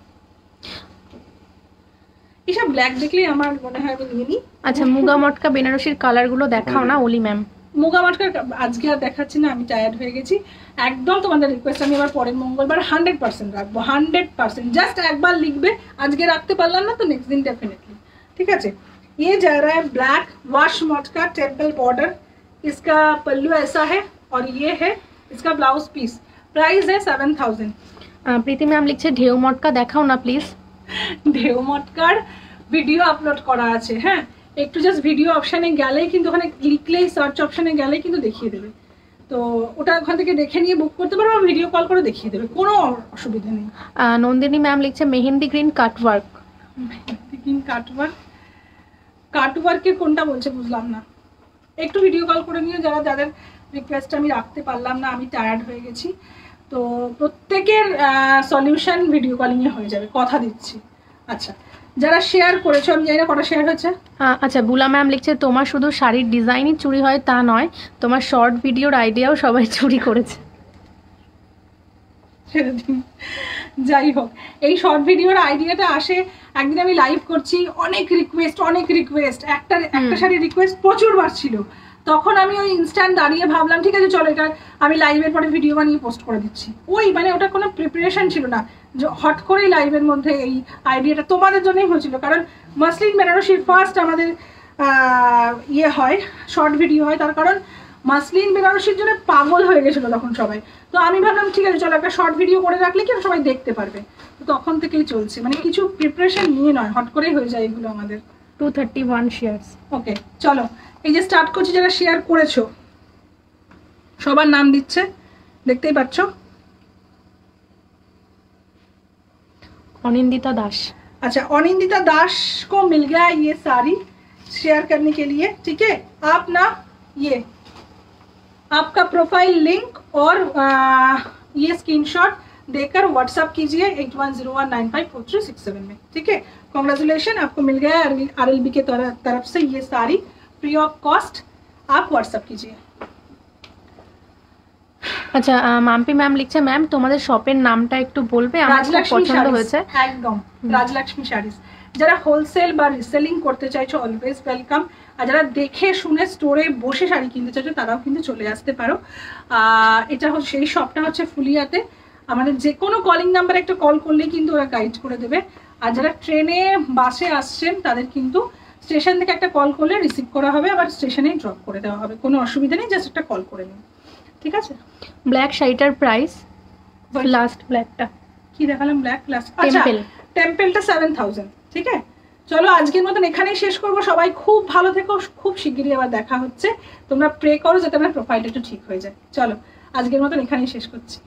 Speaker 1: এসব ব্ল্যাক দেখলেই আমার মনে হয় আমি নিয়ে নিই।
Speaker 2: আচ্ছা মুগা মটকা বেনারসির কালারগুলো দেখাও না অলি ম্যাম।
Speaker 1: মুগা মটকা আজকে আর দেখাচ্ছি না, আমি টায়ার্ড হয়ে গেছি একদম। তোমাদের রিকোয়েস্ট আমি এবার পরের মঙ্গলবার 100% রাখবো, 100%। জাস্ট একবার লিখবে, আজকে রাখতে পারলাম না তো নেক্সট দিন ডেফিনেটলি, ঠিক আছে। ये जा रहा है black wash matka temple border, इसका पल्लू ऐसा है और ये है इसका ब्लाउज पीस। प्राइस है 7000।
Speaker 2: প্রীতি ম্যাম লিখছে ঢেউ মটকা দেখাও না প্লিজ।
Speaker 1: ঢেউ মটকার ভিডিও আপলোড করা আছে, হ্যাঁ একটু জাস্ট ভিডিও অপশানে গেলেই কিন্তু ওখানে লিখলেই সার্চ অপশানে গেলেই কিন্তু দেখিয়ে দেবে, তো ওটা ওখান থেকে দেখে নিয়ে বুক করতে পারো, ভিডিও কল করে দেখিয়ে দেবে, কোনো অসুবিধা নেই।
Speaker 2: নন্দিনী ম্যাম লিখছে mehndi green cutwork.
Speaker 1: Mehndi green cutwork, কাটওয়ার্কের কোনটা বলছে বুঝলাম না, একটু ভিডিও কল করে নিও। যাদের রিকোয়েস্ট আমি রাখতে পারলাম না, আমি টায়ার্ড হয়ে গেছি, তো প্রত্যেকের সলিউশন ভিডিও কলিংয়ে হয়ে যাবে, কথা দিচ্ছি। আচ্ছা যারা শেয়ার করেছো, আমি জানি না কটা শেয়ার হচ্ছে।
Speaker 2: আচ্ছা বুলা ম্যাম লিখছে তোমার শুধু শাড়ির ডিজাইনই চুরি হয় তা নয়, তোমার শর্ট ভিডিওর আইডিয়াও সবাই চুরি করেছে।
Speaker 1: যাই হোক, এই শর্ট ভিডিওর আইডিয়াটা আসে একদিন আমি লাইভ করছি, অনেক রিকোয়েস্ট, একটা শাড়ির রিকোয়েস্ট প্রচুরবার ছিল, তখন আমি ওই ইনস্ট্যান্ট দাঁড়িয়ে ভাবলাম ঠিক আছে চলো এটা আমি লাইভের পরে ভিডিও বানিয়ে পোস্ট করে দিচ্ছি। ওই মানে ওটা কোনো প্রিপারেশন ছিল না, হট করেই লাইভের মধ্যে এই আইডিয়াটা তোমাদের জন্যই হয়েছিল, কারণ মাসলিন বেনারসির ফার্স্ট আমাদের ইয়ে হয়, শর্ট ভিডিও হয়, তার কারণ মাসলিন বেনারসির জন্য পাগল হয়ে গেছিলো তখন সবাই। তো আমি ভাবলাম ঠিক আছে চলো একটা শর্ট ভিডিও করে রাখলে কি সবাই দেখতে পারবে, তো তখন থেকেই চলছে, মানে কিছু প্রিপারেশন নিয়ে নয়, হট করেই হয়ে যায় এগুলো আমাদের।
Speaker 2: 231 শেয়ার্স।
Speaker 1: ওকে চলো এই যে স্টার্ট করছি, যারা শেয়ার করেছো সবার নাম দিচ্ছে, দেখতেই পাচ্ছ।
Speaker 2: অনিন্দিতা দাস।
Speaker 1: अच्छा अनिंदिता दास को मिल गया ये साड़ी शेयर करने के लिए, ठीक है। आप ना ये आपका प्रोफाइल लिंक और ये स्क्रीनशॉट देकर व्हाट्सएप कीजिए 8101954367 में, ठीक है। कॉन्ग्रेचुलेशन, आपको मिल गया RLB के तरफ से ये साड़ी फ्री ऑफ कॉस्ट, आप व्हाट्सएप कीजिए।
Speaker 2: আচ্ছা মাম্পি ম্যাম লিখছে ম্যাম তোমাদের শপের নামটা একটু বলবে, আমার খুব পছন্দ হয়েছে।
Speaker 1: একদম রাজলক্ষ্মী শাড়িজ। যারা হোলসেল বা রিসেলিং করতে চাইছো অলওয়েজ ওয়েলকাম, আর যারা দেখে শুনে স্টোরে বসে শাড়ি কিনতে চাইছো তারাও কিন্তু চলে আসতে পারো। এটা হচ্ছে সেই শপটা হচ্ছে ফুলিয়াতে, আমাদের যে কোনো কলিং নাম্বারে একটা কল করলেই কিন্তু ওরা গাইড করে দেবে। আর যারা ট্রেনে বাসে আসছেন তাদের কিন্তু স্টেশন থেকে একটা কল করলে রিসিভ করা হবে, আবার স্টেশনেই ড্রপ করে দেওয়া হবে, কোনো অসুবিধা নেই, জাস্ট একটা কল করে নিন, ঠিক আছে।
Speaker 2: ব্ল্যাক শাড়িটার প্রাইস লাস্ট ব্ল্যাকটা
Speaker 1: কি দেখালাম, ব্ল্যাক লাস্ট, আচ্ছা টেম্পলটা 7000, ঠিক আছে। চলো আজকের মতন এখানেই শেষ করবো, সবাই খুব ভালো থেকো, খুব শিগগিরই আবার দেখা হচ্ছে, তোমরা প্রে করো যাতে আমার প্রোফাইলটা একটু ঠিক হয়ে যায়। চলো আজকের মতন এখানেই শেষ করছি।